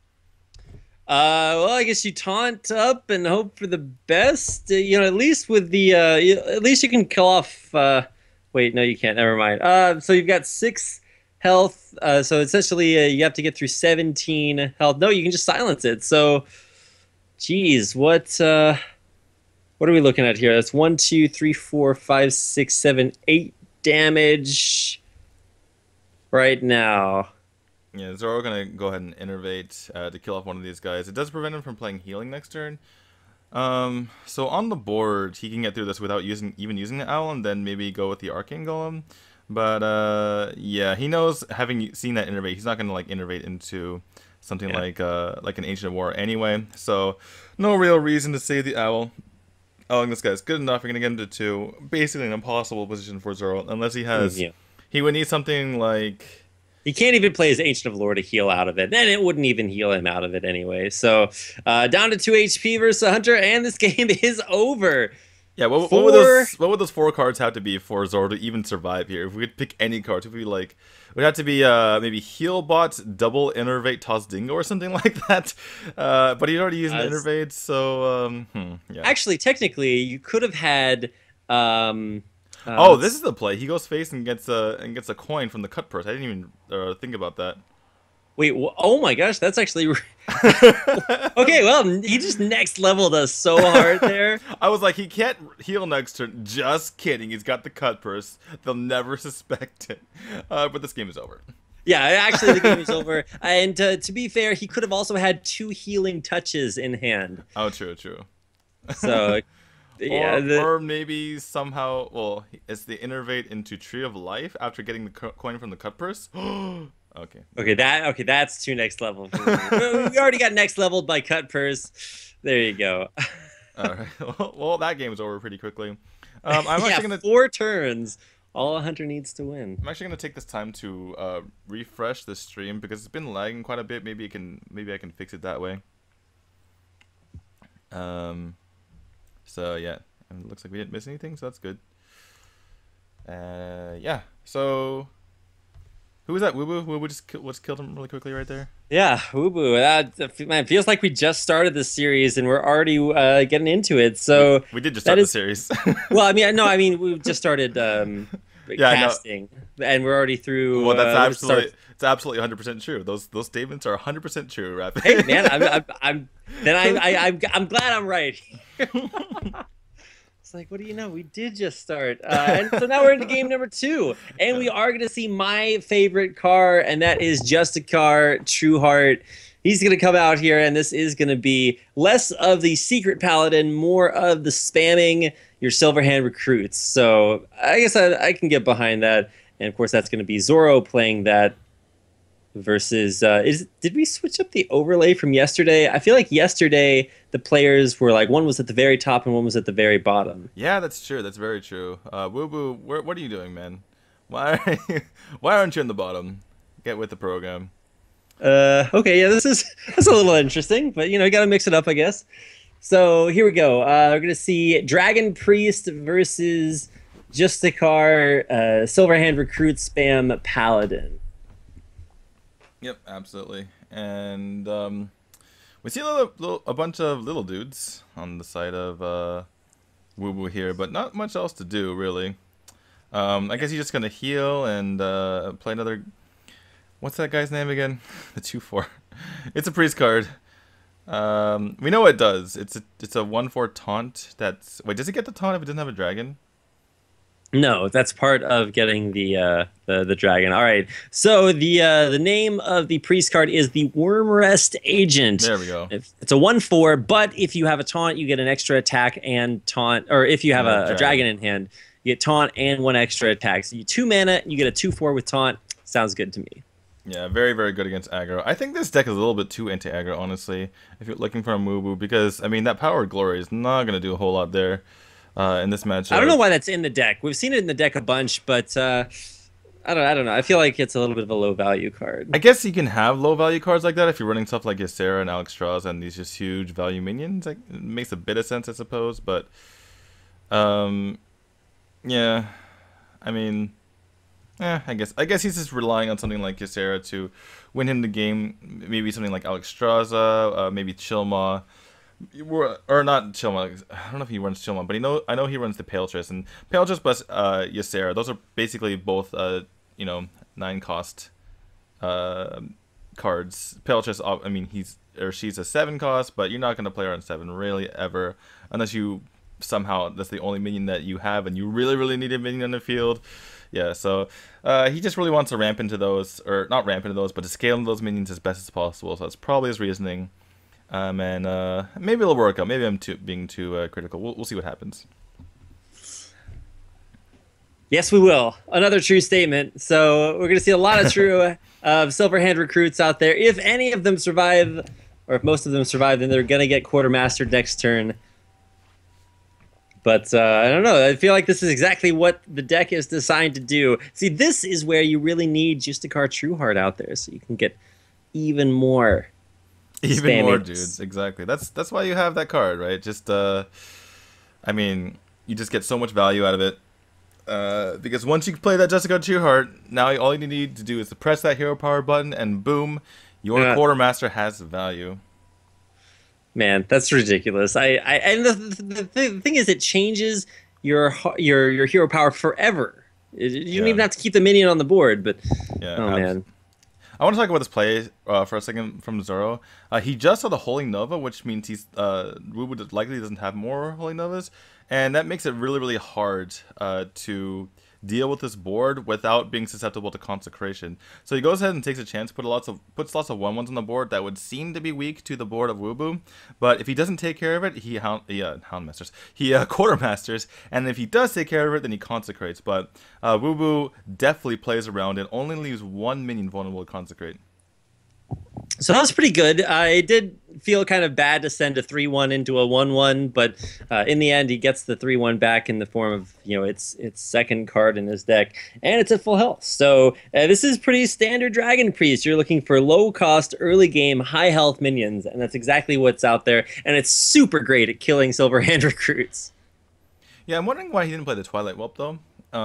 Well, I guess you taunt up and hope for the best. You know, at least with the, at least you can kill off. Wait, no, you can't. Never mind. So you've got 6 health. So essentially, you have to get through 17 health. No, you can just silence it. So, geez, what are we looking at here? That's 1, 2, 3, 4, 5, 6, 7, 8 damage right now. Yeah, Zoro gonna go ahead and innervate to kill off one of these guys. It does prevent him from playing healing next turn. So on the board, he can get through this without even using the owl, and then maybe go with the Arcane Golem. But yeah, he knows, having seen that innervate, he's not gonna like innervate into something like an Ancient of War anyway. So no real reason to save the owl. Oh, this guy's good enough. You're gonna get him to 2. Basically an impossible position for Zoro, unless he has. Yeah. He would need something like. He can't even play his Ancient of Lore to heal out of it, and it wouldn't even heal him out of it anyway. So down to 2 HP versus Hunter, and this game is over. Yeah, what would those 4 cards have to be for Zoro to even survive here? If we could pick any cards, it would be like, it would have to be maybe Healbot, double Innervate, Toss Dingo, or something like that. But he'd already used an Innervate, so yeah. Actually, technically, you could have had. Oh, this is the play. He goes face and gets a coin from the cut purse. I didn't even think about that. Wait, oh my gosh, that's actually okay. Well, he just next leveled us so hard there. I was like, he can't heal next turn. Just kidding. He's got the cut purse. They'll never suspect it. But this game is over. Yeah, actually, the game is over. And to be fair, he could have also had 2 healing touches in hand. Oh, true, true. So. Yeah, or maybe somehow, well, it's the innervate into Tree of Life after getting the coin from the cut purse. Okay. Okay, that's 2 next level. We already got next leveled by cut purse. There you go. All right. Well, that game is over pretty quickly. I'm actually gonna 4 turns. All a Hunter needs to win. I'm actually gonna take this time to refresh the stream because it's been lagging quite a bit. Maybe I can fix it that way. So yeah, it looks like we didn't miss anything, so that's good. Yeah. So who was that? Woo Woo just killed him really quickly right there. Yeah, Woo Woo. Man, feels like we just started this series and we're already getting into it. So we did just start the series. Well, I mean, we just started casting, and we're already through. Well, that's it's absolutely 100% true. Those statements are 100% true, Rapid. Hey man, I'm glad I'm right. It's like, what do you know? We did just start, and so now we're into game number 2, and we are going to see my favorite car, and that is Justicar Trueheart. He's going to come out here, and this is going to be less of the secret paladin, more of the spamming your Silverhand recruits. So I guess I can get behind that, and of course that's going to be Zoro playing that. Versus, did we switch up the overlay from yesterday? I feel like yesterday the players were like, one was at the very top and one was at the very bottom. Yeah, that's true. That's very true. Woo Boo, what are you doing, man? Why aren't you in the bottom? Get with the program. Okay, yeah, that's a little interesting, but you got to mix it up, I guess. So here we go. We're gonna see Dragon Priest versus Justicar, Silverhand recruit spam paladin. Yep, absolutely. And we see a bunch of little dudes on the side of Woo Woo here, but not much else to do, really. I guess he's just going to heal and play another... What's that guy's name again? The 2/4. It's a priest card. We know what it does. It's a 1/4 taunt. Wait, does it get the taunt if it doesn't have a dragon? No, that's part of getting the dragon. All right. So the name of the priest card is the Wormrest Agent. There we go. It's a 1/4, but if you have a taunt, you get an extra attack and taunt. Or if you have a dragon in hand, you get taunt and 1 extra attack. So you 2 mana, you get a 2/4 with taunt. Sounds good to me. Yeah, very, very good against aggro. I think this deck is a little bit too anti-aggro, honestly, if you're looking for a Mubu, because, I mean, that Power of Glory is not going to do a whole lot there in this matchup. I don't know why that's in the deck. We've seen it in the deck a bunch, but I don't know. I feel like it's a little bit of a low value I card. guess you can have low value cards like that if you're running stuff like Ysera and Alexstrasza and these just huge value minions. Like, it makes a bit of sense, I suppose. But um, yeah, I mean, I guess he's just relying on something like Ysera to win him the game. Maybe something like Alexstrasza, maybe Chilma. Or not Chilma. I don't know if he runs Chilma, but I know he runs the Paletress and Paletress plus Ysera. Those are basically both 9 cost uh, cards. Paletress, I mean, she's a 7 cost, but you're not gonna play her on 7 really ever, unless you somehow that's the only minion that you have and you really need a minion on the field. Yeah, so he just really wants to ramp into those, or not ramp into those, but to scale into those minions as best as possible. So that's probably his reasoning. And maybe it'll work out. Maybe I'm being too critical. We'll see what happens. Yes, we will. Another true statement. So we're going to see a lot of true Silverhand recruits out there. If any of them survive, or if most of them survive, then they're going to get Quartermaster next turn. But I don't know. I feel like this is exactly what the deck is designed to do. See, this is where you really need Justicar Trueheart out there, so you can get even more. Even more dudes, exactly. That's why you have that card, right? Just I mean, you just get so much value out of it. Because once you play that Justicar Trueheart, now all you need to do is to press that hero power button, and boom, your Quartermaster has value. Man, that's ridiculous. And the thing is, it changes your hero power forever. You don't even have to keep the minion on the board. But yeah, oh man. I want to talk about this play for a second from Zoro. He just saw the Holy Nova, which means Wubu likely doesn't have more Holy Novas, and that makes it really hard to deal with this board without being susceptible to consecration. So he goes ahead and takes a chance, puts lots of 1/1s on the board that would seem to be weak to the board of Wubu, but if he doesn't take care of it, he Quartermasters, and if he does take care of it, then he consecrates. But Wubu definitely plays around and only leaves 1 minion vulnerable to consecrate. So that was pretty good. It did feel kind of bad to send a 3/1 into a 1/1, but in the end, he gets the 3/1 back in the form of its second card in his deck, and it's at full health. So this is pretty standard Dragon Priest. You're looking for low cost, early game, high health minions, and that's exactly what's out there. And it's super great at killing Silverhand recruits. Yeah, I'm wondering why he didn't play the Twilight Whelp though.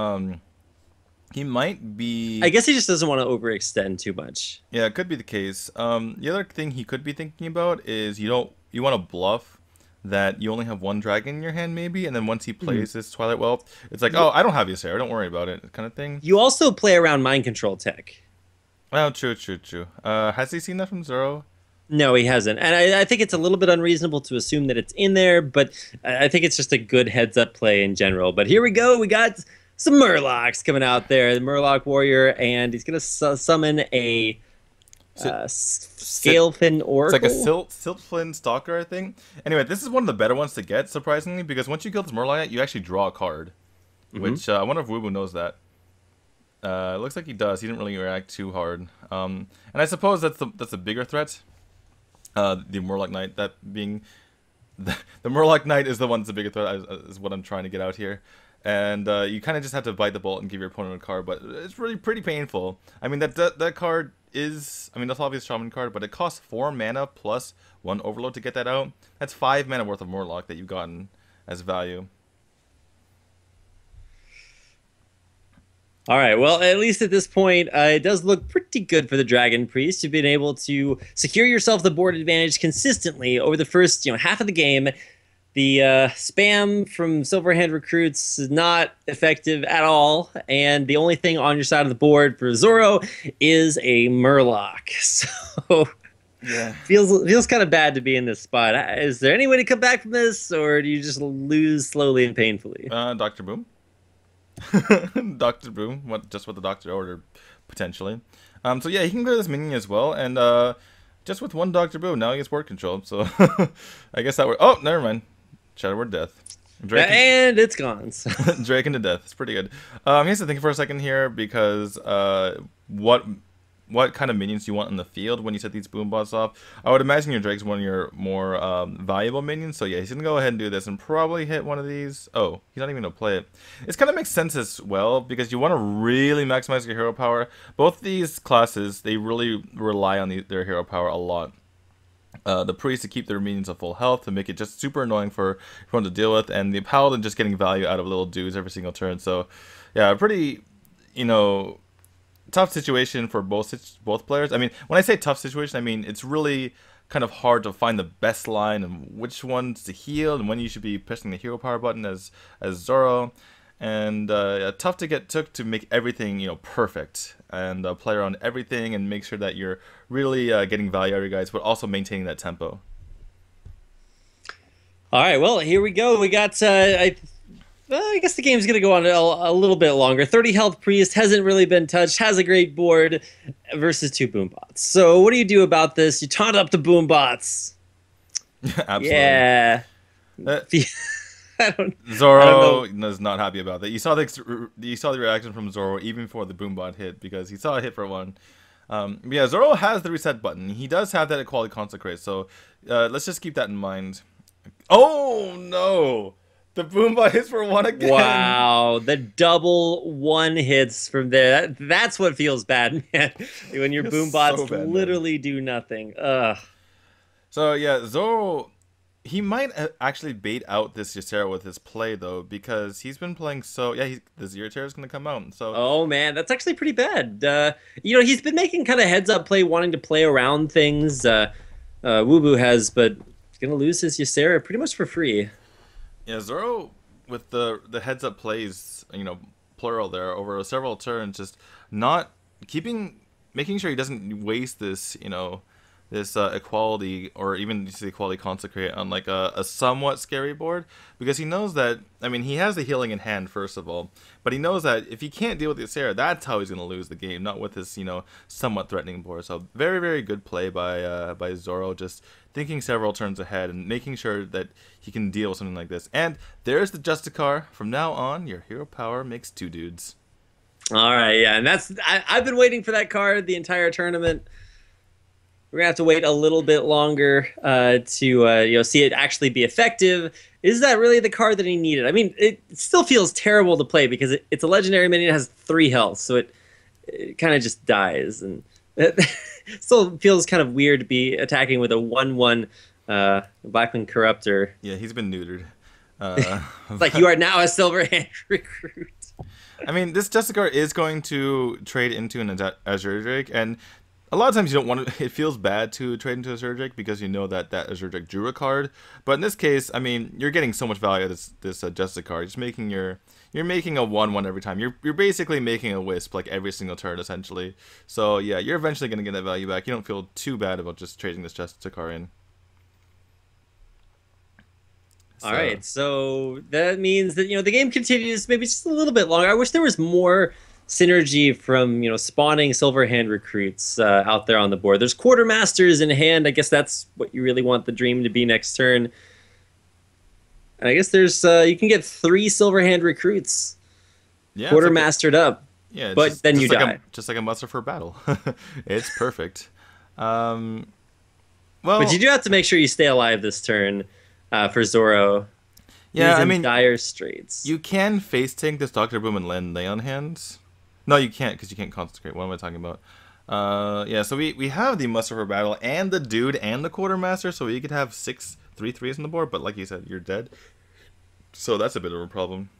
He might be... I guess he just doesn't want to overextend too much. Yeah, it could be the case. The other thing he could be thinking about is you want to bluff that you only have 1 dragon in your hand maybe, and then once he plays this Twilight Whelp, it's like, oh, I don't have Ysera, don't worry about it, kind of thing. You also play around mind control tech. Oh, true. Has he seen that from Zoro? No, he hasn't. And I think it's a little bit unreasonable to assume that it's in there, but I think it's just a good heads-up play in general. But here we go. We got some Murlocs coming out there. The Murloc Warrior, and he's going to summon a Scalefin Oracle. It's like a Siltflin Stalker, I think. Anyway, this is one of the better ones to get, surprisingly, because once you kill this Murloc, you actually draw a card. Which, I wonder if Wubu knows that. It looks like he does. He didn't really react too hard. And I suppose that's a bigger threat. The Murloc Knight, that being... The Murloc Knight is the one that's the bigger threat, is what I'm trying to get out here. And you kind of just have to bite the bullet and give your opponent a card, but it's really pretty painful. I mean, that card is... I mean, that's obviously a Shaman card, but it costs 4 mana plus 1 Overload to get that out. That's 5 mana worth of Murloc that you've gotten as value. All right, well, at least at this point, it does look pretty good for the Dragon Priest. You've been able to secure yourself the board advantage consistently over the first half of the game. The spam from Silverhand recruits is not effective at all, and the only thing on your side of the board for Zoro is a Murloc. So yeah, feels kind of bad to be in this spot. Is there any way to come back from this, or do you just lose slowly and painfully? Dr. Boom. Dr. Boom, just what the doctor ordered, potentially. So yeah, he can clear this minion as well, and just with 1 Dr. Boom, now he gets board control. So I guess that would... Oh, never mind. Shadow Word Death. And it's gone. So. Drake into Death. It's pretty good. He has to think for a second here because what what kind of minions you want on the field when you set these boom bots off. I would imagine your Drake's one of your more valuable minions. So yeah, he's gonna go ahead and do this and probably hit one of these. Oh, he's not even gonna play it. It kind of makes sense as well because you want to really maximize your hero power. Both these classes, they really rely on their hero power a lot. The priest to keep their minions at full health, to make it just super annoying for everyone to deal with, and the paladin just getting value out of little dudes every single turn. So yeah, pretty, you know, tough situation for both players. I mean, when I say tough situation, I mean it's really kind of hard to find the best line and which ones to heal and when you should be pressing the hero power button as Zoro. And tough to get to make everything, you know, perfect and play around everything and make sure that you're really getting value out of your guys, but also maintaining that tempo. All right, well, here we go. We got I guess the game's gonna go on a little bit longer. 30 health priest hasn't really been touched. Has a great board versus 2 boom bots. So what do you do about this? You taunt up the boom bots. Absolutely. Yeah. Zoro is not happy about that. You saw the reaction from Zoro even before the boombot hit because he saw a hit for one. Yeah, Zoro has the reset button. He does have that equality consecrate. So let's just keep that in mind. Oh no, the boombot hits for one again. Wow, the double 1 hits from there. That's what feels bad, man. When your boombots literally do nothing. Ugh. So yeah, Zoro. He might actually bait out this Ysera with his play, though, because he's been playing so... Yeah, the Zero Terror is going to come out. So. Oh, man, that's actually pretty bad. You know, he's been making kind of heads-up play, wanting to play around things. Wubu has, but he's going to lose his Ysera pretty much for free. Yeah, Zoro, with the heads-up plays, you know, plural there, over several turns, just not making sure he doesn't waste this, you know... this equality or even just the equality consecrate on like a somewhat scary board, because he knows that, I mean, he has the healing in hand first of all, but he knows that if he can't deal with the Ysera, that's how he's going to lose the game, not with this, you know, somewhat threatening board. So very, very good play by Zoro, just thinking several turns ahead and making sure that he can deal with something like this. And there's the Justicar. From now on, your hero power makes 2 dudes. All right, yeah, and I've been waiting for that card the entire tournament. We're gonna have to wait a little bit longer to you know, see it actually be effective. Is that really the card that he needed? I mean, it still feels terrible to play because it's a legendary minion that has 3 health, so it kind of just dies, and it still feels kind of weird to be attacking with a 1/1 Blackman Corruptor. Yeah, he's been neutered. It's like, you are now a silver hand recruit. I mean, this Justicar is going to trade into an Azure Drake, and a lot of times you don't want to, it feels bad to trade into Azure Drake because you know that Azure Drake drew a card. But in this case, I mean, you're getting so much value out of this Justicar. You're just making you're making a 1/1 every time. You're basically making a wisp like every single turn essentially. So yeah, you're eventually going to get that value back. You don't feel too bad about just trading this Justicar in. All right, so that means that, you know, the game continues maybe just a little bit longer. I wish there was more synergy from, you know, spawning silver hand recruits out there on the board. There's quartermasters in hand. I guess that's what you really want the dream to be next turn. And I guess there's you can get 3 silver hand recruits, yeah, quartermastered up. Yeah, but just, then just you like die. Just like a muster for battle. It's perfect. Well, but you do have to make sure you stay alive this turn for Zoro. Yeah, He's I in mean, dire straits. You can face tank this Dr. Boom and land lay on hands. No, you can't, because you can't concentrate. What am I talking about? Yeah, so we have the muster for battle and the dude and the quartermaster, so you could have 6 3/3s on the board, but like you said, you're dead. So that's a bit of a problem.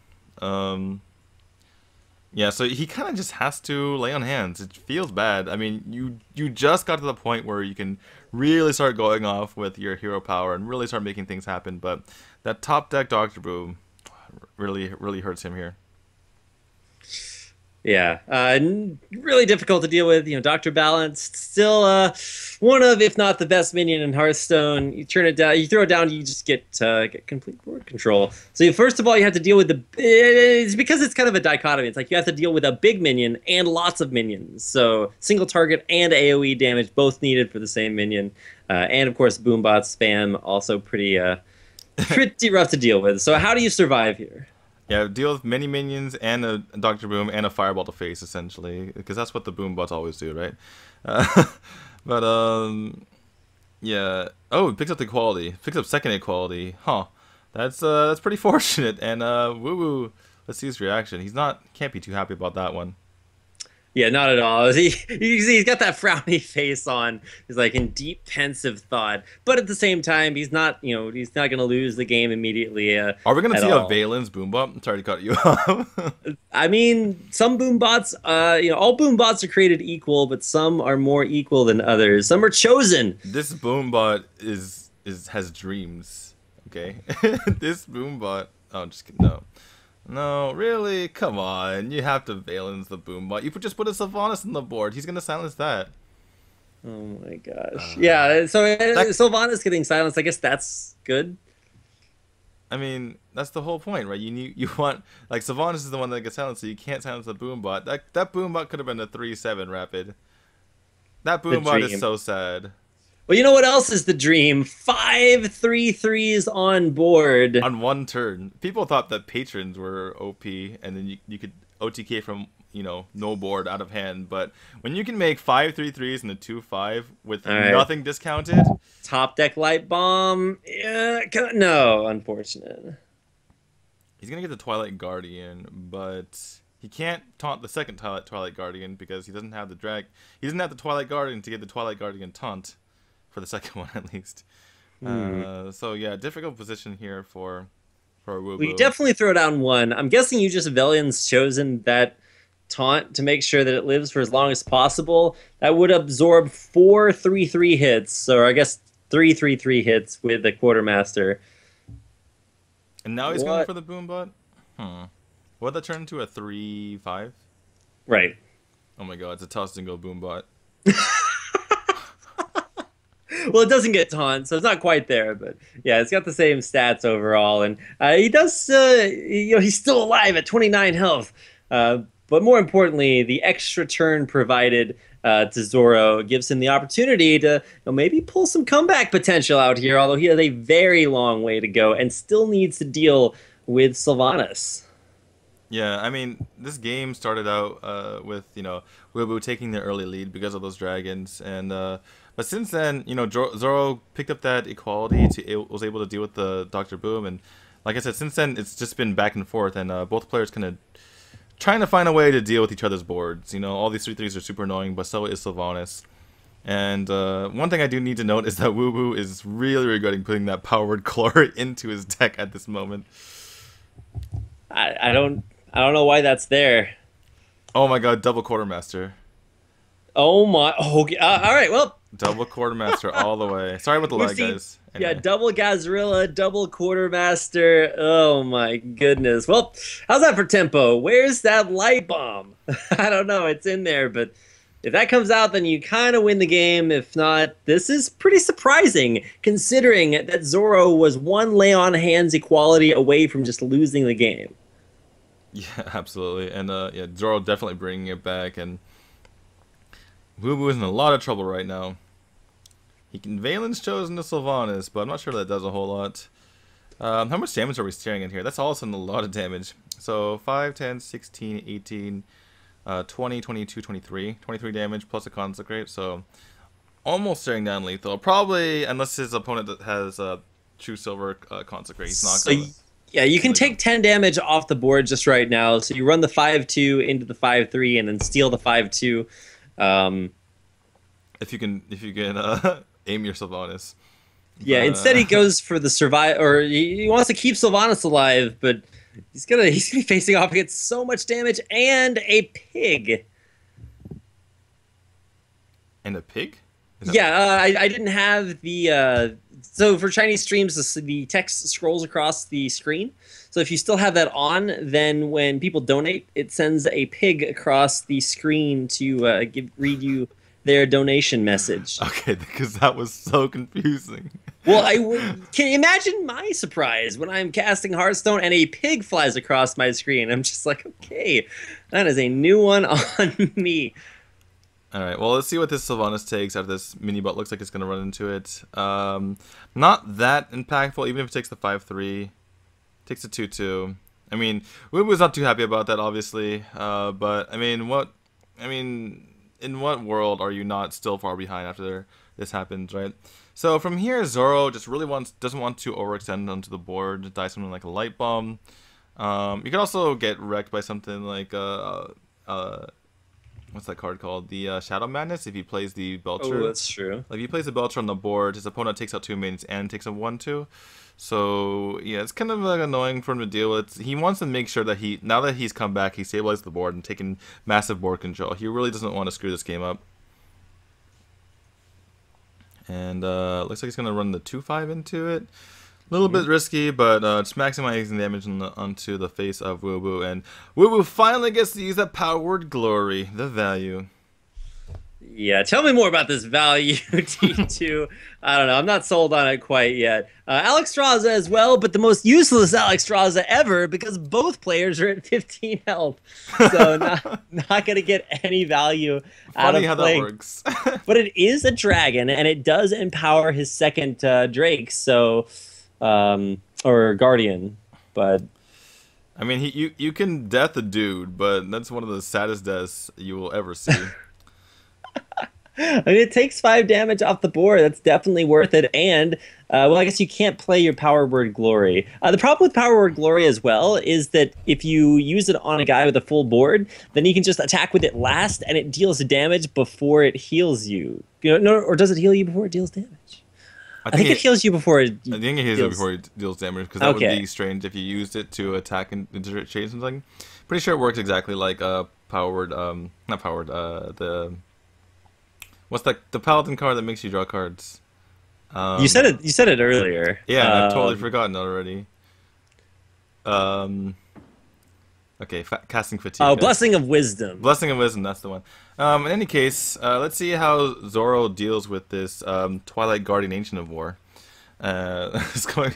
Yeah, so he kind of just has to lay on hands. It feels bad. I mean, you just got to the point where you can really start going off with your hero power and really start making things happen, but that top deck Dr. Boom really hurts him here. Yeah, really difficult to deal with. You know, Dr. Balanced, still one of, if not the best minion in Hearthstone. You turn it down, you throw it down, you just get complete board control. So first of all, you have to deal with it's because it's kind of a dichotomy. It's like you have to deal with a big minion and lots of minions. So single target and AoE damage, both needed for the same minion. And of course, Boombot spam, also pretty rough to deal with. So how do you survive here? Yeah, deal with many minions and a Dr. Boom and a fireball to face, essentially, because that's what the boom bots always do, right? Uh, but yeah. Oh, it picks up the equality. Picks up second equality. Huh. That's pretty fortunate. And Woo Woo, let's see his reaction. Can't be too happy about that one. Yeah, not at all. You can see he's got that frowny face on. He's like in deep pensive thought, but at the same time, he's not going to lose the game immediately. Are we going to see a Valen's boombot? I'm sorry to cut you off. I mean, some boombots, all boombots are created equal, but some are more equal than others. Some are chosen. This boombot has dreams. Okay, this boombot. Oh, I'm just kidding. No. No, really? Come on. You have to Valence the boombot. You just put a Sylvanas on the board. He's going to silence that. Oh my gosh. Yeah, so Sylvanas getting silenced, I guess that's good. I mean, that's the whole point, right? You want, like, Sylvanas is the one that gets silenced, so you can't silence the boombot. That boombot could have been a 3-7 rapid. That boombot is so sad. Well, you know what else is the dream? 5 3-3s on board. On one turn. People thought that patrons were OP, and then you could OTK from, no board out of hand. But when you can make 5 3-3s and a 2-5 with nothing discounted. Top deck light bomb. Yeah, no, unfortunate. He's going to get the Twilight Guardian, but he can't taunt the second Twilight Guardian because he doesn't have the drag. He doesn't have the Twilight Guardian to get the Twilight Guardian taunt. For the second one, at least. So yeah, difficult position here for Woo Woo. We definitely throw down one. I'm guessing you just Velian's chosen that taunt to make sure that it lives for as long as possible. That would absorb 4 3-3 hits, or I guess 3 3-3 hits with the Quartermaster. And now he's going for the boombot. Would that turn into a 3-5? Right. Oh my god, it's a toss and go boombot. Well, it doesn't get taunt, so it's not quite there, but yeah, it's got the same stats overall, and he does, he's still alive at 29 health. But more importantly, the extra turn provided to Zoro gives him the opportunity to maybe pull some comeback potential out here, although he has a very long way to go and still needs to deal with Sylvanas. Yeah, I mean, this game started out with, Woo Woo taking the early lead because of those dragons, and but since then, Zoro picked up that equality, was able to deal with the Dr. Boom, and like I said, since then, it's just been back and forth, and both players kind of trying to find a way to deal with each other's boards. All these 3-3s are super annoying, but so is Sylvanas. And one thing I do need to note is that Woo Woo is really regretting putting that powered Chlor into his deck at this moment. I don't know why that's there. Oh my god, double Quartermaster. Oh my. Oh, all right. Well, double Quartermaster all the way. Sorry about the lag, guys. Anyway. Yeah, double Gazrilla, double Quartermaster. Oh my goodness. Well, how's that for tempo? Where's that light bomb? I don't know. It's in there, but if that comes out, then you kind of win the game. If not, this is pretty surprising, considering that Zoro was one lay on hands equality away from just losing the game. Yeah, absolutely. And yeah, Zoro definitely bringing it back, and Woo Woo is in a lot of trouble right now. He can Valen's chosen to Sylvanas, but I'm not sure that does a whole lot. How much damage are we staring at here? That's all of a sudden a lot of damage. So 5, 10, 16, 18, 20, 22, 23. 23 damage plus a Consecrate, so almost staring down lethal. Probably, unless his opponent has a True Silver Consecrate, he's not going to... Yeah, you can take 10 damage off the board just right now. So you run the 5-2 into the 5-3 and then steal the 5-2. If you can aim your Sylvanas. Yeah, instead he goes for the survive, or he wants to keep Sylvanas alive, but he's gonna be facing off against so much damage and a pig. And a pig? Yeah, I didn't have the. So for Chinese streams, the text scrolls across the screen. So if you still have that on, then when people donate, it sends a pig across the screen to read you their donation message. Okay, because that was so confusing. Well, can you imagine my surprise when I'm casting Hearthstone and a pig flies across my screen? I'm just like, okay, that is a new one on me. All right, well, let's see what this Sylvanas takes out of this mini bot. Looks like it's going to run into it. Not that impactful, even if it takes the 5-3. Takes a 2-2. I mean, we was not too happy about that, obviously. But I mean, in what world are you not still far behind after this happens, right? So from here, Zoro just really doesn't want to overextend onto the board, die something like a light bomb. You could also get wrecked by something like what's that card called? The Shadow Madness. If he plays the Belcher. Oh, that's true. Like if he plays the Belcher on the board, his opponent takes out 2 minions and takes a 1/2. So yeah, it's kind of like annoying for him to deal with. He wants to make sure that now that he's come back, he stabilized the board and taken massive board control. He really doesn't want to screw this game up. And looks like he's gonna run the 2/5 into it. A little bit risky, but just maximizing damage onto the face of Wubu, and Wubu finally gets to use that power word glory, the value. Yeah, tell me more about this value T2. I don't know. I'm not sold on it quite yet. Alexstrasza as well, but the most useless Alexstrasza ever because both players are at 15 health. So not going to get any value out of Funny how playing. that works. But it is a dragon, and it does empower his second Drake, so or Guardian. But I mean, you can death a dude, but that's one of the saddest deaths you will ever see. I mean, it takes 5 damage off the board. That's definitely worth it. And, well, I guess you can't play your Power Word Glory. The problem with Power Word Glory as well is that if you use it on a guy with a full board, then you can just attack with it last, and it deals damage before it heals you. Or does it heal you before it deals damage? I think it heals you before it I think it heals you before it deals damage, because that would be strange if you used it to attack and change something. Pretty sure it works exactly like Power Word, not Power Word, what's the Paladin card that makes you draw cards? You said it earlier. Yeah, I've totally forgotten already. Okay, casting fatigue. Oh, Blessing of Wisdom. Blessing of Wisdom, that's the one. In any case, let's see how Zoro deals with this Twilight Guardian Ancient of War. It's going.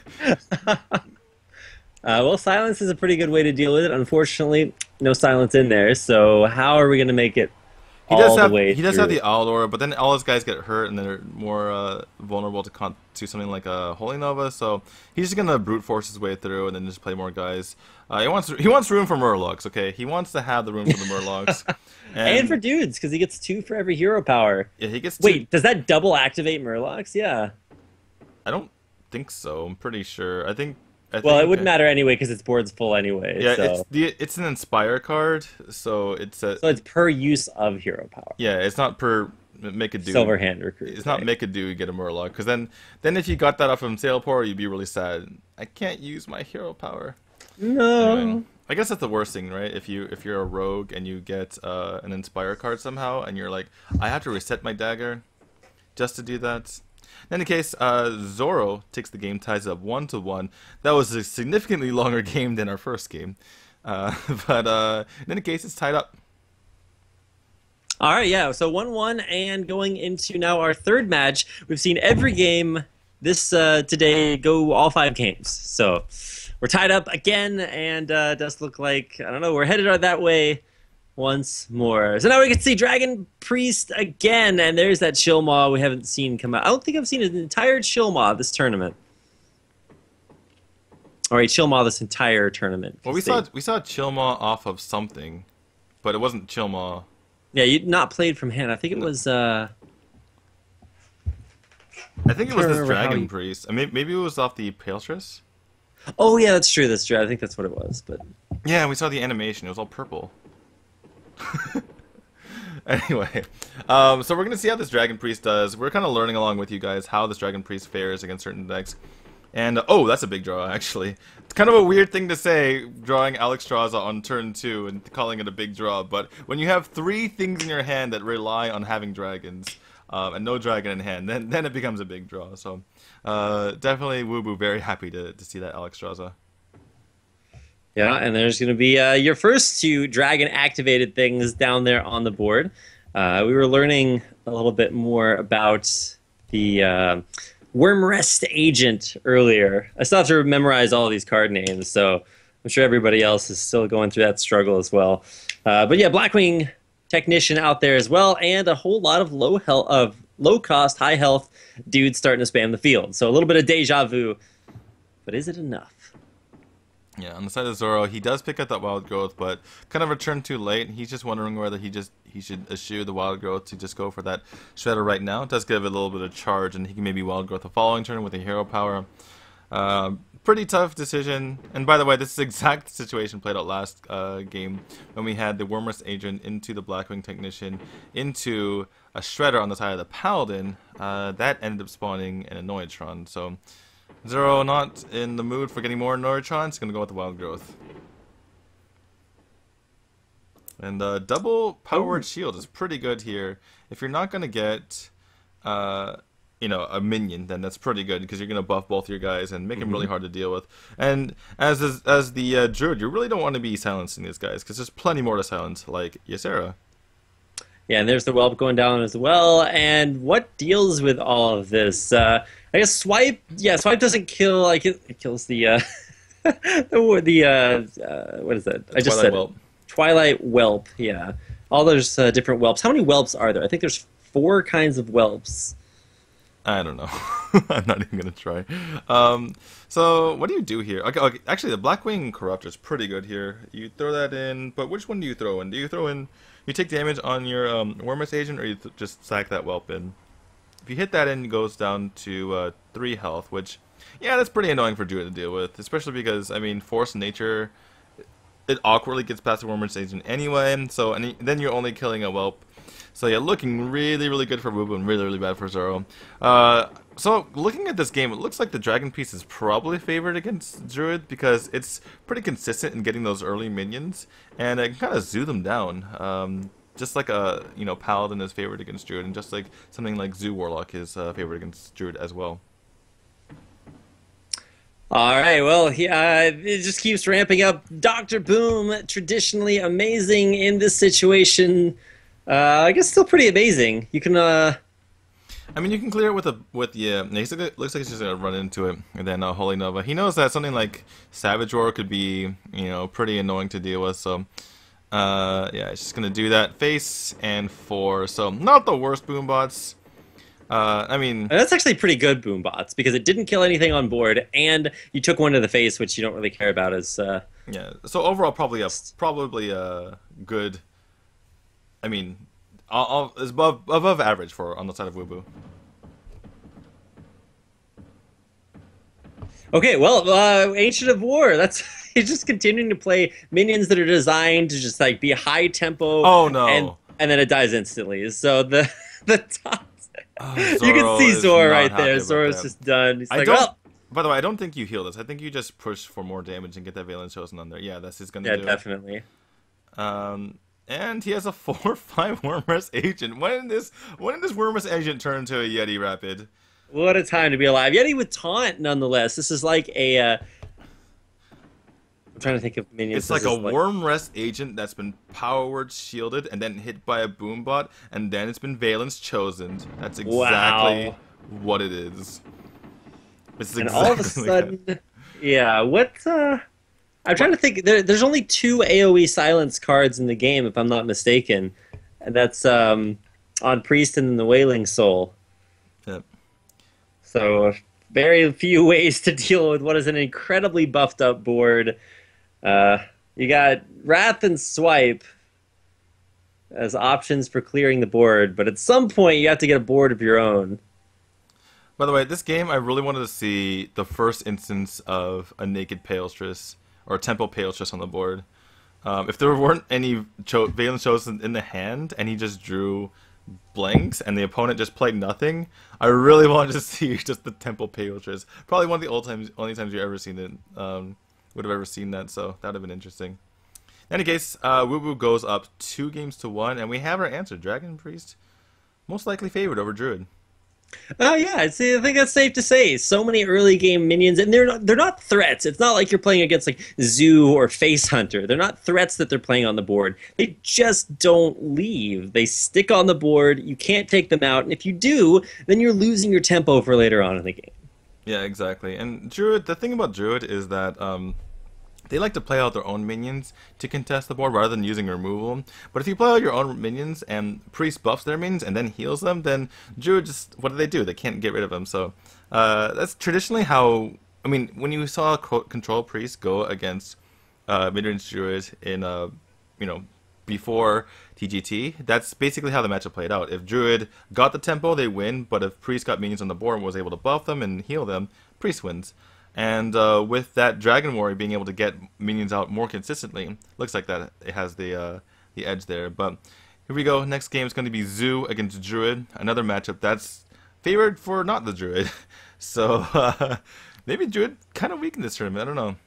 Well, silence is a pretty good way to deal with it. Unfortunately, no silence in there. So how are we going to make it? He does have the Owl Aura, but then all his guys get hurt and they're more vulnerable to something like a Holy Nova. So he's just gonna brute force his way through and then just play more guys. He wants room for Murlocs. Okay, he wants to have the room for the Murlocs, and for dudes because he gets 2 for every hero power. Yeah, he gets. Wait, does that double activate Murlocs? Yeah. I don't think so. I'm pretty sure. I think well, it wouldn't matter anyway because its board's full anyway. Yeah, so. it's an Inspire card, so it's per use of hero power. Yeah, it's not per make a dude. Silverhand recruit. It's not make a dude get a Murloc, because then if you got that off from Sailport, you'd be really sad. I can't use my hero power. No. Anyway, I guess that's the worst thing, right? If you're a rogue and you get an Inspire card somehow, and you're like, I have to reset my dagger just to do that. In any case, Zoro takes the game, ties up 1-1. That was a significantly longer game than our first game. But in any case, it's tied up. All right, yeah, so 1-1, and going into now our third match. We've seen every game this today go all 5 games. So we're tied up again, and it does look like, I don't know, we're headed that way once more. So now we can see Dragon Priest again, and there's that Chillmaw we haven't seen come out. I don't think I've seen an entire Chillmaw this tournament. All right, Chillmaw this entire tournament. Well, we saw Chillmaw off of something, but it wasn't Chillmaw. Yeah, you'd not played from hand. I think it was. I think it was this Dragon Priest. I mean, maybe it was off the Paltris. Oh yeah, that's true. That's true. I think that's what it was. But yeah, we saw the animation. It was all purple. Anyway, so we're gonna see how this Dragon Priest does. We're kind of learning along with you guys how this Dragon Priest fares against certain decks. And oh, that's a big draw actually. It's kind of a weird thing to say, drawing Alexstrasza on turn 2 and calling it a big draw. But when you have 3 things in your hand that rely on having dragons and no dragon in hand, then it becomes a big draw. So definitely Wubu very happy to see that Alexstrasza. Yeah, and there's going to be your first 2 dragon-activated things down there on the board. We were learning a little bit more about the Wormrest Agent earlier. I still have to memorize all these card names, so I'm sure everybody else is still going through that struggle as well. But yeah, Blackwing Technician out there as well, and a whole lot of low-cost, high-health dudes starting to spam the field. So a little bit of deja vu, but is it enough? Yeah, on the side of Zoro, he does pick up that wild growth, but kind of returned too late. He's just wondering whether he should eschew the wild growth to just go for that shredder right now. It does give it a little bit of charge, and he can maybe wild growth the following turn with a hero power. Pretty tough decision. And by the way, this is the exact situation played out last game when we had the Wormrest Agent into the Blackwing Technician into a shredder on the side of the Paladin. That ended up spawning an Annoyatron. So Zoro not in the mood for getting more Annoyatrons. He's gonna go with the wild growth. And double powered shield is pretty good here. If you're not gonna get you know, a minion, then that's pretty good because you're gonna buff both your guys and make them really hard to deal with. And as the druid, you really don't want to be silencing these guys because there's plenty more to silence, like Ysera. Yeah, and there's the whelp going down as well. And what deals with all of this? I guess swipe. Yeah, swipe doesn't kill. Like it kills the what is that? I just said Whelp. Twilight whelp. Yeah, all those different whelps. How many whelps are there? I think there's 4 kinds of whelps. I don't know. I'm not even gonna try. So what do you do here? Okay, actually, the Blackwing Corruptor is pretty good here. You throw that in, but which one do you throw in? Do you throw in? You take damage on your Wormrest Agent, or you just sack that whelp in? If you hit that in, it goes down to 3 health, which, yeah, that's pretty annoying for Druid to deal with, especially because, I mean, Force Nature, it awkwardly gets past the Wormrest Agent anyway. So then you're only killing a whelp. So yeah, looking really, really good for Wubu and really, really bad for Zoro. So looking at this game, it looks like the Dragon Piece is probably favored against Druid because it's pretty consistent in getting those early minions, and it can kind of zoo them down. Just like a Paladin is favored against Druid, and just like something like Zoo Warlock is favored against Druid as well. All right, well, it just keeps ramping up. Dr. Boom, traditionally amazing in this situation. I guess still pretty amazing. You can. I mean, you can clear it with it looks like he's just gonna run into it, and then Holy Nova. He knows that something like Savage Roar could be, pretty annoying to deal with. So, yeah, he's just gonna do that. Face and 4. So not the worst boom bots. I mean, that's actually pretty good boom bots because it didn't kill anything on board, and you took one to the face, which you don't really care about as. Yeah. So overall, probably good. I mean, it's above average on the side of Wubu. Okay, well, Ancient of War. That's he's just continuing to play minions that are designed to just like be high tempo. Oh no! And then it dies instantly. So the top. Zoro you can see Zoro right there. Zoro's Zoro's just done. He's like, well. By the way, I don't think you heal this. I think you just push for more damage and get that Valence Chosen on there. Yeah, that's he's gonna do. Yeah, definitely. And he has a 4/5 Wormrest Agent. When did this Wormrest Agent turn into a Yeti Rapid? What a time to be alive. Yeti with taunt, nonetheless. This is like a. I'm trying to think of minions. It's like a Wormrest Agent that's been power word shielded and then hit by a Boombot, and then it's been Valence Chosen. That's exactly what it is. It's and all of a sudden, yeah. What? I'm trying to think. There's only 2 AoE silence cards in the game, if I'm not mistaken. And that's on Priest and the Wailing Soul. Yep. So very few ways to deal with what is an incredibly buffed up board. You got Wrath and Swipe as options for clearing the board, but at some point you have to get a board of your own. By the way, this game I really wanted to see the first instance of a naked Palestress or a Temple Palestress on the board. If there weren't any Valence Chosen in the hand and he just drew blanks and the opponent just played nothing, I really wanted to see just the Temple Palestress. Probably one of the only times you've ever seen it. Would have ever seen that, so that would have been interesting. In any case, Wubu goes up 2-1, and we have our answer. Dragon Priest, most likely favored over Druid. Oh yeah, I think that's safe to say. So many early game minions, and they're not threats. It's not like you're playing against like Zoo or Face Hunter. They're not threats that they're playing on the board. They just don't leave. They stick on the board. You can't take them out, and if you do, then you're losing your tempo for later on in the game. Yeah, exactly. And Druid, the thing about Druid is that they like to play out their own minions to contest the board rather than using removal. But if you play out your own minions and Priest buffs their minions and then heals them, then Druid just, what do? They can't get rid of them. So that's traditionally how I mean, when you saw Control Priest go against mid-range Druid in you know, before TGT, that's basically how the matchup played out. If Druid got the tempo, they win, but if Priest got minions on the board and was able to buff them and heal them, Priest wins. And with that Dragon Warrior being able to get minions out more consistently, looks like that it has the edge there. But here we go. Next game is going to be Zoo against Druid, another matchup that's favored for not the Druid. So maybe Druid kind of weak in this tournament. I don't know.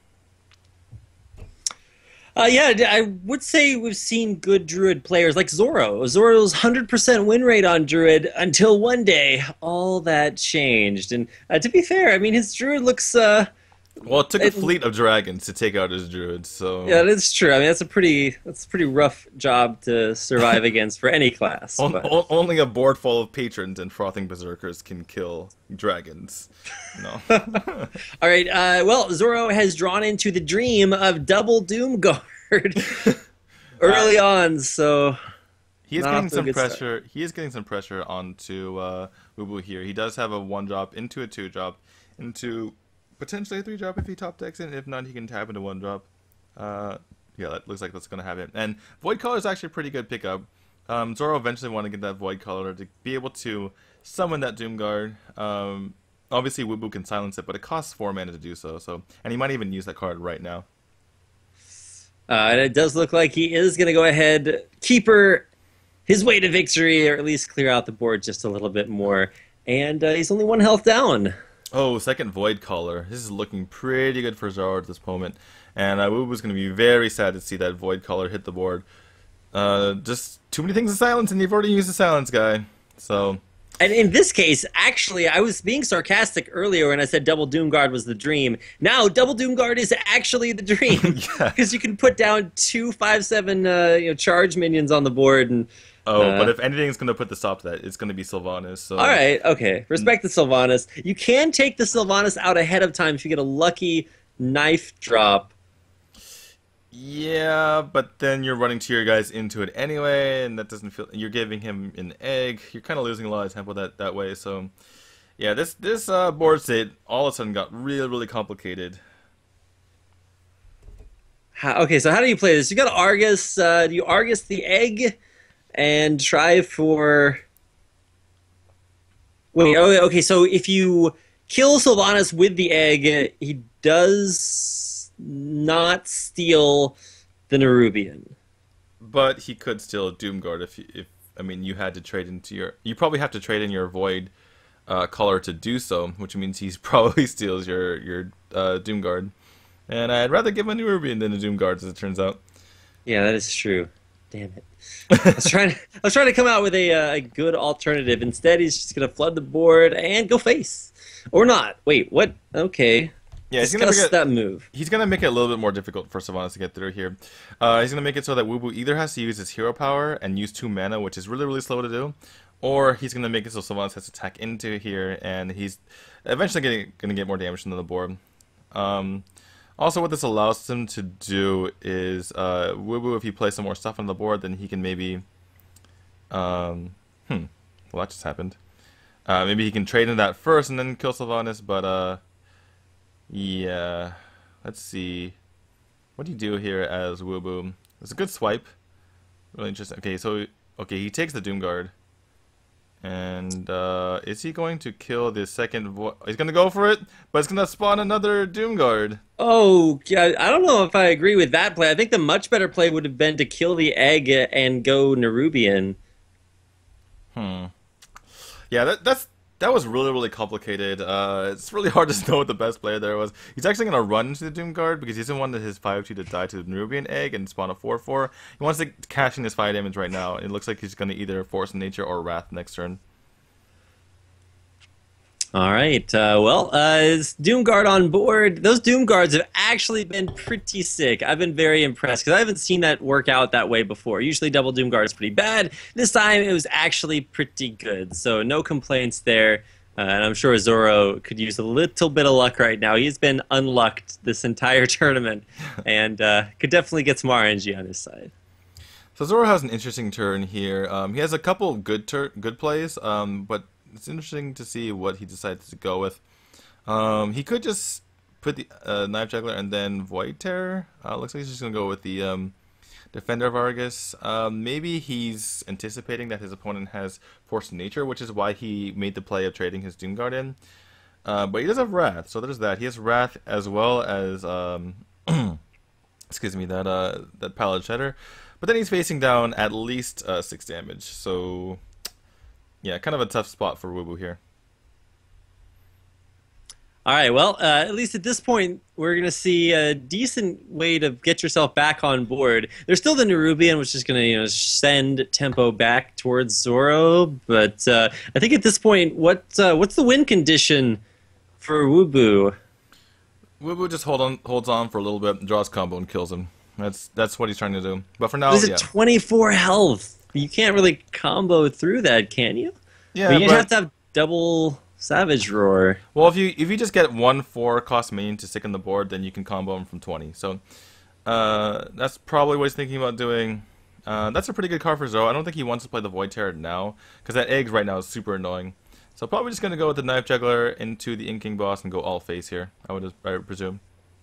Yeah, I would say we've seen good Druid players like Zoro. Zoro's 100% win rate on Druid until one day all that changed. And to be fair, I mean, his Druid looks... well, it took a fleet of dragons to take out his Druid, so... Yeah, that's true. I mean, that's a pretty rough job to survive against for any class. Only a board full of patrons and frothing berserkers can kill dragons. No. All right, well, Zoro has drawn into the dream of double Doomguard early on, so... He is getting some pressure. He is getting some pressure onto Wubu here. He does have a 1-drop into a 2-drop into... potentially a 3-drop if he top decks it. If not, he can tap into 1-drop. Yeah, that looks like that's going to happen. And Void Caller is actually a pretty good pickup. Zoro eventually want to get that Void Caller to be able to summon that Doomguard. Obviously, Wubu can silence it, but it costs 4 mana to do so. And he might even use that card right now. And it does look like he is going to go ahead, keeper his way to victory, or at least clear out the board just a little bit more. And he's only 1 health down. Oh, second Void Caller. This is looking pretty good for Zoro at this moment. And Wubu's going to be very sad to see that Void Caller hit the board. Just too many things to silence, and you've already used the silence guy. So... And in this case, actually, I was being sarcastic earlier when I said Double Doomguard was the dream. Now, Double Doomguard is actually the dream. Because you can put down 2 5/7 charge minions on the board. And but if anything's going to put the stop to that, it's going to be Sylvanas. So. All right, okay. Respect the Sylvanas. You can take the Sylvanas out ahead of time if you get a lucky knife drop. Yeah, but then you're running to your guys into it anyway, and that doesn't feel... You're giving him an egg. You're kind of losing a lot of tempo that way, so... Yeah, this board state all of a sudden got really, really complicated. Okay, so how do you play this? You got to Argus. Do you Argus the egg and try for... Wait, okay, so if you kill Sylvanas with the egg, he does... not steal the Nerubian. But he could steal a Doomguard if I mean you had to trade into your... You probably have to trade in your Void Caller to do so, which means he probably steals your Doomguard. And I'd rather give him a Nerubian than a Doomguard, as it turns out. Yeah, that is true. Damn it. I was trying to come out with a good alternative. Instead, he's just going to flood the board and go face. Or not. Wait, what? Okay. Yeah, he's gonna make that move. He's gonna make it a little bit more difficult for Sylvanas to get through here. He's gonna make it so that Wubu either has to use his hero power and use 2 mana, which is really, really slow to do, or he's gonna make it so Sylvanas has to attack into here, and he's eventually gonna get more damage than the board. Also, what this allows him to do is Wubu, if he plays some more stuff on the board, then he can maybe well, that just happened. Maybe he can trade in that first and then kill Sylvanas, but yeah, let's see. What do you do here as Wubu? It's a good swipe. Really interesting. Okay, so he takes the Doomguard. And is he going to kill the second he's gonna go for it, but it's gonna spawn another Doomguard. Oh, yeah, I don't know if I agree with that play. I think the much better play would have been to kill the egg and go Nerubian. Yeah, that was really, really complicated. It's really hard to know what the best player there was. He's actually going to run into the Doomguard because he doesn't want his 5/2 to die to the Nerubian egg and spawn a 4/4. He wants to cash in his 5 damage right now. It looks like he's going to either Force of Nature or Wrath next turn. All right. Well, Doomguard on board. Those Doomguards have actually been pretty sick. I've been very impressed because I haven't seen that work out that way before. Usually double Doomguard is pretty bad. This time it was actually pretty good. So no complaints there. And I'm sure Zoro could use a little bit of luck right now. He's been unlucked this entire tournament and could definitely get some RNG on his side. So Zoro has an interesting turn here. He has a couple good plays, but it's interesting to see what he decides to go with. He could just put the Knife Juggler and then Void Terror. Looks like he's just gonna go with the Defender of Argus. Maybe he's anticipating that his opponent has Force of Nature, which is why he made the play of trading his Doom Guard in. But he does have Wrath, so there's that. He has Wrath as well as excuse me, that Pallid Shedder. But then he's facing down at least 6 damage. So yeah, kind of a tough spot for Wubu here. All right, well, at least at this point, we're going to see a decent way to get yourself back on board. There's still the Nerubian, which is going to, send tempo back towards Zoro. But I think at this point, what's the win condition for Wubu? Wubu just holds on for a little bit, draws combo, and kills him. That's what he's trying to do. But for now, He's at 24 health. You can't really combo through that, can you? Yeah, I mean, you have to have double Savage Roar. Well, if you just get 1 4-cost minion to stick on the board, then you can combo him from 20. So that's probably what he's thinking about doing. That's a pretty good card for Zoro. I don't think he wants to play the Void Terror now, because that egg right now is super annoying. So probably just going to go with the Knife Juggler into the Inking Boss and go all face here, I would presume.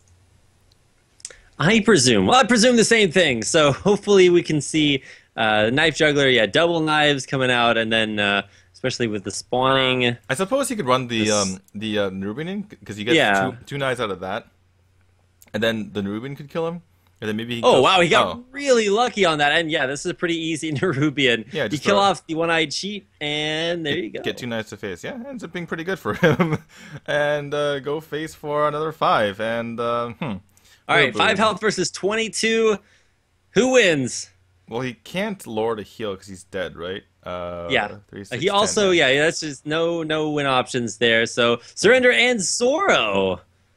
I presume. Well, I presume the same thing. So hopefully we can see Knife Juggler, double knives coming out, and then especially with the spawning. I suppose he could run the Nerubian in, because you get two knives out of that, and then the Nerubian could kill him, and then maybe he wow, he got really lucky on that, and yeah, this is a pretty easy Nerubian. Yeah, you kill off the one-eyed cheat, and there you go. Get 2 knives to face. Yeah, ends up being pretty good for him, and go face for another 5, and All right, 5 health versus 22. Who wins? Well, he can't lure to heal because he's dead, right? 3, 6, he also, 10. That's just no win options there. So Surrender and Zoro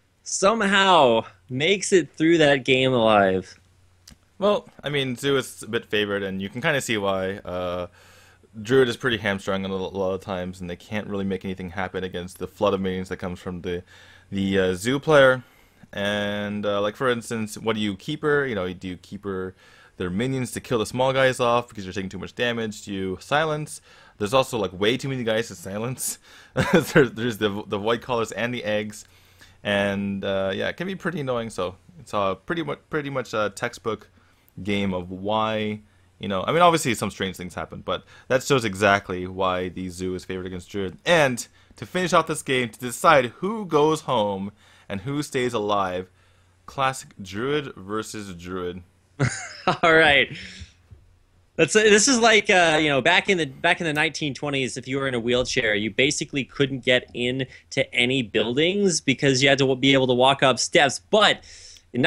somehow makes it through that game alive. Well, I mean, Zoo is a bit favored, and you can kind of see why. Druid is pretty hamstrung a lot of times, and they can't really make anything happen against the flood of minions that comes from the Zoo player. And like for instance, what do you keeper? Do you keeper their minions to kill the small guys off because you're taking too much damage? Do you silence? There's also like way too many guys to silence. there's the white collars and the eggs, and it can be pretty annoying. So it's a pretty much a textbook game of why. I mean, obviously some strange things happen, but that shows exactly why the Zoo is favored against Druid. And to finish off this game, to decide who goes home and who stays alive, classic Druid versus Druid. All right. This is like back in the 1920s, if you were in a wheelchair, you basically couldn't get into any buildings because you had to be able to walk up steps. But in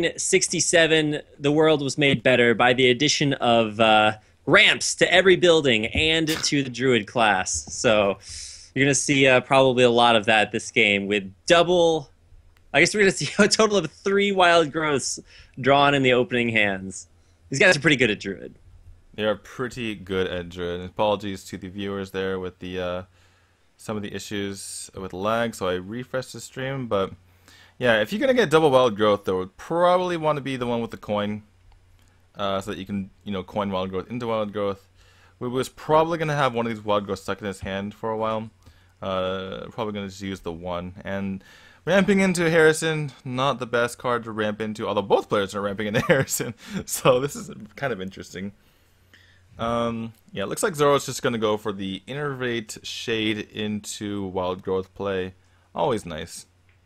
1967, the world was made better by the addition of ramps to every building and to the Druid class. So you're going to see probably a lot of that this game with double. I guess we're going to see a total of 3 wild growths drawn in the opening hands. These guys are pretty good at Druid. They are pretty good at Druid. Apologies to the viewers there with the some of the issues with lag, so I refreshed the stream. But yeah, if you're going to get double wild growth, though, would probably want to be the one with the coin, so that you can coin wild growth into wild growth. We was probably going to have one of these wild growths stuck in his hand for a while. Probably going to just use the one. And ramping into Harrison, not the best card to ramp into, although both players are ramping into Harrison, so this is kind of interesting. It looks like Zoro's just going to go for the Innervate Shade into Wild Growth play. Always nice.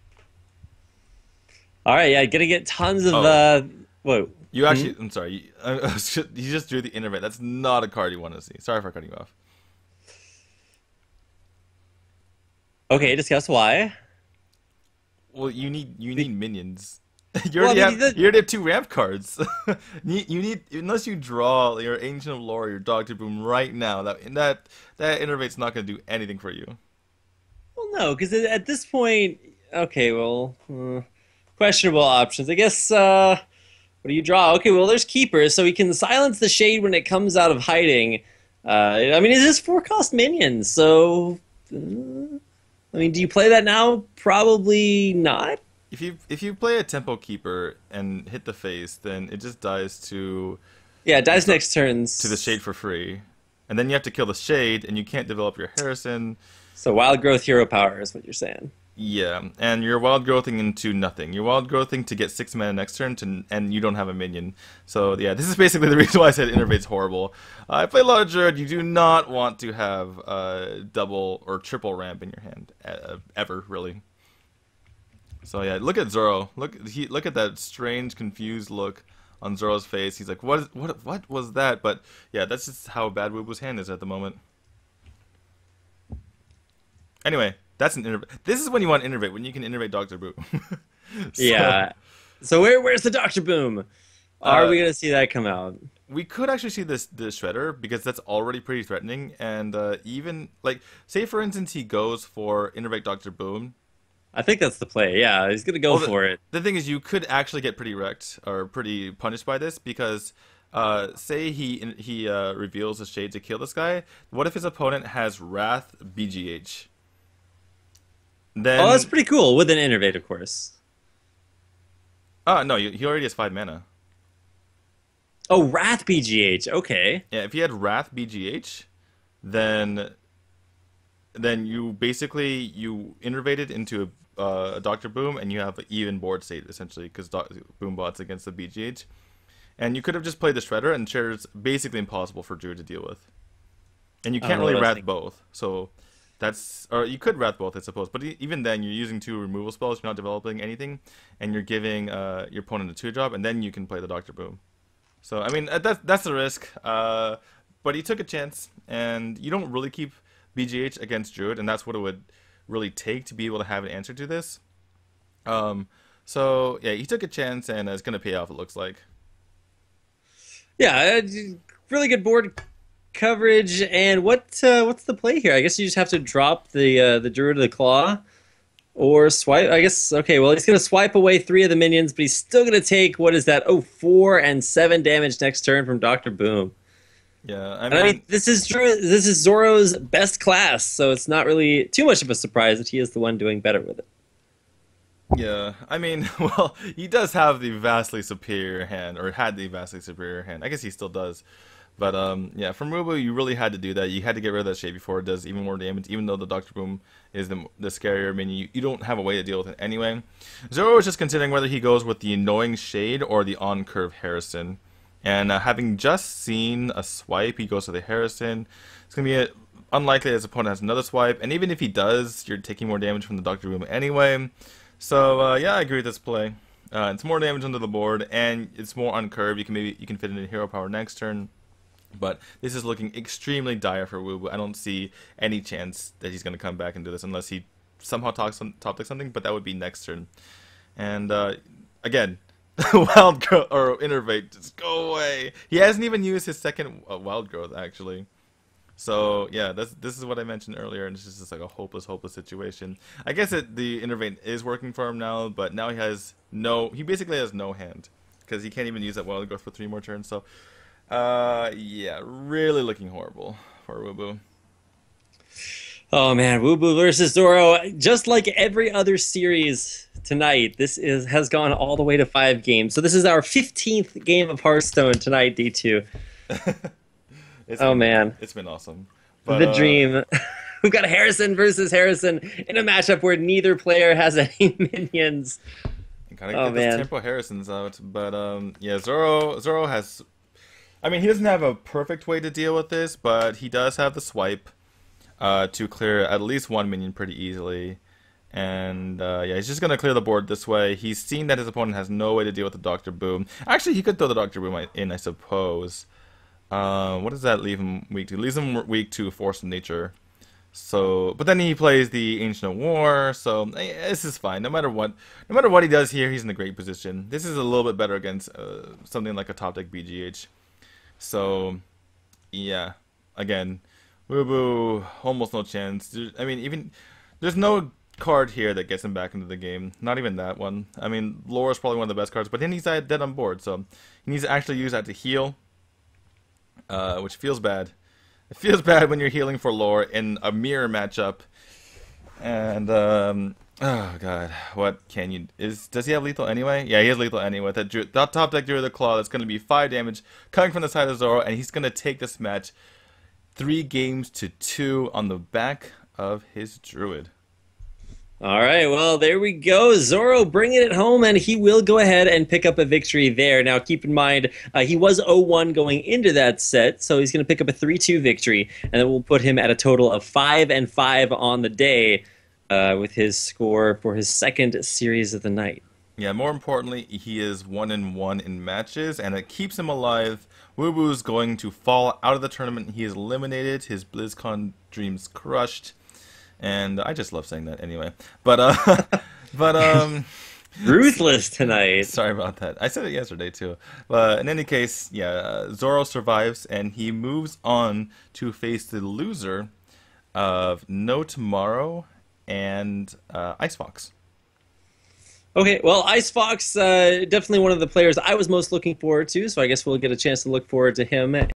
All right, going to get tons of... Whoa. You actually... I'm sorry. You just drew the Innervate. That's not a card you want to see. Sorry for cutting you off. Okay, discuss why. Well, you need minions. You already have 2 ramp cards. you need, unless you draw your Ancient of Lore, your Doctor Boom right now. That Innervate's not going to do anything for you. Well, no, because at this point, okay, well, questionable options. I guess. What do you draw? Okay, well, there's Keepers, so he can silence the Shade when it comes out of hiding. I mean, it is 4-cost minions, so. I mean, do you play that now? Probably not. If you play a Tempo Keeper and hit the face, then it just dies to... Yeah, it dies next turns. To the Shade for free. And then you have to kill the Shade, and you can't develop your Harrison. So Wild Growth Hero Power is what you're saying. Yeah, and you're wild growthing into nothing. You're wild growthing to get 6 mana next turn, and you don't have a minion. So yeah, this is basically the reason why I said Innervate's horrible. I play a lot of Druid. You do not want to have double or triple ramp in your hand ever, really. So yeah, look at Zoro. Look at that strange, confused look on Zoro's face. He's like, what was that? But yeah, that's just how bad Wubu's hand is at the moment. Anyway, that's an innervate. This is when you want to innervate, when you can innervate Dr. Boom. Yeah. So where's the Dr. Boom? Are we gonna see that come out? We could actually see the Shredder, because that's already pretty threatening, and even like, say for instance he goes for innervate Dr. Boom. I think that's the play. Yeah, he's gonna go for it. The thing is, you could actually get pretty wrecked or pretty punished by this, because say he reveals a shade to kill this guy. What if his opponent has Wrath BGH? Then, oh, that's pretty cool with an innervate, of course. No, he already has 5 mana. Oh, Wrath BGH. Okay. Yeah, if he had Wrath BGH, then you basically you innervated into a Dr. Boom, and you have an even board state essentially, because Boom bots against the BGH, and you could have just played the Shredder, and Shredder's basically impossible for Druid to deal with, and you can't really Wrath both. So that's, or you could Wrath both, I suppose, but even then you're using 2 removal spells, you're not developing anything, and you're giving your opponent a 2-drop, and then you can play the Dr. Boom. So I mean, that's the risk, but he took a chance, and you don't really keep BGH against Druid, and that's what it would really take to be able to have an answer to this. So yeah, he took a chance, and it's gonna pay off, it looks like. Yeah, really good board coverage. And what's the play here? I guess you just have to drop the Druid of the Claw, or swipe. I guess, okay, well, he's gonna swipe away 3 of the minions, but he's still gonna take, what is that? Oh, 4 and 7 damage next turn from Dr. Boom. Yeah, I mean, this is Zoro's best class, so it's not really too much of a surprise that he is the one doing better with it. Yeah, I mean, well, he does have the vastly superior hand, or had the vastly superior hand. I guess he still does. But yeah, from Wubu, you really had to do that. You had to get rid of that shade before it does even more damage, even though the Dr. Boom is the scarier. I mean, you don't have a way to deal with it anyway. Zoro was just considering whether he goes with the annoying shade or the on-curve Harrison. And having just seen a swipe, he goes to the Harrison. It's going to be unlikely that his opponent has another swipe. And even if he does, you're taking more damage from the Dr. Boom anyway. So yeah, I agree with this play. It's more damage under the board, and it's more on curve. You can fit in a hero power next turn. But this is looking extremely dire for Wubu. I don't see any chance that he's going to come back and do this unless he somehow top deck something, but that would be next turn. And again, wild growth or innervate, just go away. He hasn't even used his second wild growth actually. So yeah, this is what I mentioned earlier, and it's just like a hopeless situation. I guess the innervate is working for him now, but now he basically has no hand, because he can't even use that wild growth for 3 more turns. So yeah, really looking horrible for Wubu. Oh man, Wubu versus Zoro. Just like every other series tonight, this has gone all the way to 5 games. So this is our 15th game of Hearthstone tonight, D2. Man, it's been awesome. But, the dream. We've got Harrison versus Harrison in a matchup where neither player has any minions. Gotta get those tempo Harrisons out. But yeah, Zoro has. I mean, he doesn't have a perfect way to deal with this, but he does have the swipe to clear at least 1 minion pretty easily. And yeah, he's just going to clear the board this way. He's seen that his opponent has no way to deal with the Dr. Boom. Actually, he could throw the Dr. Boom in, I suppose. What does that leave him weak to? It leaves him weak to Force of Nature. So, but then he plays the Ancient of War, so this is fine. No matter what he does here, he's in a great position. This is a little bit better against something like a top deck BGH. So, yeah, again, Wubu, almost no chance. I mean, there's no card here that gets him back into the game. Not even that one. I mean, Lore is probably one of the best cards, but then he's dead on board, so he needs to actually use that to heal, which feels bad. It feels bad when you're healing for Lore in a mirror matchup. And, oh god, what can you... Does he have lethal anyway? Yeah, he has lethal anyway. That top deck Druid of the Claw, that's going to be 5 damage coming from the side of Zoro, and he's going to take this match 3 games to 2 on the back of his Druid. All right, well, there we go. Zoro bringing it home, and he will go ahead and pick up a victory there. Now, keep in mind, he was 0-1 going into that set, so he's going to pick up a 3-2 victory, and that will put him at a total of 5-5 on the day with his score for his second series of the night. Yeah, more importantly, he is 1-1 in matches, and it keeps him alive. Wubu's going to fall out of the tournament. He is eliminated. His BlizzCon dreams crushed. And I just love saying that anyway. But Ruthless tonight. sorry about that. I said it yesterday too. But in any case, yeah, Zoro survives and he moves on to face the loser of NoTomorrow and Icefox. Okay, well, Icefox, definitely one of the players I was most looking forward to, so I guess we'll get a chance to look forward to him